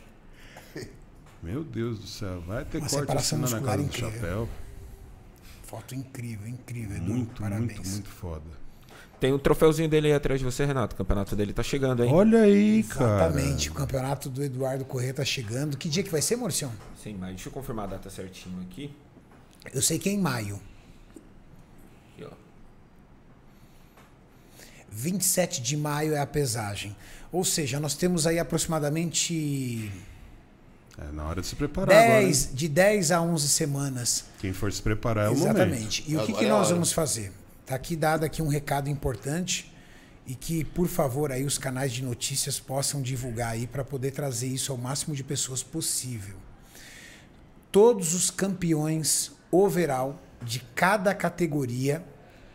Meu Deus do céu. Vai ter Uma corte separação assim na muscular casa do incrível. chapéu. Foto incrível, incrível, Edu. Muito, Parabéns. muito, muito foda. Tem um troféuzinho dele aí atrás de você, Renato. O campeonato dele tá chegando, hein? Olha aí, cara. Exatamente. O campeonato do Eduardo Corrêa tá chegando. Que dia que vai ser, Mauricião? Sim, mas deixa eu confirmar a data certinho aqui. Eu sei que é em maio. Aqui, ó. vinte e sete de maio é a pesagem. Ou seja, nós temos aí aproximadamente É na hora de se preparar agora. dez, de dez a onze semanas. Quem for se preparar é o momento. Exatamente. E o que, Agora que é a nós hora. vamos fazer? Tá aqui dado aqui um recado importante e que, por favor, aí os canais de notícias possam divulgar aí para poder trazer isso ao máximo de pessoas possível. Todos os campeões overall de cada categoria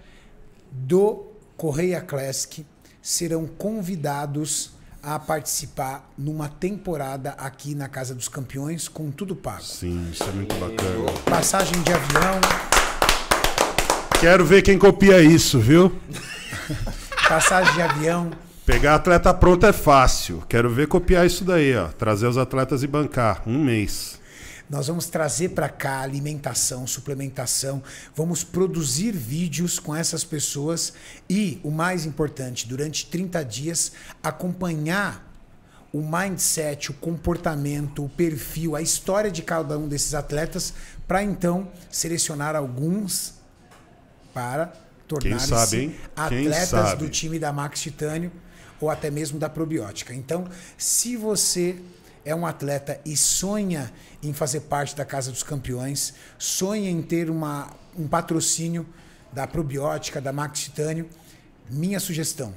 do Corrêa Classic serão convidados a participar numa temporada aqui na Casa dos Campeões com tudo pago. Sim, isso é muito bacana. Passagem de avião, Quero ver quem copia isso, viu? passagem de avião, Pegar atleta pronto é fácil. Quero ver copiar isso daí, ó. Trazer os atletas e bancar. Um mês. nós vamos trazer para cá alimentação, suplementação, vamos produzir vídeos com essas pessoas e, o mais importante, durante trinta dias, acompanhar o mindset, o comportamento, o perfil, a história de cada um desses atletas, para então selecionar alguns para tornarem-se sabe, hein? Quem atletas sabe? do time da Max Titânio ou até mesmo da probiótica. Então, se você é um atleta e sonha em fazer parte da Casa dos Campeões, sonha em ter uma, um patrocínio da probiótica, da Max Titânio, minha sugestão,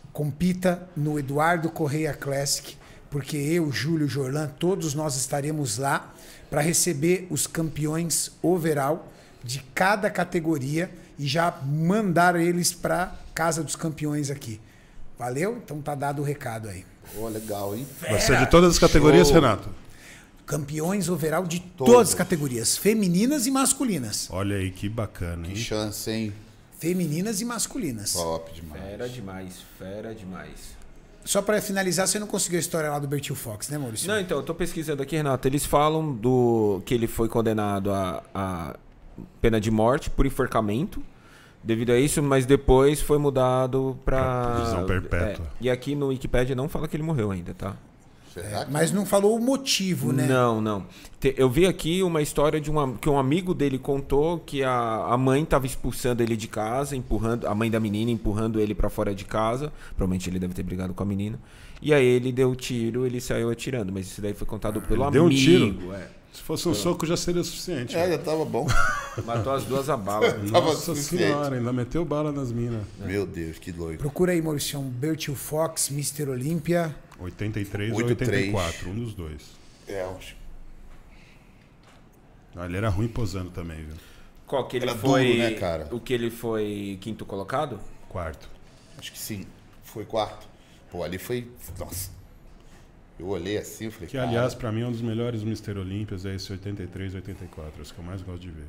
compita no Eduardo Corrêa Classic, porque eu, Júlio, Jorlan, todos nós estaremos lá para receber os campeões overall de cada categoria e já mandar eles para Casa dos Campeões aqui. Valeu? Então tá dado o recado aí. Pô, legal, hein? Vai ser de todas as categorias, Show. Renato? Campeões overall de Todos. todas as categorias, femininas e masculinas. Olha aí, que bacana, hein? Que chance, hein? Femininas e masculinas. Top demais. Fera demais, fera demais. Só para finalizar, você não conseguiu a história lá do Bertil Fox, né, Maurício? Não, então, eu tô pesquisando aqui, Renato. Eles falam do que ele foi condenado a, a pena de morte por enforcamento devido a isso, mas depois foi mudado pra... Pra prisão perpétua. É, e aqui no Wikipedia não fala que ele morreu ainda, tá? Será que Mas não falou o motivo, né? Não, não. Te- Eu vi aqui uma história de uma, que um amigo dele contou que a, a mãe estava expulsando ele de casa, empurrando a mãe da menina empurrando ele pra fora de casa. Provavelmente ele deve ter brigado com a menina. E aí ele deu tiro, ele saiu atirando, mas isso daí foi contado pelo ele deu um amigo. tiro? É. Se fosse um soco já seria o suficiente. É, já tava bom. Matou as duas a bala. Tava Nossa suficiente. senhora, ainda meteu bala nas minas. Meu Deus, que doido. Procura aí, Maurício, Bertil Fox, mister Olímpia. oitenta e três ou oitenta e três. oitenta e quatro, um dos dois. É, acho. Ah, ele era ruim posando também, viu? Qual que ele Era foi? duro, né, cara? O que ele foi quinto colocado? Quarto. Acho que sim. Foi quarto. Pô, ali foi... Nossa. Eu olhei assim, eu falei... Que, aliás, pra mim, é um dos melhores mister Olímpias, é esse oitenta e três, oitenta e quatro. Esse que eu mais gosto de ver.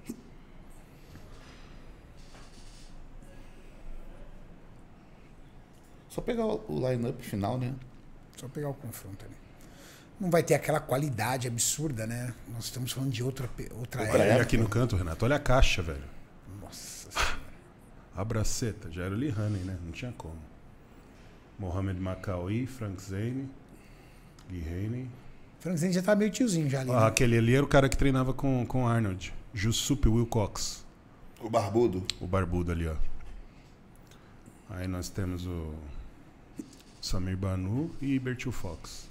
Só pegar o o line-up final, né? Só pegar o confronto ali. Não vai ter aquela qualidade absurda, né? Nós estamos falando de outra, pe- outra Olha era. ele aqui no canto, Renato. Olha a caixa, velho. Nossa Senhora. A braceta. Já era o Lee Haney, né? Não tinha como. Mohamed Macaui, Frank Zane, Lee Haney. Frank Zane já tá meio tiozinho já ali. Ah, né? aquele ali era o cara que treinava com, com Arnold. Jusup Wilcox. O barbudo. O barbudo ali, ó. Aí nós temos o Samir Banu e Bertil Fox.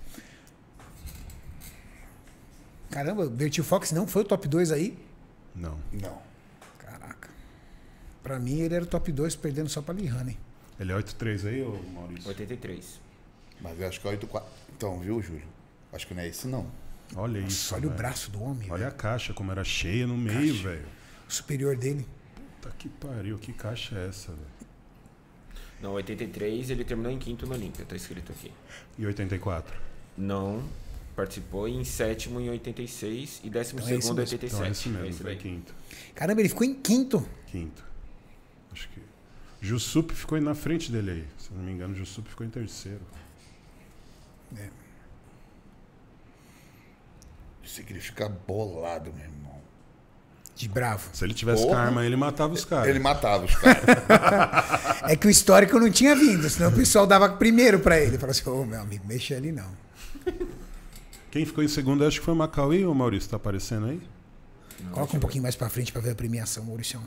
Caramba, o Bertil Fox não foi o top dois aí? Não. Não. Caraca. Pra mim ele era o top dois, perdendo só pra Lee Haney. Ele é oito três aí, ô Maurício? oitenta e três. Mas eu acho que é oito quatro. Então, viu, Júlio? Acho que não é esse, não. Olha isso. Olha o velho. braço do homem. Olha a velho. caixa, como era cheia no meio, Caixa. velho. O superior dele. Puta que pariu, que caixa é essa, velho? Não, oitenta e três ele terminou em quinto no Olímpia, tá escrito aqui. E oitenta e quatro? Não, participou em sétimo em oitenta e seis e décimo Então é esse segundo em mesmo. oitenta e Então é sete. esse mesmo, esse foi daí. quinto. Caramba, ele ficou em quinto. Quinto. Acho que. Jusup ficou na frente dele aí. Se eu não me engano, Jusup ficou em terceiro. É. Isso aqui ele fica bolado, meu irmão. De bravo. Se ele tivesse Porra. com a arma, ele matava os caras. Ele matava os caras. É que o histórico não tinha vindo, senão o pessoal dava primeiro pra ele. Falava assim, ô meu amigo, mexa ali não. Quem ficou em segundo, acho que foi o Macaui ou o Maurício? Tá aparecendo aí? Não, Coloca deixa um eu pouquinho mais pra frente pra ver a premiação, Maurício.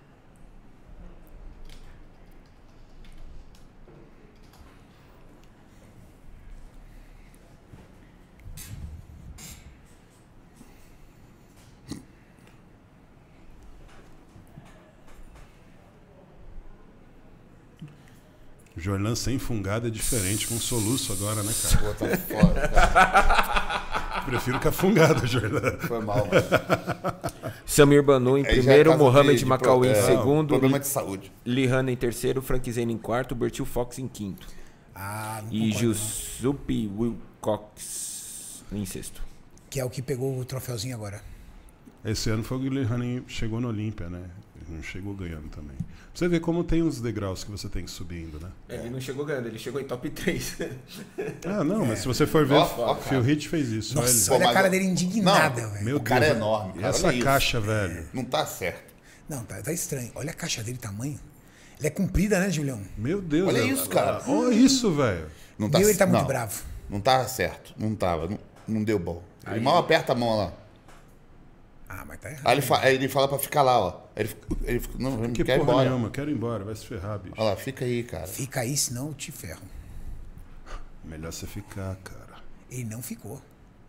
O Jorlan sem fungada é diferente, com soluço agora, né, cara? Pô, tá fora, cara. Prefiro com a fungada, Jorlan. Foi mal, mano. Samir Banu em Aí já é primeiro, caso Mohamed de- de Macaui em pro- é, segundo, Problema de saúde. Lee Haney em terceiro, Frank Zane em quarto, Bertil Fox em quinto. Ah, não E concordo, não. Jusup Wilcox em sexto. Que é o que pegou o troféuzinho agora. Esse ano foi o Lee Haney chegou no Olímpia, né? Ele não chegou ganhando também. Pra você ver como tem os degraus que você tem que ir subindo, né? Ele não chegou ganhando, ele chegou em top três. Ah, não, mas se você for ver, Ó, ó, o Phil Heath fez isso. Nossa, olha Pô, olha a mas cara eu- dele indignada, Não, velho. Meu O cara Deus, é enorme, E cara, essa olha isso. caixa, velho? Não tá certo. Não, tá, tá estranho. Olha a caixa dele, tamanho. Ele é comprida, né, Julião? Meu Deus. Olha velho. isso, cara. Olha isso, velho. Não tá Meu, ele tá muito não, bravo. Não tava certo. Não tava. Não, não deu bom. Ele Aí- mal aperta a mão lá. Ah, mas tá errado. Aí ele, fa- aí ele fala pra ficar lá, ó. Aí ele, fica- ele fica, não, ele Que quer ir porra embora. nenhuma, quero ir embora, vai se ferrar, bicho. Olha lá, fica aí, cara. Fica aí, senão eu te ferro. Melhor você ficar, cara. Ele não ficou.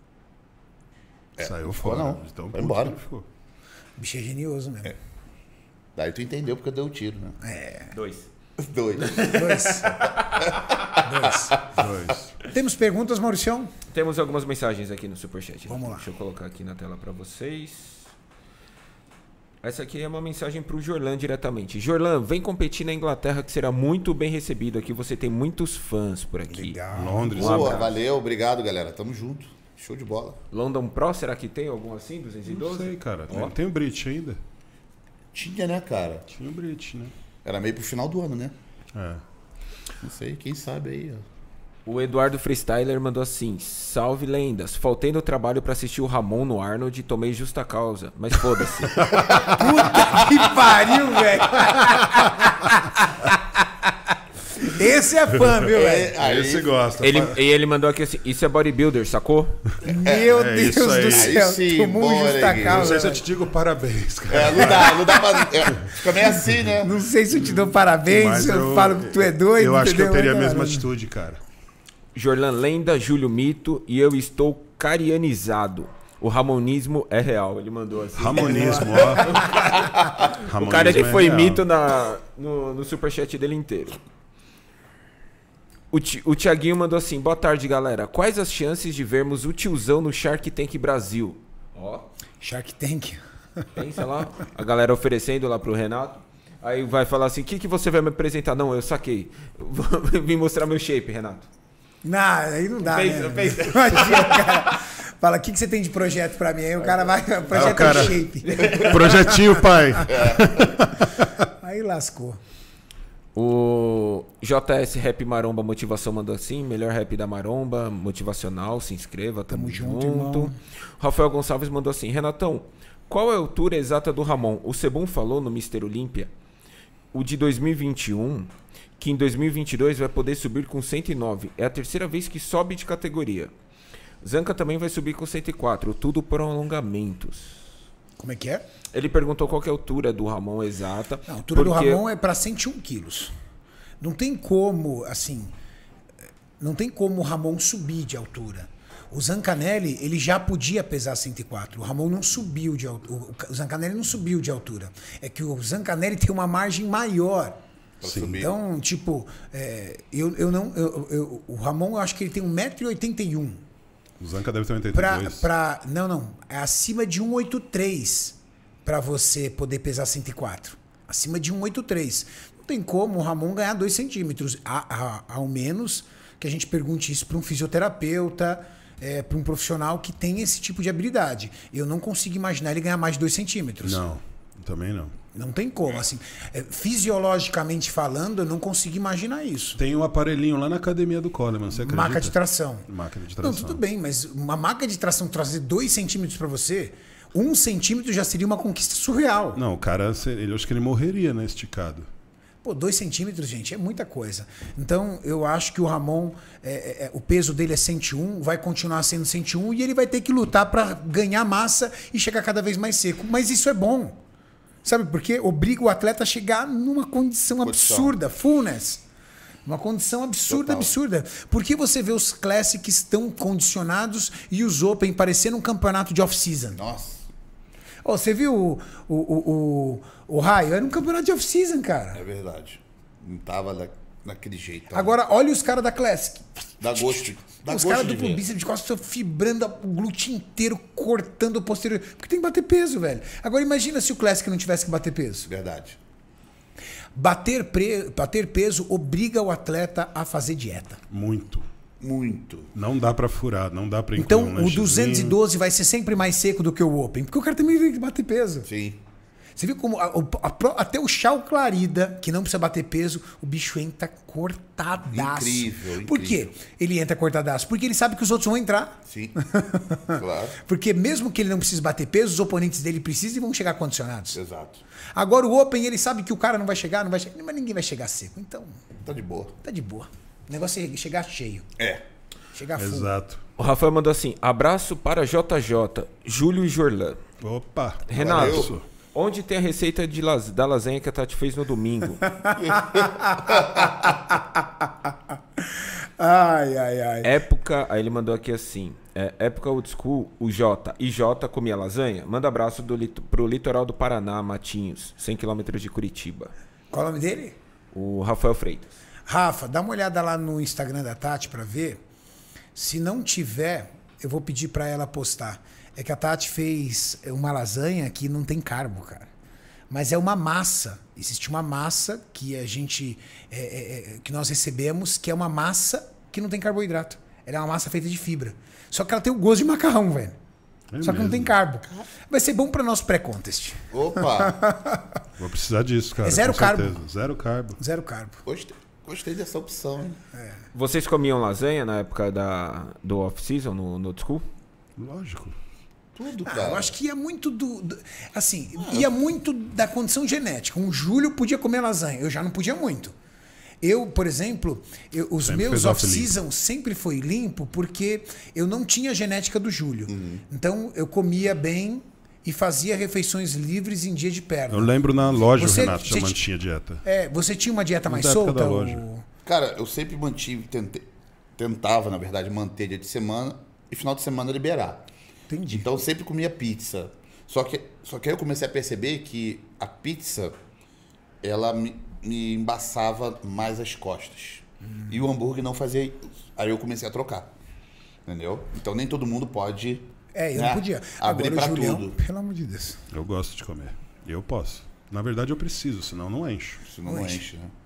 Saiu não ficou, fora. não. Então, Foi puto embora. que ele ficou. O bicho é genioso mesmo. Daí tu entendeu porque deu o tiro, né? É. Dois. Dois. Dois. Dois. Dois. Temos perguntas, Mauricião? Temos algumas mensagens aqui no Superchat. né? Vamos lá. Deixa eu colocar aqui na tela para vocês. Essa aqui é uma mensagem pro Jorlan diretamente. Jorlan, vem competir na Inglaterra que será muito bem recebido aqui. Você tem muitos fãs por aqui. Legal. Londres. Um Boa, abraço. valeu, obrigado, galera. Tamo junto. Show de bola. London Pro, será que tem algum assim? duzentos e Não doze? sei, cara. Ó. Tem, tem o Brit ainda? Tinha, né, cara? Tinha o Brit, né? Era meio pro final do ano, né? É. Não sei, quem sabe aí, ó. O Eduardo Freestyler mandou assim: salve lendas, faltei no trabalho pra assistir o Ramon no Arnold e tomei justa causa, mas foda-se. Puta que pariu, velho. Esse é fã, viu, velho? Aí, Esse gosta. ele, Fa- e ele mandou aqui assim: isso é bodybuilder, sacou? Meu é Deus isso aí. do céu. Aí sim, Tomou um bora, justa Gui. Não causa. sei se eu velho. te digo parabéns, cara. É, não dá, não dá pra. É, fica meio assim, né? Não sei se eu te dou parabéns, Mas eu, falo que tu é doido. Eu acho que eu entendeu? teria a Mas, mesma cara, atitude, cara. Jorlan Lenda, Júlio Mito e eu estou carianizado. O ramonismo é real. Ele mandou assim. Ramonismo, ó. O cara ele Ramonismo é foi real. mito na, no, no superchat dele inteiro. O, Ti- o Thiaguinho mandou assim: boa tarde, galera. Quais as chances de vermos o tiozão no Shark Tank Brasil? Ó. Shark Tank. Pensa lá, a galera oferecendo lá pro Renato. Aí vai falar assim, o que, que você vai me apresentar? Não, eu saquei. Vim mostrar meu shape, Renato. Não, aí não dá, Pensa, né? pensa. Imagina, o cara fala, o que, que você tem de projeto pra mim? Aí o cara vai, projeto Ah, o cara- shape. Projetinho, pai. Aí lascou. O J S Rap Maromba Motivação mandou assim, melhor rap da Maromba, motivacional, se inscreva, tamo, Tamo junto, junto. irmão. Rafael Gonçalves mandou assim, Renatão, qual é a altura exata do Ramon? O Sebum falou no mister Olímpia, o de dois mil e vinte e um, que em dois mil e vinte e dois vai poder subir com cento e nove. É a terceira vez que sobe de categoria. Zanca também vai subir com cento e quatro, tudo por alongamentos. Como é que é? Ele perguntou qual que é a altura do Ramon exata. Não, a altura do porque- Ramon é para cento e um quilos. Não tem como, assim, não tem como o Ramon subir de altura. O Zancanelli, ele já podia pesar cento e quatro. O Ramon não subiu de altura. O Zancanelli não subiu de altura. É que o Zancanelli tem uma margem maior. Pra subir. Então, tipo, é, eu, eu não. Eu, eu- o Ramon, eu acho que ele tem um metro e oitenta e um. O Zanca deve ter oitenta e Pra, dois. pra, não, não. É acima de um oitenta e três para você poder pesar cento e quatro. Acima de um oitenta e três. Não tem como o Ramon ganhar dois centímetros. A, a, ao menos que a gente pergunte isso para um fisioterapeuta, é, para um profissional que tem esse tipo de habilidade. Eu não consigo imaginar ele ganhar mais de dois centímetros. Não, também não. Não tem como. Assim, é, fisiologicamente falando, eu não consigo imaginar isso. Tem um aparelhinho lá na academia do Coleman, você acredita? Maca de tração. Máquina de Não, tração. tudo bem, mas uma maca de tração trazer dois centímetros para você, um centímetro já seria uma conquista surreal. Não, o cara, ele, eu acho que ele morreria, né, esticado. Pô, dois centímetros, gente, é muita coisa. Então, eu acho que o Ramon, é, é, é, o peso dele é cento e um, vai continuar sendo cento e um e ele vai ter que lutar para ganhar massa e chegar cada vez mais seco. Mas isso é bom. Sabe por quê? Obriga o atleta a chegar numa condição absurda, fullness. Uma condição absurda, Total. absurda. Por que você vê os Classics tão condicionados e os Open parecendo um campeonato de off-season? Nossa, Ó, você viu o, o, o, o, o Raio? Era um campeonato de off-season, cara. é verdade. Não tava da, daquele jeito. ó. Agora, olha os caras da Classic. Dá gosto. Dá os gosto caras de duplo ver. bíceps de costas fibrando o glúteo inteiro, cortando o posterior. Porque tem que bater peso, velho. Agora imagina se o Classic não tivesse que bater peso. Verdade. Bater, pre... bater peso obriga o atleta a fazer dieta. Muito. Muito. Não dá pra furar, não dá pra incluir Então um o lanchezinho. duzentos e doze vai ser sempre mais seco do que o Open. Porque o cara também tem que bater peso. Sim. Você viu como a- o- a pro- até o Chau Clarida, que não precisa bater peso, o bicho entra cortadaço. Incrível, Por quê? incrível. Ele entra cortadaço? Porque ele sabe que os outros vão entrar. Sim. Claro. Porque mesmo que ele não precise bater peso, os oponentes dele precisam e vão chegar condicionados. Exato. Agora o Open, ele sabe que o cara não vai chegar, não vai chegar, mas ninguém vai chegar seco. Então, Tá de boa. tá de boa. O negócio é chegar cheio, É. chegar full. Exato. O Rafael mandou assim, abraço para J J, Júlio e Jorlan. Opa. Renato, Valeu. onde tem a receita de las- da lasanha que a Tati fez no domingo? Ai, ai, ai. Época, aí ele mandou aqui assim, é, época old school, o J e J comia lasanha? Manda abraço do, lit- pro litoral do Paraná, Matinhos, cem quilômetros de Curitiba. Qual é o nome dele? O Rafael Freitas. Rafa, dá uma olhada lá no Instagram da Tati pra ver. Se não tiver, eu vou pedir pra ela postar. É que a Tati fez uma lasanha que não tem carbo, cara. Mas é uma massa. Existe uma massa que a gente, é, é, é, que nós recebemos, que é uma massa que não tem carboidrato. Ela é uma massa feita de fibra. Só que ela tem o gosto de macarrão, velho. É Só que não mesmo. tem carbo. Vai ser bom para nosso pré-contest. Opa. Vou precisar disso, cara. É zero com carbo. certeza. Zero carbo. Zero carbo. Gostei, gostei dessa opção, hein? Vocês comiam lasanha na época da, do off-season, no, no old school? Lógico. Tudo, Ah, cara. eu acho que ia muito do. do- assim, ia muito da condição genética. Um Júlio podia comer lasanha, eu já não podia muito. Eu, por exemplo, eu- os Sempre meus fez off off-season sempre foi limpo porque eu não tinha a genética do Júlio. Então eu comia bem e fazia refeições livres em dia de perna. Eu lembro na loja Você- o Renato já você- mantinha dieta. É, você tinha uma dieta mais Da época solta? da loja. ou- Cara, eu sempre mantive, tentei, tentava, na verdade, manter dia de semana e final de semana liberar. Entendi. Então eu sempre comia pizza. Só que, só que aí eu comecei a perceber que a pizza, ela me, me embaçava mais as costas. Hum. E o hambúrguer não fazia isso. Aí eu comecei a trocar. Entendeu? Então nem todo mundo pode É, eu né? não podia. Abrir Agora pra o Julião, tudo. pelo amor de Deus. Eu gosto de comer. Eu posso. Na verdade, eu preciso, senão não encho. Senão não enche, né?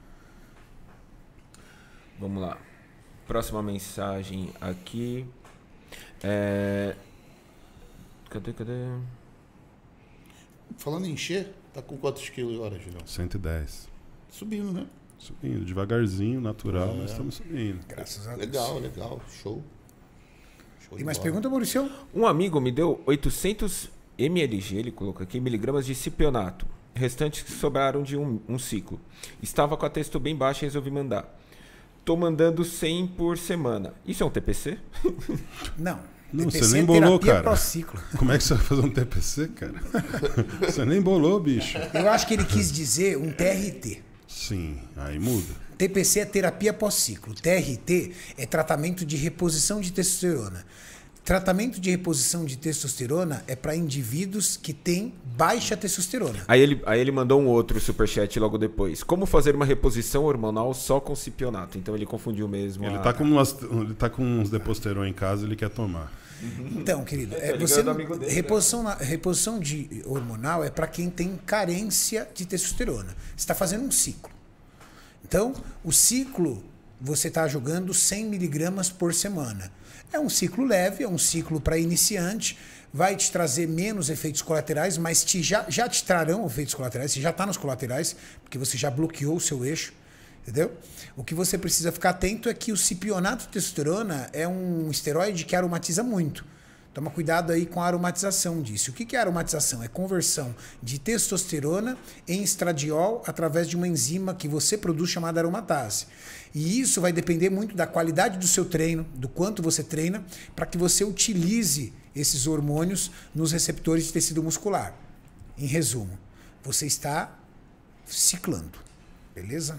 Vamos lá. Próxima mensagem aqui. É... Cadê, cadê? Falando em encher, tá com quantos quilos agora, Julião? cento e dez. Subindo, né? Subindo, devagarzinho, natural, É. mas estamos subindo. Graças a Deus. Legal, legal. Show. Show Tem de mais bola. pergunta, Maurício? Um amigo me deu oitocentos mililitros, ele colocou aqui, miligramas de cipionato. Restantes que sobraram de um, um ciclo. Estava com a texto bem baixa e resolvi mandar. Tô mandando cem por semana. Isso é um T P C? Não. Não, T P C você nem é bolou, terapia cara. pró-ciclo. Como é que você vai fazer um T P C, cara? Você nem bolou, bicho. Eu acho que ele quis dizer um T R T. Sim, aí muda. T P C é terapia pós-ciclo. T R T é tratamento de reposição de testosterona. Tratamento de reposição de testosterona é para indivíduos que têm baixa testosterona. Aí ele, aí ele mandou um outro superchat logo depois. Como fazer uma reposição hormonal só com cipionato? Então ele confundiu mesmo. Ele a- tá com, umas, ele tá com uns deposterol em casa, ele quer tomar. Então, querido, é, ligado você do amigo dele, reposição, na- reposição de hormonal é para quem tem carência de testosterona. Você está fazendo um ciclo. Então, o ciclo você está jogando cem miligramas por semana. É um ciclo leve, é um ciclo para iniciante, vai te trazer menos efeitos colaterais, mas te, já, já te trarão efeitos colaterais, você já está nos colaterais, porque você já bloqueou o seu eixo, entendeu? O que você precisa ficar atento é que o cipionato de testosterona é um esteroide que aromatiza muito. Toma cuidado aí com a aromatização disso. O que é aromatização? É conversão de testosterona em estradiol através de uma enzima que você produz chamada aromatase. E isso vai depender muito da qualidade do seu treino, do quanto você treina, para que você utilize esses hormônios nos receptores de tecido muscular. Em resumo, você está ciclando, beleza?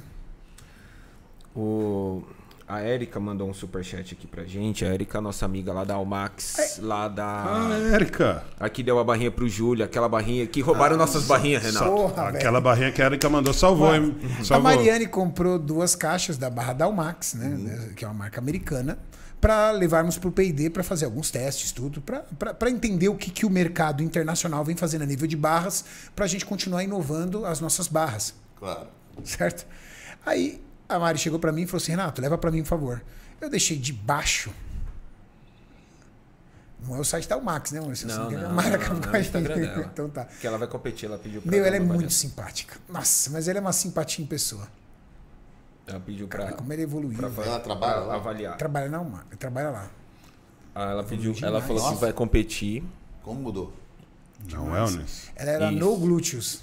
O... A Érica mandou um superchat aqui pra gente. A Érica, nossa amiga lá da Almax, lá da... Ah, Érica! Aqui deu a barrinha pro Júlio, aquela barrinha que roubaram nossas barrinhas, Renato. Porra, Aquela velho. barrinha que a Érica mandou salvou, hein? A Salvou. Mariane comprou duas caixas da barra Dalmax, né, né, que é uma marca americana, para levarmos para o P e D para fazer alguns testes, tudo, para entender o que, que o mercado internacional vem fazendo a nível de barras, para a gente continuar inovando as nossas barras, Claro. certo? Aí a Mari chegou para mim e falou assim, Renato, leva para mim, por favor. Eu deixei de baixo. Não é o site da Dalmax, né, Maurício? Não, Assim, não, é a marca não, não, é o Instagram mais- dela. Então tá. Que ela vai competir, ela pediu pra Meu, dar ela é uma muito avaliação. simpática. Nossa, mas ela é uma simpatia em pessoa. Ela pediu pra, Cara, como ela evoluiu. pra, velho. Ela trabalha pra lá? avaliar. Trabalha na Almax, trabalha lá. Ah, ela pediu, demais. ela falou que Nossa. vai competir. Como mudou? Não, wellness. Ela era Isso. no glúteos.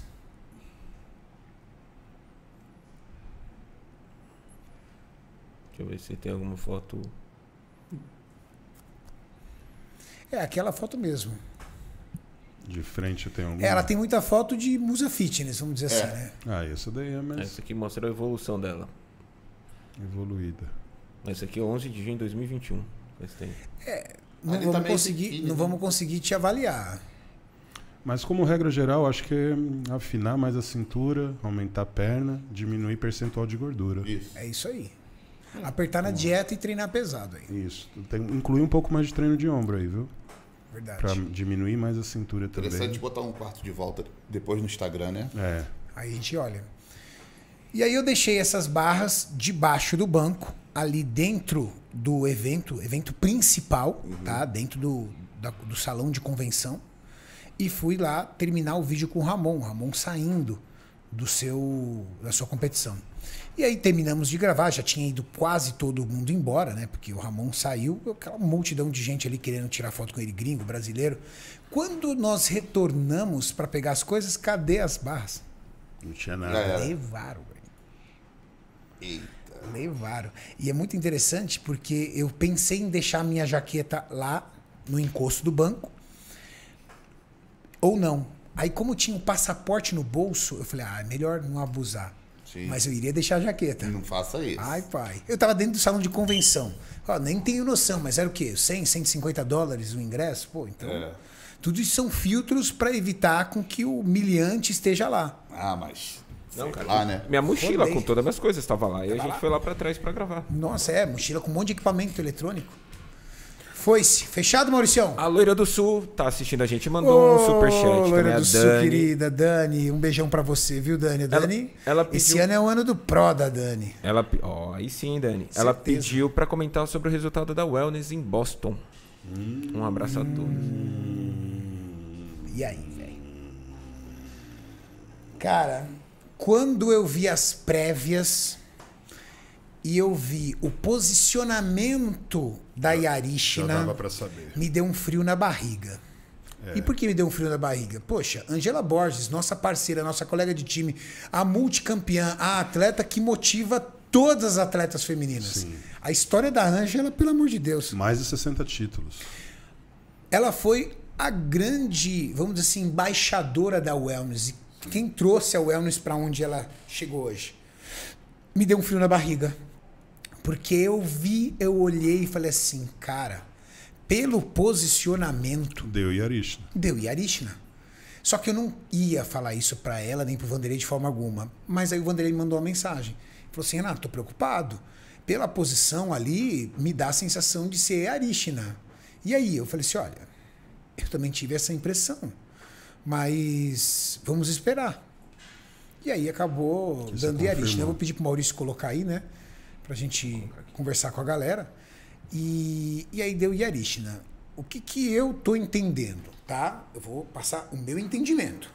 Deixa eu ver se tem alguma foto. É aquela foto mesmo. De frente tem algum. É, ela tem muita foto de musa fitness, vamos dizer assim, né? Ah, essa daí é mais Essa aqui mostra a evolução dela. evoluída. Essa aqui é onze de junho de dois mil e vinte e um. Faz tempo. Não Ali vamos, também conseguir, biquíni, não né? vamos conseguir te avaliar. Mas como regra geral, acho que é afinar mais a cintura, aumentar a perna, diminuir percentual de gordura. Isso. É isso aí. Apertar na dieta e treinar pesado aí. Isso. Tem, inclui um pouco mais de treino de ombro aí, viu? Verdade. Pra diminuir mais a cintura Interessante também. botar um quarto de volta depois no Instagram, né? É. Aí a gente olha. E aí eu deixei essas barras debaixo do banco, ali dentro do evento, evento principal, tá? Dentro do, da- do salão de convenção. E fui lá terminar o vídeo com o Ramon. O Ramon saindo do seu, da sua competição. E aí terminamos de gravar, já tinha ido quase todo mundo embora, né? Porque o Ramon saiu, aquela multidão de gente ali querendo tirar foto com ele, gringo, brasileiro. Quando nós retornamos para pegar as coisas, cadê as barras? Não tinha Já nada. era. Levaram, velho. Eita. Levaram. E é muito interessante porque eu pensei em deixar a minha jaqueta lá no encosto do banco. Ou não. Aí, como tinha o passaporte no bolso, eu falei, ah, é melhor não abusar. Sim. Mas eu iria deixar a jaqueta. Não faça isso. Ai, pai. Eu tava dentro do salão de convenção. Ó, nem tenho noção, mas era o quê? cem, cento e cinquenta dólares o ingresso? Pô, então. É. Tudo isso são filtros para evitar com que o humilhante esteja lá. Ah, mas. Não, sei cara. lá, né? Minha mochila Rodei. com todas as minhas coisas estava lá. E a Tava gente lá? foi lá pra trás pra gravar. Nossa, é, mochila com um monte de equipamento eletrônico. Foi-se. Fechado, Mauricião? A Loira do Sul tá assistindo a gente, mandou um superchat Loira também, a do Sul, Dani. querida Dani. Um beijão pra você, viu, Dani? A Ela- Dani, ela pediu- esse ano é o ano do Pro da Dani. Ela, pe- ó, aí sim, Dani. Ela Certeza. pediu pra comentar sobre o resultado da Wellness em Boston. Um abraço a todos. E aí, velho? Cara, quando eu vi as prévias e eu vi o posicionamento da Já Yarishna, dava pra saber. me deu um frio na barriga. E por que me deu um frio na barriga? Poxa, Angela Borges, nossa parceira, nossa colega de time, a multicampeã, a atleta que motiva todas as atletas femininas. Sim. A história da Angela, pelo amor de Deus. Mais de sessenta títulos. Ela foi a grande, vamos dizer assim, embaixadora da wellness. E quem trouxe a wellness para onde ela chegou hoje. Me deu um frio na barriga. Porque eu vi, eu olhei e falei assim, cara, pelo posicionamento, Deu Yarishna. deu Yarishna. Só que eu não ia falar isso para ela, nem pro Vanderlei de forma alguma. Mas aí o Vanderlei me mandou uma mensagem. Falou assim, Renato, tô preocupado. Pela posição ali, me dá a sensação de ser Yarishna. E aí, eu falei assim, olha, eu também tive essa impressão. Mas vamos esperar. E aí acabou Isso dando Yarishna. confirmou. Eu vou pedir pro Maurício colocar aí, né? Pra gente conversar com a galera. E, e aí deu Yarishna. O que que eu tô entendendo, tá? Eu vou passar o meu entendimento.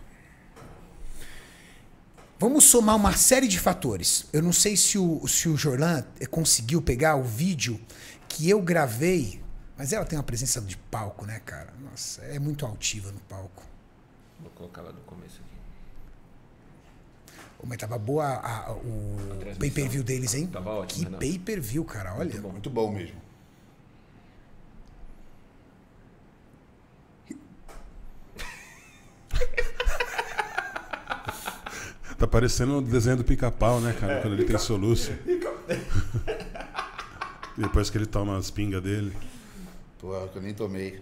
Vamos somar uma série de fatores. Eu não sei se o, se o Jorlan conseguiu pegar o vídeo que eu gravei, mas ela tem uma presença de palco, né, cara? Nossa, é muito altiva no palco. Vou colocar lá do começo aqui. Como é que tava boa a- a- o transmissão. pay-per-view deles, hein? Tava ótimo, Que Renato. pay-per-view, cara, olha. Muito bom mesmo. Tá parecendo o desenho do pica-pau, né, cara? Quando ele tem soluço. Depois que ele toma as pingas dele. Pô, que eu nem tomei.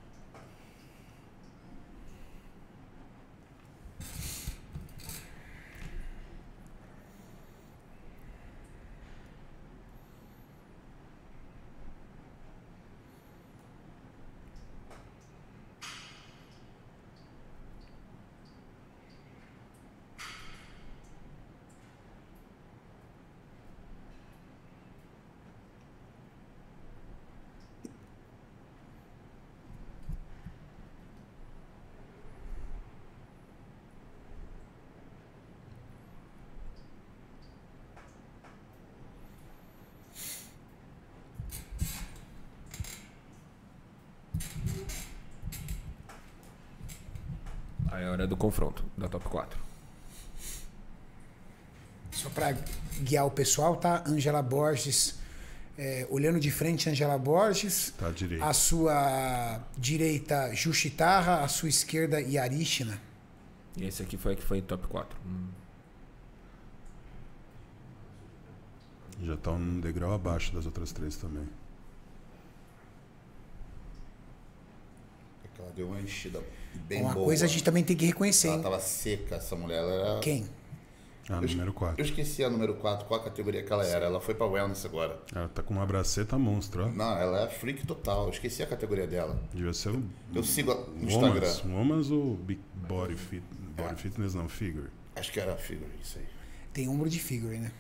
Aí é hora do confronto, da top quatro. Só pra guiar o pessoal, tá? Angela Borges, é, olhando de frente, Angela Borges. Tá à direita. À sua direita, Jushitara. À sua esquerda, Yarishna. E esse aqui foi a que foi top quatro. Hum. Já tá um degrau abaixo das outras três também. Ela deu uma enchida bem Uma boa. coisa a gente também tem que reconhecer, Ela hein? tava seca, essa mulher. Ela era... Quem? Ah, Eu- número Eu quatro. esqueci a número quatro, qual a categoria que ela era. Ela foi pra wellness agora. Ela tá com uma braceta monstro, ó. Não, ela é freak total. Eu esqueci a categoria dela. Devia ser um. Eu sigo a- no um Instagram. Woman's, um Woman's ou Big Body, fit, body Fitness, não, Figure. Acho que era figure, isso aí. Tem ombro de figure, né?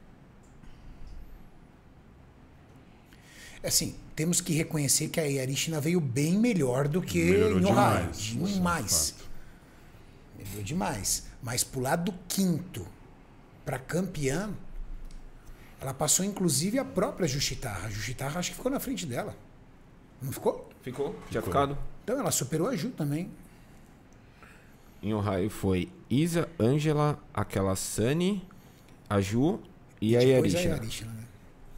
Assim, temos que reconhecer que a Yarishna veio bem melhor do que Melhorou no Ohio. demais. isso é um Demais. fato. Melhorou demais. Mas pular do quinto para campeã, ela passou inclusive a própria Jushitara. A Jushitara acho que ficou na frente dela. Não ficou? Ficou? Tinha Ficou. ficado? Então ela superou a Ju também. Em Ohio foi Isa, Angela, aquela Sunny, a Ju e a Depois a Yarishna. Yarishna, né?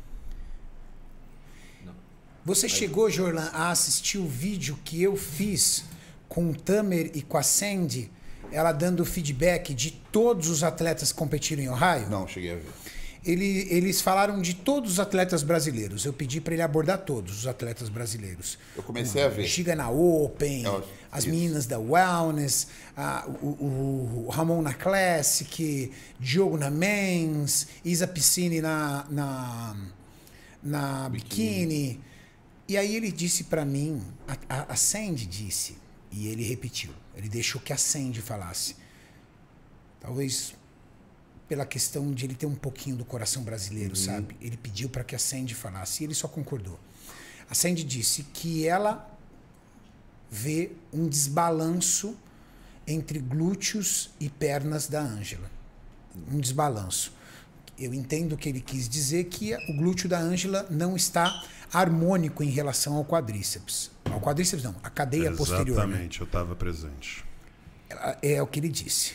Você chegou, Jorlan, a assistir o vídeo que eu fiz com o Tamer e com a Sandy, ela dando feedback de todos os atletas que competiram em Ohio? Não, cheguei a ver. Ele, eles falaram de todos os atletas brasileiros. Eu pedi para ele abordar todos os atletas brasileiros. Eu comecei a ver. Giga na Open, É, as isso. meninas da Wellness, a- o, o- o Ramon na Classic, Diogo na Men's, Isa Piscine na, na, na Bikini. E aí ele disse pra mim, a, a, a Sandy disse, e ele repetiu, ele deixou que a Sandy falasse. Talvez pela questão de ele ter um pouquinho do coração brasileiro, uhum. sabe? Ele pediu para que a Sandy falasse e ele só concordou. A Sandy disse que ela vê um desbalanço entre glúteos e pernas da Ângela. Um desbalanço. Eu entendo que ele quis dizer que o glúteo da Ângela não está harmônico em relação ao quadríceps. Ao quadríceps não, a cadeia Exatamente, posterior. Exatamente, né? Eu estava presente. É o que ele disse.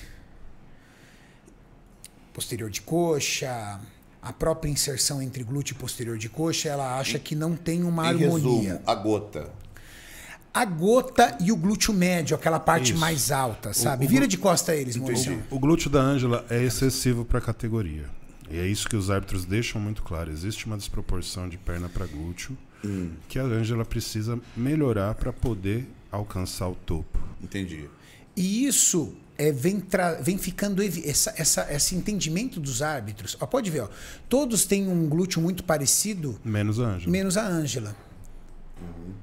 Posterior de coxa, a própria inserção entre glúteo e posterior de coxa, ela acha que não tem uma em harmonia. Resumo, a gota. A gota e o glúteo médio, aquela parte Isso. mais alta, sabe? O, o, Vira de costa eles, Maurício. O, o glúteo da Ângela é excessivo para a categoria. E é isso que os árbitros deixam muito claro. Existe uma desproporção de perna para glúteo hum. que a Ângela precisa melhorar para poder alcançar o topo. Entendi. E isso é, vem, tra... vem ficando essa, essa, esse entendimento dos árbitros. Ó, pode ver, ó, todos têm um glúteo muito parecido. Menos a Ângela. Menos a Ângela. Uhum.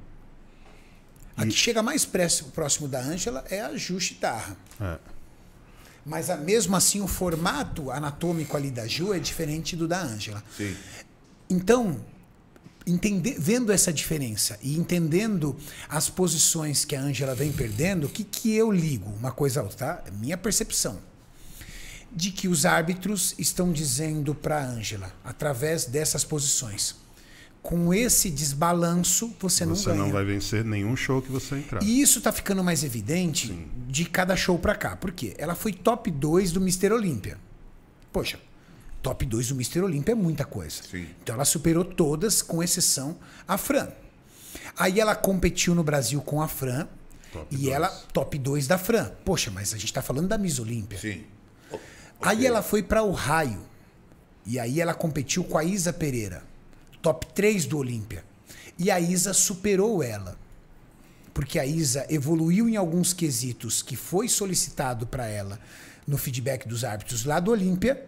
A que chega mais próximo da Ângela é a Ju Chitarra. É. Mas a, mesmo assim o formato anatômico ali da Ju é diferente do da Ângela. Sim. Então, entender, vendo essa diferença e entendendo as posições que a Ângela vem perdendo, o que, que eu ligo? Uma coisa a outra, tá? Minha percepção. De que os árbitros estão dizendo para a Ângela, através dessas posições, com esse desbalanço, você não você ganha. Você não vai vencer nenhum show que você entrar. E isso está ficando mais evidente Sim. de cada show para cá. Por quê? Ela foi top dois do mister Olímpia. Poxa, top dois do mister Olímpia é muita coisa. Sim. Então ela superou todas, com exceção a Fran. Aí ela competiu no Brasil com a Fran. Top e dois. Ela, top dois da Fran. Poxa, mas a gente está falando da Miss Olímpia. Sim. Okay. Aí ela foi para o Ohio. E aí ela competiu com a Isa Pereira. Top três do Olímpia. E a Isa superou ela. Porque a Isa evoluiu em alguns quesitos que foi solicitado para ela no feedback dos árbitros lá do Olímpia.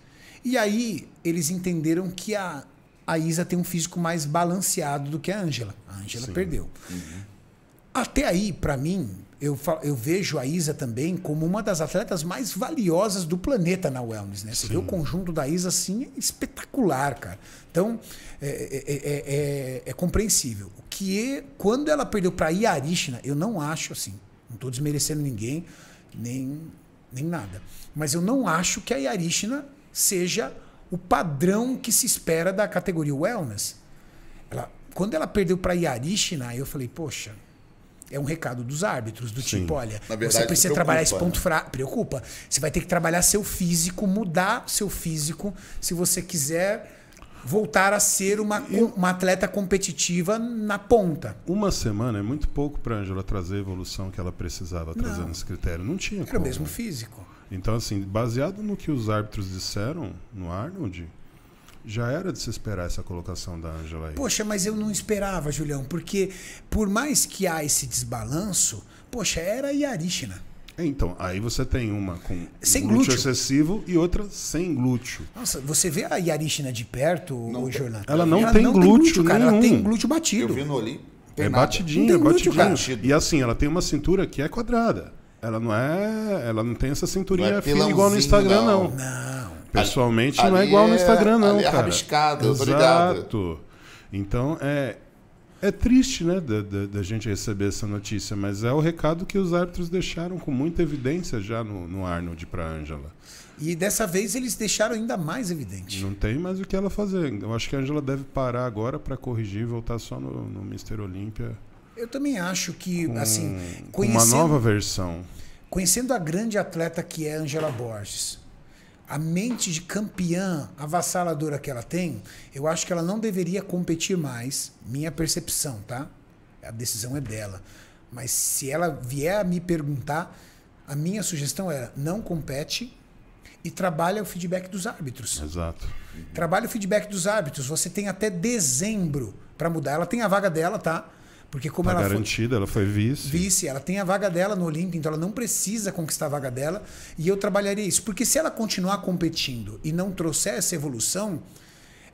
E aí eles entenderam que a, a Isa tem um físico mais balanceado do que a Ângela. A Ângela perdeu. Uhum. Até aí, para mim, eu, eu vejo a Isa também como uma das atletas mais valiosas do planeta na wellness, né? Você Sim. vê o conjunto da Isa assim, é espetacular, cara. Então, é, é, é, é, é compreensível. O que, quando ela perdeu para a Yarishna, eu não acho assim, não estou desmerecendo ninguém, nem, nem nada, mas eu não acho que a Yarishna seja o padrão que se espera da categoria wellness. Ela, quando ela perdeu para a Yarishna, eu falei, poxa, é um recado dos árbitros, do Sim. tipo, olha, verdade, você precisa trabalhar esse ponto fraco. Preocupa. Você vai ter que trabalhar seu físico, mudar seu físico, se você quiser voltar a ser uma, uma atleta competitiva na ponta. Uma semana é muito pouco para a Ângela trazer a evolução que ela precisava trazer Não. nesse critério. Não tinha Era como. o mesmo físico. Então, assim, baseado no que os árbitros disseram no Arnold, já era de se esperar essa colocação da Ângela aí. Poxa, mas eu não esperava, Julião, porque por mais que há esse desbalanço, poxa, era a Yarishna. Então, aí você tem uma com sem glúteo, glúteo excessivo e outra sem glúteo. Nossa, você vê a Yarishna de perto, o Jornal? Ela não ela tem não glúteo, glúteo cara, ela tem glúteo batido. Eu vi no ali. É batidinho, é batidinho. E assim, ela tem uma cintura que é quadrada. Ela não é, ela não tem essa cinturinha é fina igual no Instagram não. Não. não. Pessoalmente ali, não é igual no Instagram não, ali cara. É rabiscado, Exato. Então é É triste, né, da, da, da gente receber essa notícia, mas é o recado que os árbitros deixaram com muita evidência já no, no Arnold para a Ângela. E dessa vez eles deixaram ainda mais evidente. Não tem mais o que ela fazer. Eu acho que a Ângela deve parar agora para corrigir e voltar só no, no mister Olímpia. Eu também acho que, com, assim, com uma nova versão. Conhecendo a grande atleta que é a Ângela Borges, a mente de campeã avassaladora que ela tem, eu acho que ela não deveria competir mais. Minha percepção, tá? A decisão é dela. Mas se ela vier a me perguntar, a minha sugestão era não compete e trabalha o feedback dos árbitros. Exato. Trabalha o feedback dos árbitros. Você tem até dezembro para mudar. Ela tem a vaga dela, tá? Porque como tá ela garantida, foi, ela foi vice. Vice, ela tem a vaga dela no Olímpia, então ela não precisa conquistar a vaga dela. E eu trabalharia isso. Porque se ela continuar competindo e não trouxer essa evolução,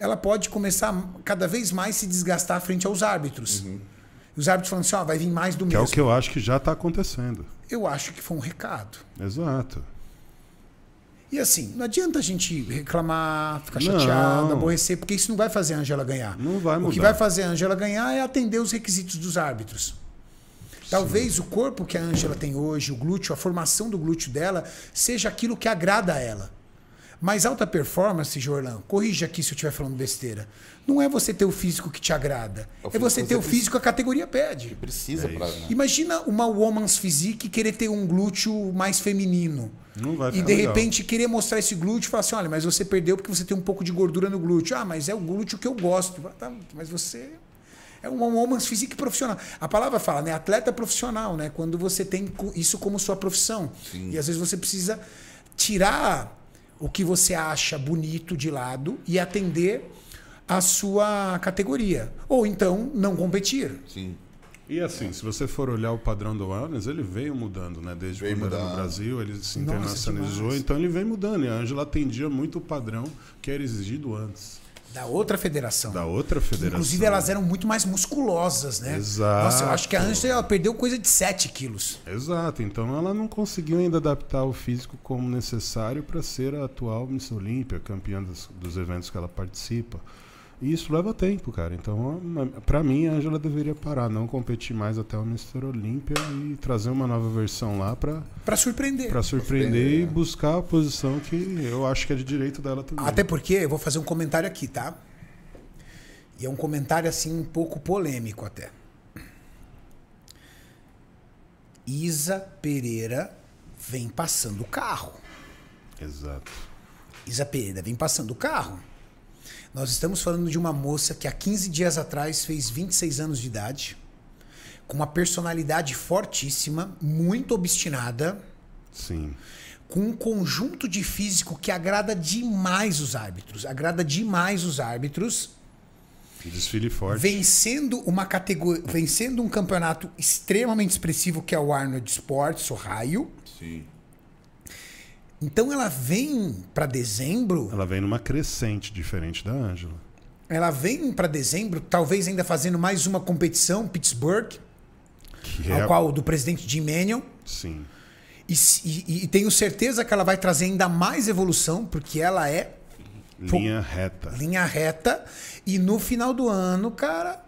ela pode começar a cada vez mais se desgastar frente aos árbitros. Uhum. Os árbitros falando assim, ó, vai vir mais do que mesmo. É o que eu acho que já está acontecendo. Eu acho que foi um recado. Exato. E assim, não adianta a gente reclamar, ficar chateado, não. aborrecer, porque isso não vai fazer a Ângela ganhar. Não vai mudar. O que vai fazer a Ângela ganhar é atender os requisitos dos árbitros. Talvez Sim. o corpo que a Ângela tem hoje, o glúteo, a formação do glúteo dela, seja aquilo que agrada a ela. Mas alta performance, Jorlan, corrija aqui se eu estiver falando besteira. Não é você ter o físico que te agrada. É, é você ter o físico que a categoria pede. Precisa é pra, né? Imagina uma woman's physique querer ter um glúteo mais feminino. Não vai e de legal. repente querer mostrar esse glúteo e falar assim, olha, mas você perdeu porque você tem um pouco de gordura no glúteo. Ah, mas é o glúteo que eu gosto. Tá, mas você é uma woman's physique profissional. A palavra fala, né? Atleta profissional, né? Quando você tem isso como sua profissão. Sim. E às vezes você precisa tirar o que você acha bonito de lado e atender a sua categoria. Ou então não competir. Sim. E assim, se você for olhar o padrão do wellness, ele veio mudando, né? Desde veio quando mudando. Era no Brasil, ele se internacionalizou, Nossa, então ele vem mudando. E a Ângela atendia muito o padrão que era exigido antes. Da outra federação. Da outra federação. Inclusive, elas eram muito mais musculosas, né? Exato. Nossa, eu acho que a Ângela ela perdeu coisa de sete quilos. Exato. Então, ela não conseguiu ainda adaptar o físico como necessário para ser a atual Miss Olímpia, campeã dos, dos eventos que ela participa. E isso leva tempo, cara. Então, para mim, a Ângela deveria parar, não competir mais até o Mister Olímpia e trazer uma nova versão lá para para surpreender. Para surpreender, surpreender e buscar a posição que eu acho que é de direito dela também. Até porque eu vou fazer um comentário aqui, tá? E é um comentário assim um pouco polêmico até. Isa Pereira vem passando o carro. Exato. Isa Pereira vem passando o carro. Nós estamos falando de uma moça que há quinze dias atrás fez vinte e seis anos de idade, com uma personalidade fortíssima, muito obstinada. Sim. Com um conjunto de físico que agrada demais os árbitros. Agrada demais os árbitros. Desfile forte. Vencendo uma categoria, vencendo um campeonato extremamente expressivo que é o Arnold Sports, o Raio. Sim. Então ela vem para dezembro. Ela vem numa crescente diferente da Ângela. Ela vem para dezembro, talvez ainda fazendo mais uma competição, Pittsburgh, que ao é... qual do presidente Jim Manion. Sim. E, e, e tenho certeza que ela vai trazer ainda mais evolução, porque ela é linha reta. Linha reta. E no final do ano, cara,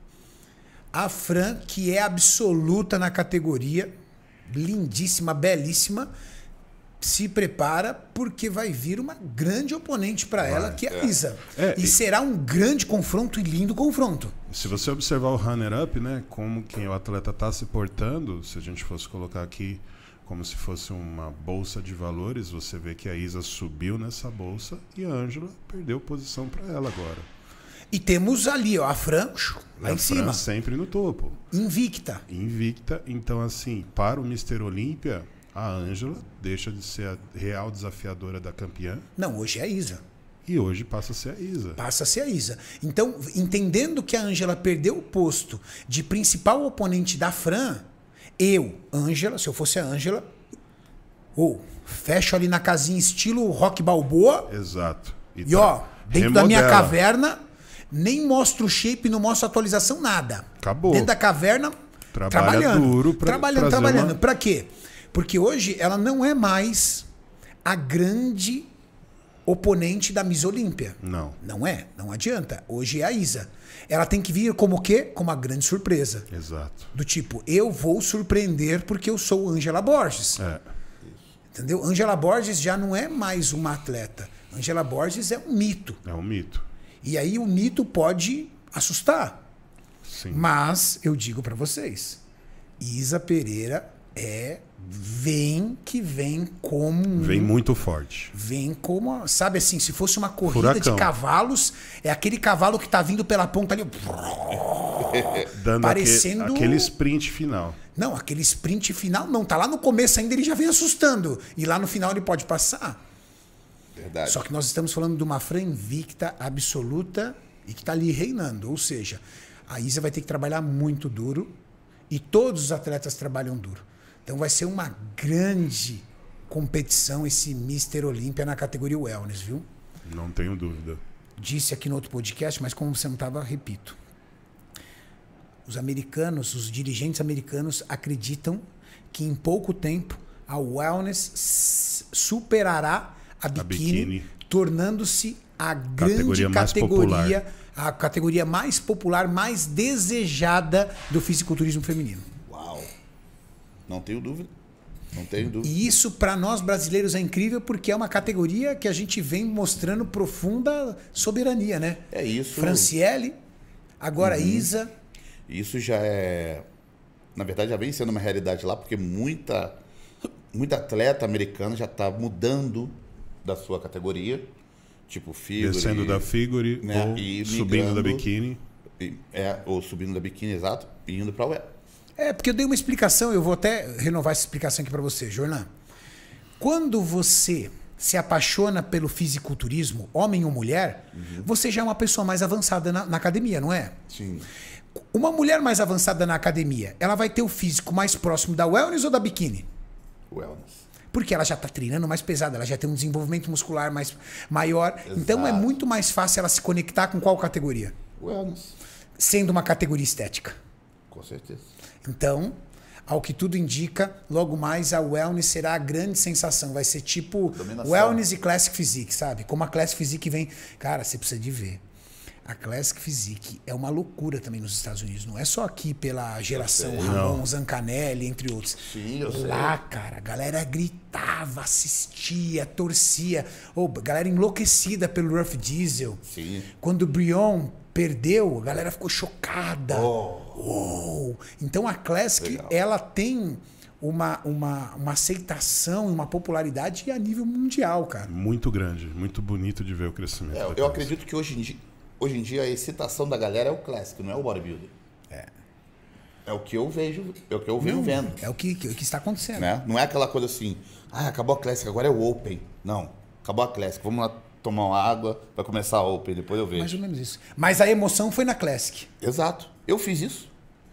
a Fran, que é absoluta na categoria, lindíssima, belíssima, se prepara porque vai vir uma grande oponente para ela, que é a Isa. É, e, e será um grande confronto e lindo confronto. Se você observar o runner-up, né, como que o atleta está se portando, se a gente fosse colocar aqui como se fosse uma bolsa de valores, você vê que a Isa subiu nessa bolsa e a Ângela perdeu posição para ela agora. E temos ali, ó, a Fran lá a em Fran cima. sempre no topo. Invicta. Invicta. Então, assim, para o Mister Olímpia, a Ângela deixa de ser a real desafiadora da campeã. Não, hoje é a Isa. E hoje passa a ser a Isa. Passa a ser a Isa. Então, entendendo que a Ângela perdeu o posto de principal oponente da Fran, eu, Ângela, se eu fosse a Ângela, ou fecho ali na casinha estilo Rock Balboa. Exato. E, e ó, dentro remodela. Da minha caverna, nem mostro o shape, não mostro atualização, nada. Acabou. Dentro da caverna, Trabalha trabalhando. Duro pra trabalhando, trabalhando. Uma... Pra quê? Porque hoje ela não é mais a grande oponente da Miss Olímpia. Não. Não é, não adianta. Hoje é a Isa. Ela tem que vir como o quê? Como uma grande surpresa. Exato. Do tipo, eu vou surpreender porque eu sou Ângela Borges. É. Entendeu? Ângela Borges já não é mais uma atleta. Ângela Borges é um mito. É um mito. E aí o mito pode assustar. Sim. Mas eu digo para vocês, Isa Pereira é vem que vem como vem muito forte. Vem como, sabe assim, se fosse uma corrida Furacão. De cavalos, é aquele cavalo que tá vindo pela ponta ali, dando parecendo aquele, aquele sprint final. Não, aquele sprint final não, tá lá no começo ainda, ele já vem assustando e lá no final ele pode passar. Verdade. Só que nós estamos falando de uma Fran invicta absoluta e que tá ali reinando, ou seja, a Isa vai ter que trabalhar muito duro e todos os atletas trabalham duro. Então vai ser uma grande competição esse Mister Olímpia na categoria Wellness, viu? Não tenho dúvida. disse aqui no outro podcast, mas como você não estava, repito. Os americanos, os dirigentes americanos acreditam que em pouco tempo a wellness superará a biquíni, A biquíni. tornando-se a grande Categoria mais categoria, popular. a categoria mais popular, mais desejada do fisiculturismo feminino. Uau. Não tenho dúvida. Não tenho dúvida. E isso para nós brasileiros é incrível porque é uma categoria que a gente vem mostrando profunda soberania, né? É isso. Franciele, agora Uhum. Isa. Isso já é... Na verdade, já vem sendo uma realidade lá, porque muita, muita atleta americana já está mudando da sua categoria. Tipo, figure... Descendo da figure né, ou e subindo da migrando. biquíni. e- É, ou subindo da biquíni, exato, e indo para o web. É, porque eu dei uma explicação, eu vou até renovar essa explicação aqui para você, Jornal. Quando você se apaixona pelo fisiculturismo, homem ou mulher, Uhum. você já é uma pessoa mais avançada na, na academia, não é? Sim. Uma mulher mais avançada na academia, ela vai ter o físico mais próximo da wellness ou da biquíni? Wellness. Porque ela já está treinando mais pesada, ela já tem um desenvolvimento muscular mais maior. Então é Exato. muito mais fácil ela se conectar com qual categoria? Wellness. Sendo uma categoria estética. Com certeza. Então, ao que tudo indica, logo mais a wellness será a grande sensação. Vai ser tipo Dominação. wellness e classic physique, sabe? Como a classic physique vem... Cara, você precisa de ver. A classic physique é uma loucura também nos Estados Unidos. Não é só aqui pela geração sei. Ramon, Zancanelli, entre outros. Sim, eu sei. Lá, cara, a galera gritava, assistia, torcia. Ou a galera enlouquecida pelo Rough Diesel. Sim. Quando o Brion perdeu, a galera ficou chocada. Oh. Uou! Então a Classic, Legal. ela tem uma, uma, uma aceitação e uma popularidade a nível mundial, cara. Muito grande, muito bonito de ver o crescimento. É, da eu coisa. acredito que hoje em, dia, hoje em dia a excitação da galera é o clássico, não é o bodybuilder. É. É o que eu vejo, é o que eu venho Não, vendo. É o que, que, que está acontecendo. Né? Não é aquela coisa assim, ah, acabou a Classic, agora é o Open. Não, acabou a Classic, vamos lá tomar uma água, vai começar a Open, depois eu vejo. Mais ou menos isso. Mas a emoção foi na Classic. Exato. Eu fiz isso.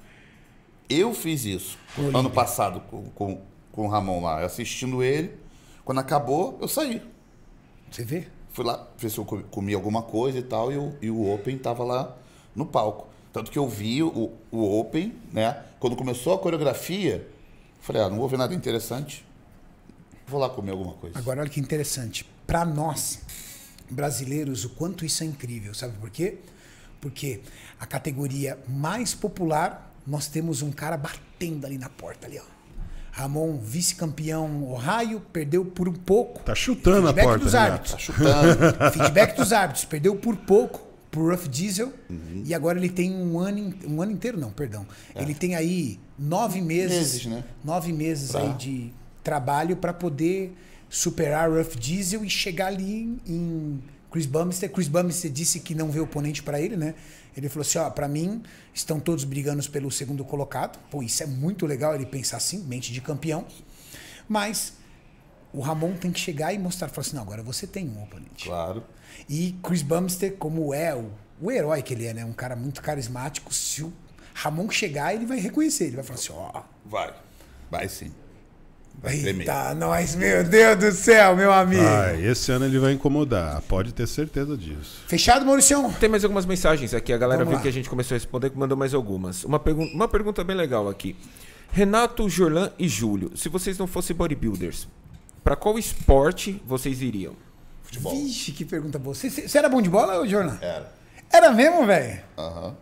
Eu fiz isso. Olímpia. Ano passado com, com, com o Ramon lá, assistindo ele. Quando acabou, eu saí. Você vê? Fui lá, ver se eu comi, comi alguma coisa e tal, e o, e o Open tava lá no palco. Tanto que eu vi o, o Open, né? Quando começou a coreografia, falei, ah, não vou ver nada interessante. Vou lá comer alguma coisa. Agora, olha que interessante. Para nós, brasileiros, o quanto isso é incrível. Sabe por quê? Porque a categoria mais popular, nós temos um cara batendo ali na porta, ali, ó. Ramon, vice-campeão Ohio, perdeu por um pouco. Tá chutando a Feedback porta, dos Renato. árbitros. Tá chutando. Feedback dos árbitros. Perdeu por pouco pro Rough Diesel. Uhum. E agora ele tem um ano, in- um ano inteiro, não, perdão. Ele tem aí nove meses. Meses, né? Nove meses Pra- aí de trabalho para poder superar o Rough Diesel e chegar ali em, em Chris Bumstead. Chris Bumstead disse que não vê oponente para ele, né? Ele falou assim, ó, para mim estão todos brigando pelo segundo colocado. Pô, isso é muito legal ele pensar assim, mente de campeão. Mas o Ramon tem que chegar e mostrar, falar assim, não, agora você tem um oponente. Claro. E Chris Bumstead, como é o, o herói que ele é, né? Um cara muito carismático, se o Ramon chegar, ele vai reconhecer, ele vai falar assim, ó... Vai. Vai sim. Vai tremer. Eita, nós, meu Deus do céu, meu amigo. Ah, esse ano ele vai incomodar, pode ter certeza disso. Fechado, Mauricião? Tem mais algumas mensagens aqui. A galera Vamos viu lá. que a gente começou a responder, que mandou mais algumas. Uma, pergun uma pergunta bem legal aqui. Renato, Jorlan e Júlio, se vocês não fossem bodybuilders, para qual esporte vocês iriam? Futebol. Vixe, que pergunta boa. Você, você era bom de bola, ô, Jornal? Era. Era mesmo, velho? Aham.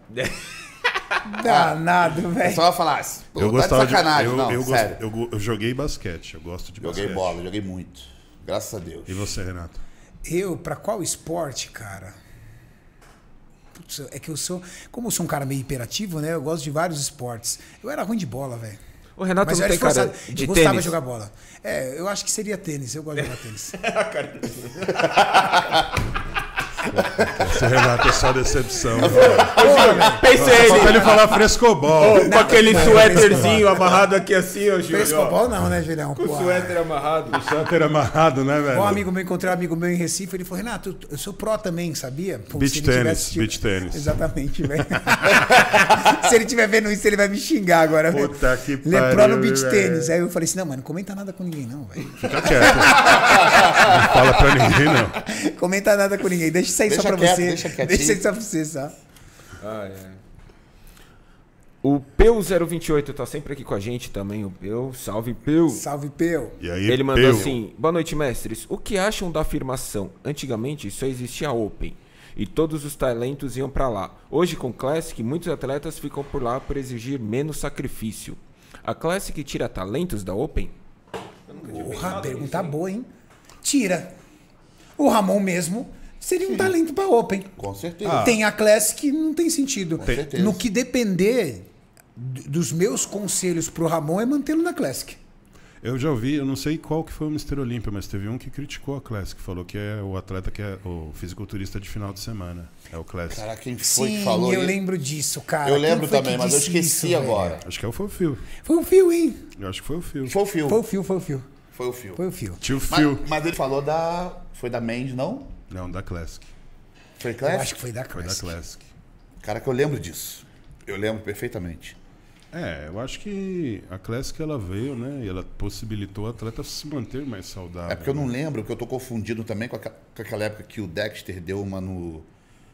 Danado, É velho. só falar, pô, Eu tá gostava de sacanagem. de. Eu, não, eu, gost- sério. eu go- eu joguei basquete, eu gosto de Joguei basquete. bola, joguei muito. Graças a Deus. E você, Renato? Eu, pra qual esporte, cara? Putz, é que eu sou... Como eu sou um cara meio hiperativo, né? Eu gosto de vários esportes. Eu era ruim de bola, velho. O Renato Mas eu não era tem cara esforçado. de Eu gostava tênis? de jogar bola. É, eu acho que seria tênis. Eu gosto de jogar tênis. Esse Renato é só decepção. Pensei Só pra ele falar frescobol. com aquele não, suéterzinho amarrado aqui assim, ó, Júlio. ó. Frescobol não, né, Julião? Com o Pô, suéter amarrado. Suéter amarrado, né, velho? Um amigo meu, encontrei um amigo meu em Recife, ele falou, Renato, eu sou pró também, sabia? Pô, Beach se ele tennis, tivesse- beach tennis. Exatamente, velho. Se ele estiver vendo isso, ele vai me xingar agora, velho. Puta que Ele é pró no pariu, beach velho. tênis. Aí eu falei assim, não, mano, não comenta nada com ninguém não, velho. Fica quieto. Não fala pra ninguém, não. Comenta nada com ninguém, deixa isso isso aí Deixa só pra quieto, você. deixa quietinho. Deixa isso só pra você, só. Ah, é. O Peu zero vinte e oito tá sempre aqui com a gente também. O Peu, salve Peu. Salve, Peu. E aí, Ele mandou Peu? assim: boa noite, mestres. O que acham da afirmação? Antigamente só existia a Open e todos os talentos iam pra lá. Hoje, com Classic, muitos atletas ficam por lá por exigir menos sacrifício. A Classic tira talentos da Open? Porra, pergunta boa, hein? Tira. O Ramon mesmo seria um talento pra Open. Com certeza. Tem a Classic, não tem sentido. Com certeza. No que depender d- dos meus conselhos pro Ramon é mantê-lo na Classic. Eu já ouvi, eu não sei qual que foi o mister Olímpia, mas teve um que criticou a Classic, falou que é o atleta que é o fisiculturista de final de semana. É o Classic. Cara, quem foi Sim, que falou eu isso? lembro disso, cara. Eu Quem lembro foi também, que mas eu disse esqueci isso, agora. Acho que é o foi o Phil. velho? Foi o Fio, hein? Eu acho que foi o Phil. Foi o Fio. Foi o Fio, foi o Fio. Foi o Fio. Foi o Fio. Tio Mas, Phil. mas ele falou da... Foi da Mendes, não? Não, da Classic. Foi Eu Classic? acho que foi da Foi da Classic. Classic. Cara, que eu lembro disso. Eu lembro perfeitamente. É, eu acho que a Classic ela veio, né? E ela possibilitou o atleta se manter mais saudável. É porque eu não né? lembro, que eu tô confundido também com, aqua- com aquela época que o Dexter deu uma no...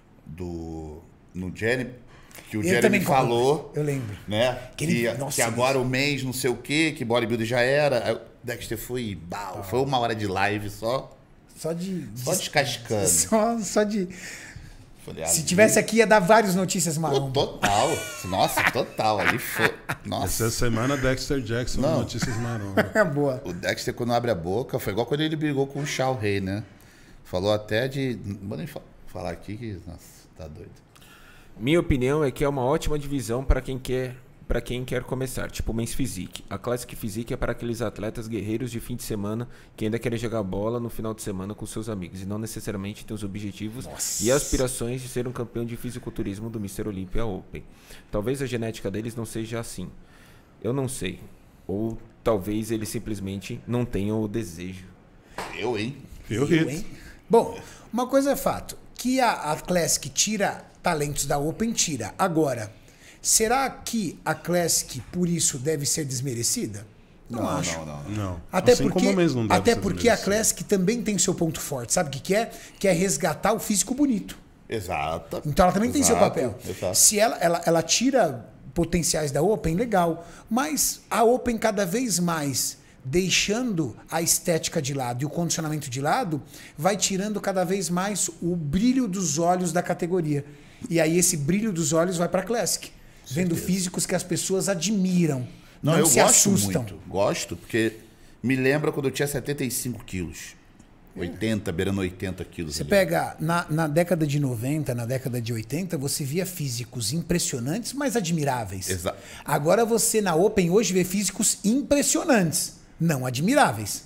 Do... No Jenny... Que o Eu Jeremy também falou, Eu lembro. né? Que Que, ele- que, nossa, agora o mês não sei o quê, que bodybuilder já era. Aí o Dexter foi, bau, foi uma hora de live só, Só de. só descascando. Só, só de. Falei, Se ali- tivesse aqui, ia dar várias notícias Pô, maromba. total. Nossa, total. Ali foi. Essa Nossa. semana, Dexter Jackson, Não. Notícias Maromba. É boa. O Dexter, quando abre a boca, foi igual quando ele brigou com o Shao Rei, né? Falou até de. Não vou nem fa- falar aqui que. Nossa, tá doido. Minha opinião é que é uma ótima divisão para quem quer para quem quer começar, tipo o Men's Physique. A Classic Physique é para aqueles atletas guerreiros de fim de semana que ainda querem jogar bola no final de semana com seus amigos e não necessariamente têm os objetivos e aspirações de ser um campeão de fisiculturismo do mister Olympia Open. Talvez a genética deles não seja assim. Eu não sei. Ou talvez eles simplesmente não tenham o desejo. Eu, hein? Phil Eu, Hits. hein? Bom, uma coisa é fato. Que a, a Classic tira talentos da Open, tira. Agora, será que a Classic, por isso, deve ser desmerecida? Não, Não, acho. não, não. Não. Até assim porque, como mesmo não deve até ser porque a desmerecido. Classic também tem seu ponto forte. Sabe o que, que é? Que é resgatar o físico bonito. Exato. Então ela também tem seu Exato, papel. exato. Se ela, ela, ela tira potenciais da Open, legal. Mas a Open cada vez mais deixando a estética de lado e o condicionamento de lado, vai tirando cada vez mais o brilho dos olhos da categoria. E aí esse brilho dos olhos vai para Classic, vendo físicos que as pessoas admiram, não, Não, eu se gosto assustam. muito. Gosto, porque me lembra quando eu tinha setenta e cinco quilos. oitenta, beirando oitenta quilos. Você ali. pega, na, na década de noventa, na década de oitenta, você via físicos impressionantes, mas admiráveis. Exato. Agora você na Open hoje vê físicos impressionantes, não admiráveis.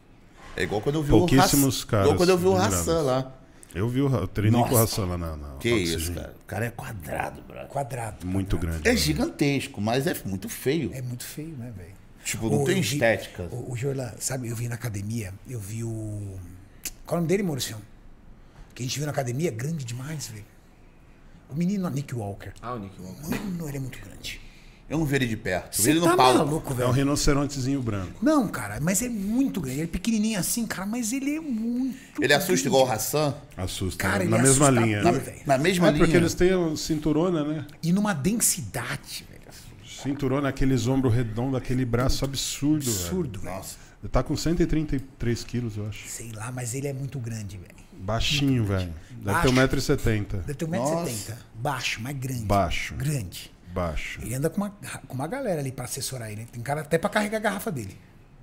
É igual quando eu vi Pouquíssimos o Hassan. caras Igual quando eu vi o admiráveis. Hassan lá. Eu vi o Ra- eu treinei com o Nossa. Hassan lá na, na Que Oxygen. isso, cara. O cara é quadrado, brother. Quadrado. Muito grande. É né? gigantesco, mas é muito feio. É muito feio, né, velho? Tipo, não Ô, tem eu vi- estética. O, o Jorlan, sabe, eu vi na academia, eu vi o... Qual é o nome dele, Maurício? Que a gente viu na academia, grande demais, velho. O menino Nick Walker. Ah, o Nick Walker. Mano, ele é muito grande. Eu não vi ele de perto. Eu vi Você ele tá no palco. maluco, É um velho? rinocerontezinho branco. Não, cara, mas é muito grande. Ele é pequenininho assim, cara, mas ele é muito Ele assusta grande. igual o Hassan? Assusta. Cara, né? ele Na mesma assusta linha. tudo, né? velho. Na mesma É linha. porque eles têm a cinturona, né? E numa densidade, velho. Cinturona, aqueles ombros redondos, aquele braço absurdo, Absurdo, velho. Nossa. velho. Ele tá com cento e trinta e três quilos, eu acho. Sei lá, mas ele é muito grande, velho. Baixinho, velho. Deve Baixo. ter um metro e setenta. Deve ter um metro e setenta. Baixo, mas grande. Baixo. Grande. Baixo. Ele anda com uma, com uma galera ali pra assessorar ele. Tem cara até pra carregar a garrafa dele.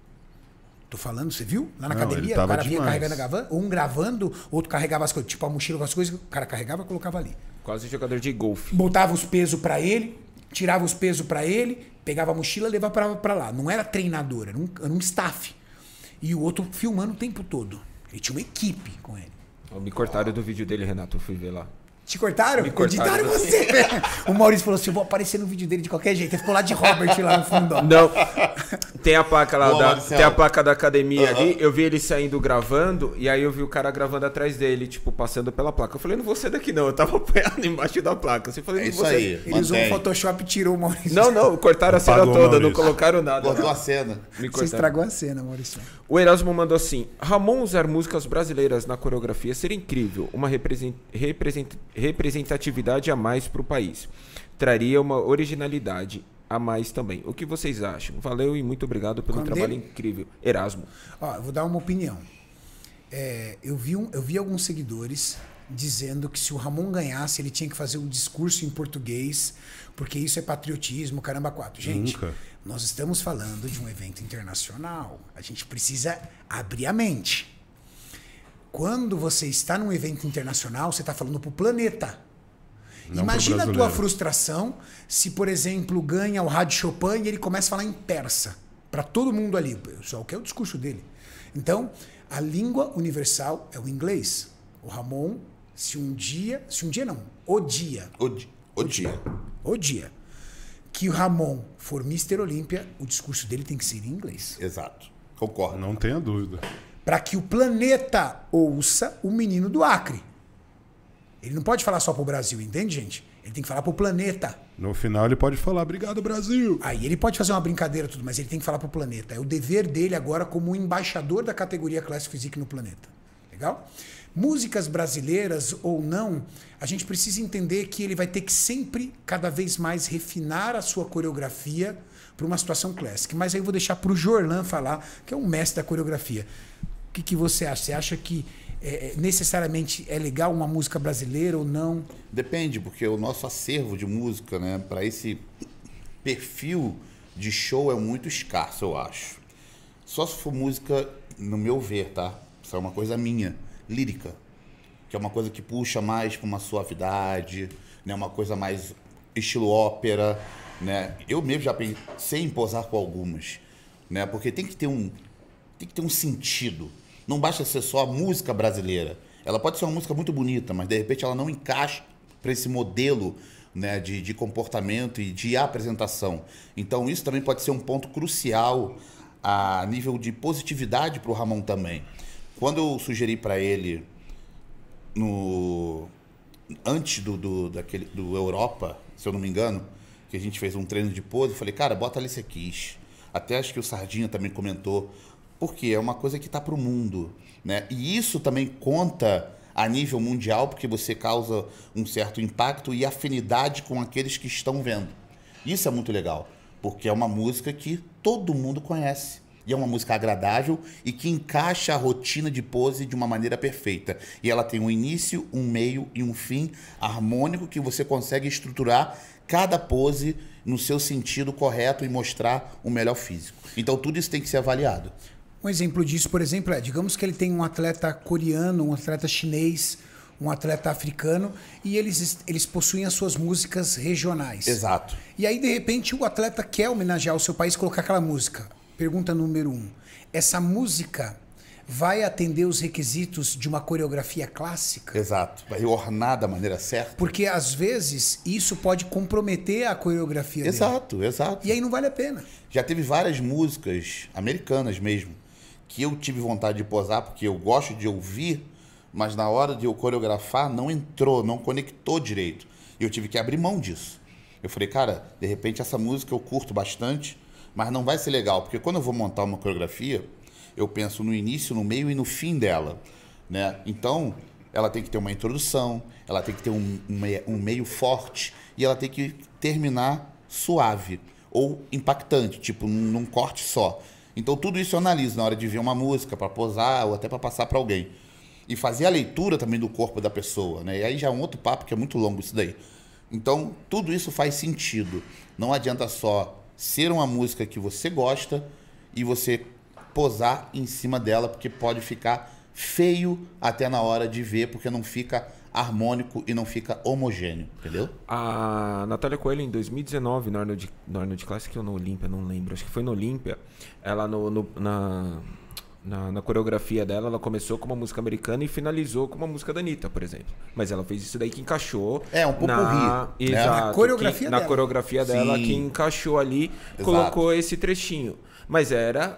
Tô falando, você viu? Lá na Não, academia, ele o tava cara vinha demais. carregando a garrafa, um gravando, outro carregava as coisas. Tipo a mochila com as coisas, o cara carregava e colocava ali. Quase jogador de golfe. Botava os pesos pra ele, tirava os pesos pra ele, pegava a mochila e levava pra, pra lá. Não era treinador, era um, era um staff. E o outro filmando o tempo todo. Ele tinha uma equipe com ele. Me cortaram do vídeo dele, Renato. Eu fui ver lá. Te cortaram? Me cortaram. Editaram você. O Maurício falou assim, eu vou aparecer no vídeo dele de qualquer jeito. Ele ficou lá de Robert lá no fundo. Ó. Não. Tem a placa lá, Boa, da, Marcelo. tem a placa da academia Uhum. ali. Eu vi ele saindo gravando, e aí eu vi o cara gravando atrás dele, tipo, passando pela placa. Eu falei, não vou sair daqui não. Eu tava apoiado embaixo da placa. Você falei, É não isso vou sair. aí. Ele usou um Mantém. Photoshop e tirou o Maurício. Não, não, cortaram a cena Apagou, toda, não Maurício. colocaram nada. Cortou a cena. Me Você cortaram. estragou a cena, Maurício. O Erasmo mandou assim: Ramon usar músicas brasileiras na coreografia seria incrível, uma represent- represent- representatividade a mais para o país. Traria uma originalidade a mais também. O que vocês acham? Valeu e muito obrigado pelo Quando trabalho ele- incrível. Erasmo. Ó, eu vou dar uma opinião. É, eu, vi um, eu vi alguns seguidores dizendo que se o Ramon ganhasse, ele tinha que fazer um discurso em português, porque isso é patriotismo, caramba, quatro. Gente, Nunca. nós estamos falando de um evento internacional. A gente precisa abrir a mente. Quando você está num evento internacional, você está falando para o planeta. Não Imagina pro a tua brasileiro. frustração se, por exemplo, ganha o Rádio Chopin e ele começa a falar em persa para todo mundo ali. Só que é o discurso dele. Então, a língua universal é o inglês. O Ramon, se um dia, se um dia não, o dia, O, di- o dia. o dia que o Ramon for mister Olímpia, o discurso dele tem que ser em inglês. Exato. Concordo. Não tenha dúvida. Para que o planeta ouça o menino do Acre. Ele não pode falar só pro Brasil, entende, gente? Ele tem que falar pro planeta. No final ele pode falar, obrigado, Brasil. Aí ele pode fazer uma brincadeira tudo, mas ele tem que falar pro planeta. É o dever dele agora como embaixador da categoria Classic Physique no planeta. Legal? Músicas brasileiras ou não, a gente precisa entender que ele vai ter que sempre, cada vez mais, refinar a sua coreografia para uma situação classic. Mas aí eu vou deixar pro Jorlan falar, que é um mestre da coreografia. O que, que você acha? Você acha que é, necessariamente é legal uma música brasileira ou não? Depende, porque o nosso acervo de música, né, para esse perfil de show é muito escasso, eu acho. Só se for música, no meu ver, tá? Isso é uma coisa minha, lírica, que é uma coisa que puxa mais para uma suavidade, né, uma coisa mais estilo ópera, né? Eu mesmo já pensei em posar com algumas, né? Porque tem que ter um tem que ter um sentido. Não basta ser só a música brasileira. Ela pode ser uma música muito bonita, mas de repente ela não encaixa para esse modelo, né, de, de comportamento e de apresentação. Então isso também pode ser um ponto crucial a nível de positividade para o Ramon também. Quando eu sugeri para ele no antes do, do, daquele, do Europa, se eu não me engano, que a gente fez um treino de pose, eu falei, cara, bota Alicia Keys. Até acho que o Sardinha também comentou, porque é uma coisa que está para o mundo, né? E isso também conta a nível mundial, porque você causa um certo impacto e afinidade com aqueles que estão vendo. Isso é muito legal, porque é uma música que todo mundo conhece. E é uma música agradável e que encaixa a rotina de pose de uma maneira perfeita. E ela tem um início, um meio e um fim harmônico que você consegue estruturar cada pose no seu sentido correto e mostrar o melhor físico. Então tudo isso tem que ser avaliado. Um exemplo disso, por exemplo, é, digamos que ele tem um atleta coreano, um atleta chinês, um atleta africano, e eles, eles possuem as suas músicas regionais. Exato. E aí, de repente, o atleta quer homenagear o seu país e colocar aquela música. Pergunta número um. Essa música vai atender os requisitos de uma coreografia clássica? Exato. Vai ornar da maneira certa. Porque, às vezes, isso pode comprometer a coreografia dele. Exato, exato. E aí não vale a pena. Já teve várias músicas americanas mesmo que eu tive vontade de posar porque eu gosto de ouvir, mas na hora de eu coreografar não entrou, não conectou direito. E eu tive que abrir mão disso. Eu falei, cara, de repente essa música eu curto bastante, mas não vai ser legal, porque quando eu vou montar uma coreografia, eu penso no início, no meio e no fim dela, né? Então, ela tem que ter uma introdução, ela tem que ter um, um, meio, um meio forte e ela tem que terminar suave ou impactante, tipo num, num corte só. Então, tudo isso eu analiso na hora de ver uma música, para posar ou até para passar para alguém. E fazer a leitura também do corpo da pessoa, né? E aí já é um outro papo que é muito longo isso daí. Então, tudo isso faz sentido. Não adianta só ser uma música que você gosta e você posar em cima dela, porque pode ficar feio até na hora de ver, porque não fica harmônico e não fica homogêneo, entendeu? A Natália Coelho, em dois mil e dezenove, no Arnold, no Arnold Classic ou no Olímpia, não lembro, acho que foi no Olímpia, ela no, no, na, Na, na coreografia dela, ela começou com uma música americana e finalizou com uma música da Anitta, por exemplo. Mas ela fez isso daí que encaixou. É, um pouco na, rir, né? Exato, Na coreografia que, na dela. coreografia dela, Sim. que encaixou ali, Exato. colocou esse trechinho. Mas era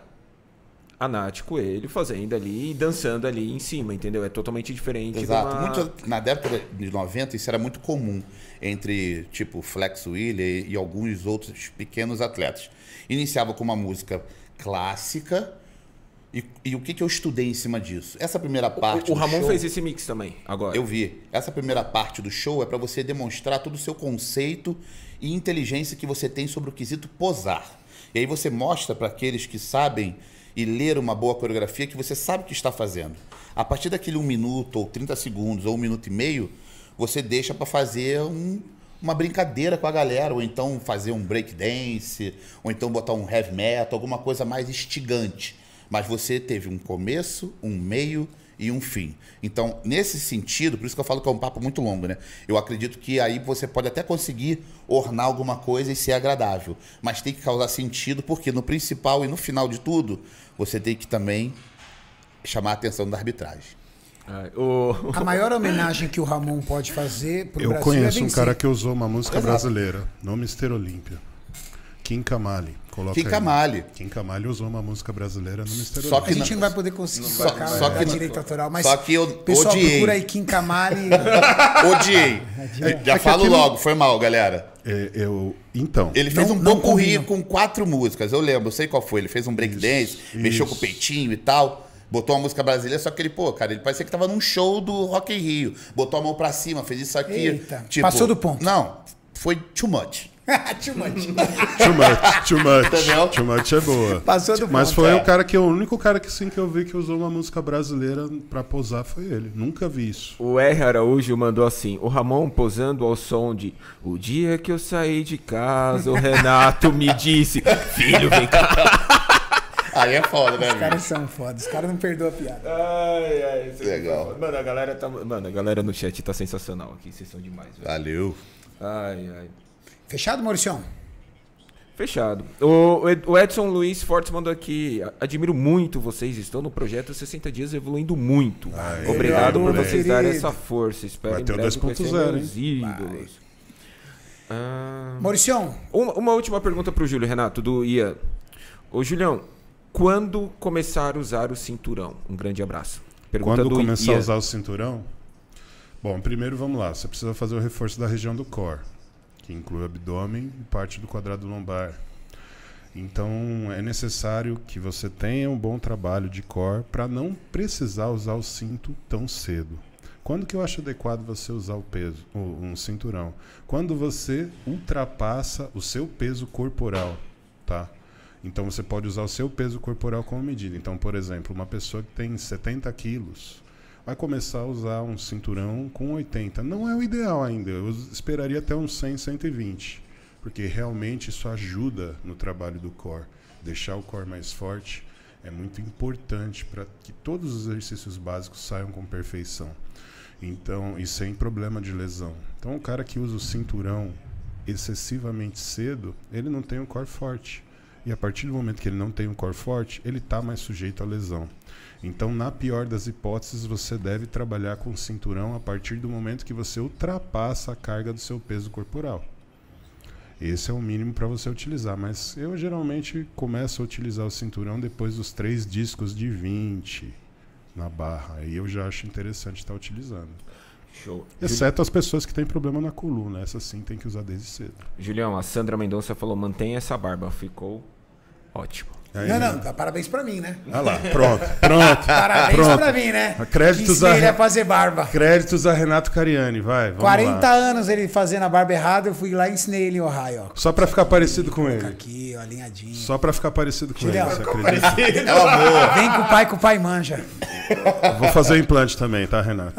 a Nath Coelho fazendo ali e dançando ali em cima, entendeu? É totalmente diferente. Exato. de uma- Muito, na década de noventa, isso era muito comum entre, tipo, Flex Wheeler e alguns outros pequenos atletas. Iniciava com uma música clássica e, e o que, que eu estudei em cima disso? Essa primeira parte O, o do Ramon show, fez esse mix também, agora. eu vi. Essa primeira parte do show é para você demonstrar todo o seu conceito e inteligência que você tem sobre o quesito posar. E aí você mostra para aqueles que sabem e ler uma boa coreografia que você sabe o que está fazendo. A partir daquele um minuto, ou trinta segundos, ou um minuto e meio, você deixa para fazer um, uma brincadeira com a galera, ou então fazer um break dance, ou então botar um heavy metal, alguma coisa mais instigante. Mas você teve um começo, um meio e um fim. Então, nesse sentido, por isso que eu falo que é um papo muito longo, né? Eu acredito que aí você pode até conseguir ornar alguma coisa e ser agradável, mas tem que causar sentido, porque no principal e no final de tudo, você tem que também chamar a atenção da arbitragem. Ah, o... A maior homenagem que o Ramon pode fazer pro Eu Brasil conheço é um vencer. cara que usou uma música Exato. brasileira no mister Olímpia. Kim Kamali. Coloca Kim aí. Kamali. Kim Kamali usou uma música brasileira no mister Só A Olímpia. que gente não- não vai poder conseguir Só- colocar só da que- direita autoral, mas só que eu pessoal, odiei. procura aí Kim Kamali. Odiei. Já É que falo aquilo- logo, foi mal, galera. É, eu, então, Ele fez Não- um não bom curry combina. com quatro músicas, eu lembro, eu sei qual foi. Ele fez um breakdance, mexeu com o isso. peitinho e tal. Botou uma música brasileira, só que ele, pô, cara, ele parecia que tava num show do Rock in Rio. Botou a mão pra cima, fez isso aqui. Eita, tipo, passou do ponto. Não, foi too much. Too much. too much, too much. Entendeu? Too much é boa. Passou do Mas ponto. foi é. o cara que o único cara que sim que eu vi que usou uma música brasileira pra posar foi ele. Nunca vi isso. O R. Araújo mandou assim: o Ramon posando ao som de O dia que eu saí de casa, o Renato me disse: filho, vem cá. Aí é foda, né, Os amigo? caras são foda, os caras não perdoam a piada. Ai, ai, isso é Legal. muito foda. Mano, a galera tá. Mano, a galera no chat tá sensacional aqui. Vocês são demais, velho. Valeu. Ai, ai. Fechado, Mauricião? Fechado. O, Ed- o Edson Luiz Fortes mandou aqui: admiro muito vocês, estão no projeto sessenta dias evoluindo muito. Obrigado por obrigado, vocês querido. darem essa força. Espero Vai em ter o breve dois ponto conhecer zero, meus ídolos. Ah, Mauricião, uma, uma última pergunta pro Júlio, Renato, do Ian. Ô, Julião, quando começar a usar o cinturão? Um grande abraço. Pergunta Quando do começar Ian. a usar o cinturão? Bom, primeiro vamos lá. Você precisa fazer o reforço da região do core, que inclui o abdômen e parte do quadrado lombar. Então é necessário que você tenha um bom trabalho de core para não precisar usar o cinto tão cedo. Quando que eu acho adequado você usar o peso, o- um cinturão? Quando você ultrapassa o seu peso corporal, tá? Então você pode usar o seu peso corporal como medida. Então, por exemplo, uma pessoa que tem setenta quilos vai começar a usar um cinturão com oitenta. Não é o ideal ainda. Eu esperaria até uns cem, cento e vinte. Porque realmente isso ajuda no trabalho do core. Deixar o core mais forte é muito importante para que todos os exercícios básicos saiam com perfeição. Então, e sem problema de lesão. Então, o cara que usa o cinturão excessivamente cedo, ele não tem um core forte. E a partir do momento que ele não tem um core forte, ele está mais sujeito à lesão. Então, na pior das hipóteses, você deve trabalhar com o cinturão a partir do momento que você ultrapassa a carga do seu peso corporal. Esse é o mínimo para você utilizar, mas eu geralmente começo a utilizar o cinturão depois dos três discos de vinte na barra. Aí eu já acho interessante estar utilizando. Show. Exceto as pessoas que têm problema na coluna, essa sim tem que usar desde cedo. Julião, a Sandra Mendonça falou: mantenha essa barba. Ficou ótimo. Aí, não, né? não, dá parabéns pra mim, né? Olha lá, pronto, pronto. Parabéns pronto. pra mim, né? Créditos que a- ensinei ele a fazer barba. Créditos a Renato Cariani, vai, vamos quarenta lá. anos ele fazendo a barba errada, eu fui lá e ensinei ele em Ohio, ó. Só pra ficar parecido com Coloca ele. aqui, ó, alinhadinho. Só pra ficar parecido com Julião, ele, você acredita? É o amor. Vem com o pai, que o pai manja. Vou fazer implante também, tá, Renato?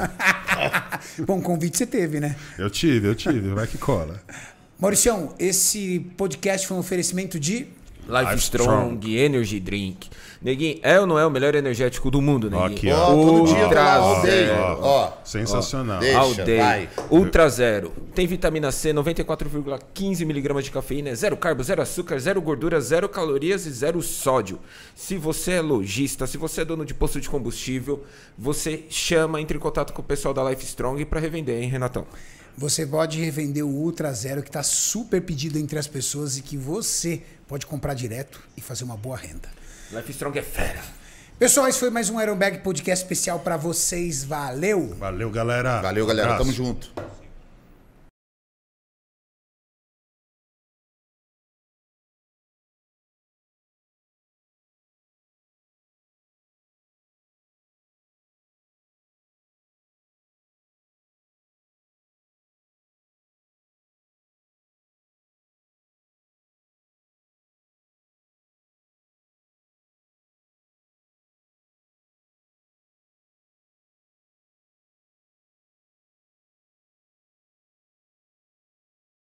Bom, convite você teve, né? Eu tive, eu tive, vai que cola. Mauricião, esse podcast foi um oferecimento de Life, Life Strong, Strong. Energy Drink. Neguinho, é ou não é o melhor energético do mundo, Neguinho? Aqui, Ó, todo dia eu tô lá, Ultra odeio. Zero. Ó, Sensacional. Deixa, Aldeia. vai. Ultra Zero. Tem vitamina C, noventa e quatro vírgula quinze miligramas de cafeína, zero carbo, zero açúcar, zero gordura, zero calorias e zero sódio. Se você é lojista, se você é dono de posto de combustível, você chama, entre em contato com o pessoal da Life Strong para revender, hein, Renatão? Você pode revender o Ultra Zero, que está super pedido entre as pessoas e que você pode comprar direto e fazer uma boa renda. Life Strong é fera. Pessoal, esse foi mais um Iron Bag Podcast especial para vocês. Valeu! Valeu, galera. Valeu, galera. Abraço. Tamo junto.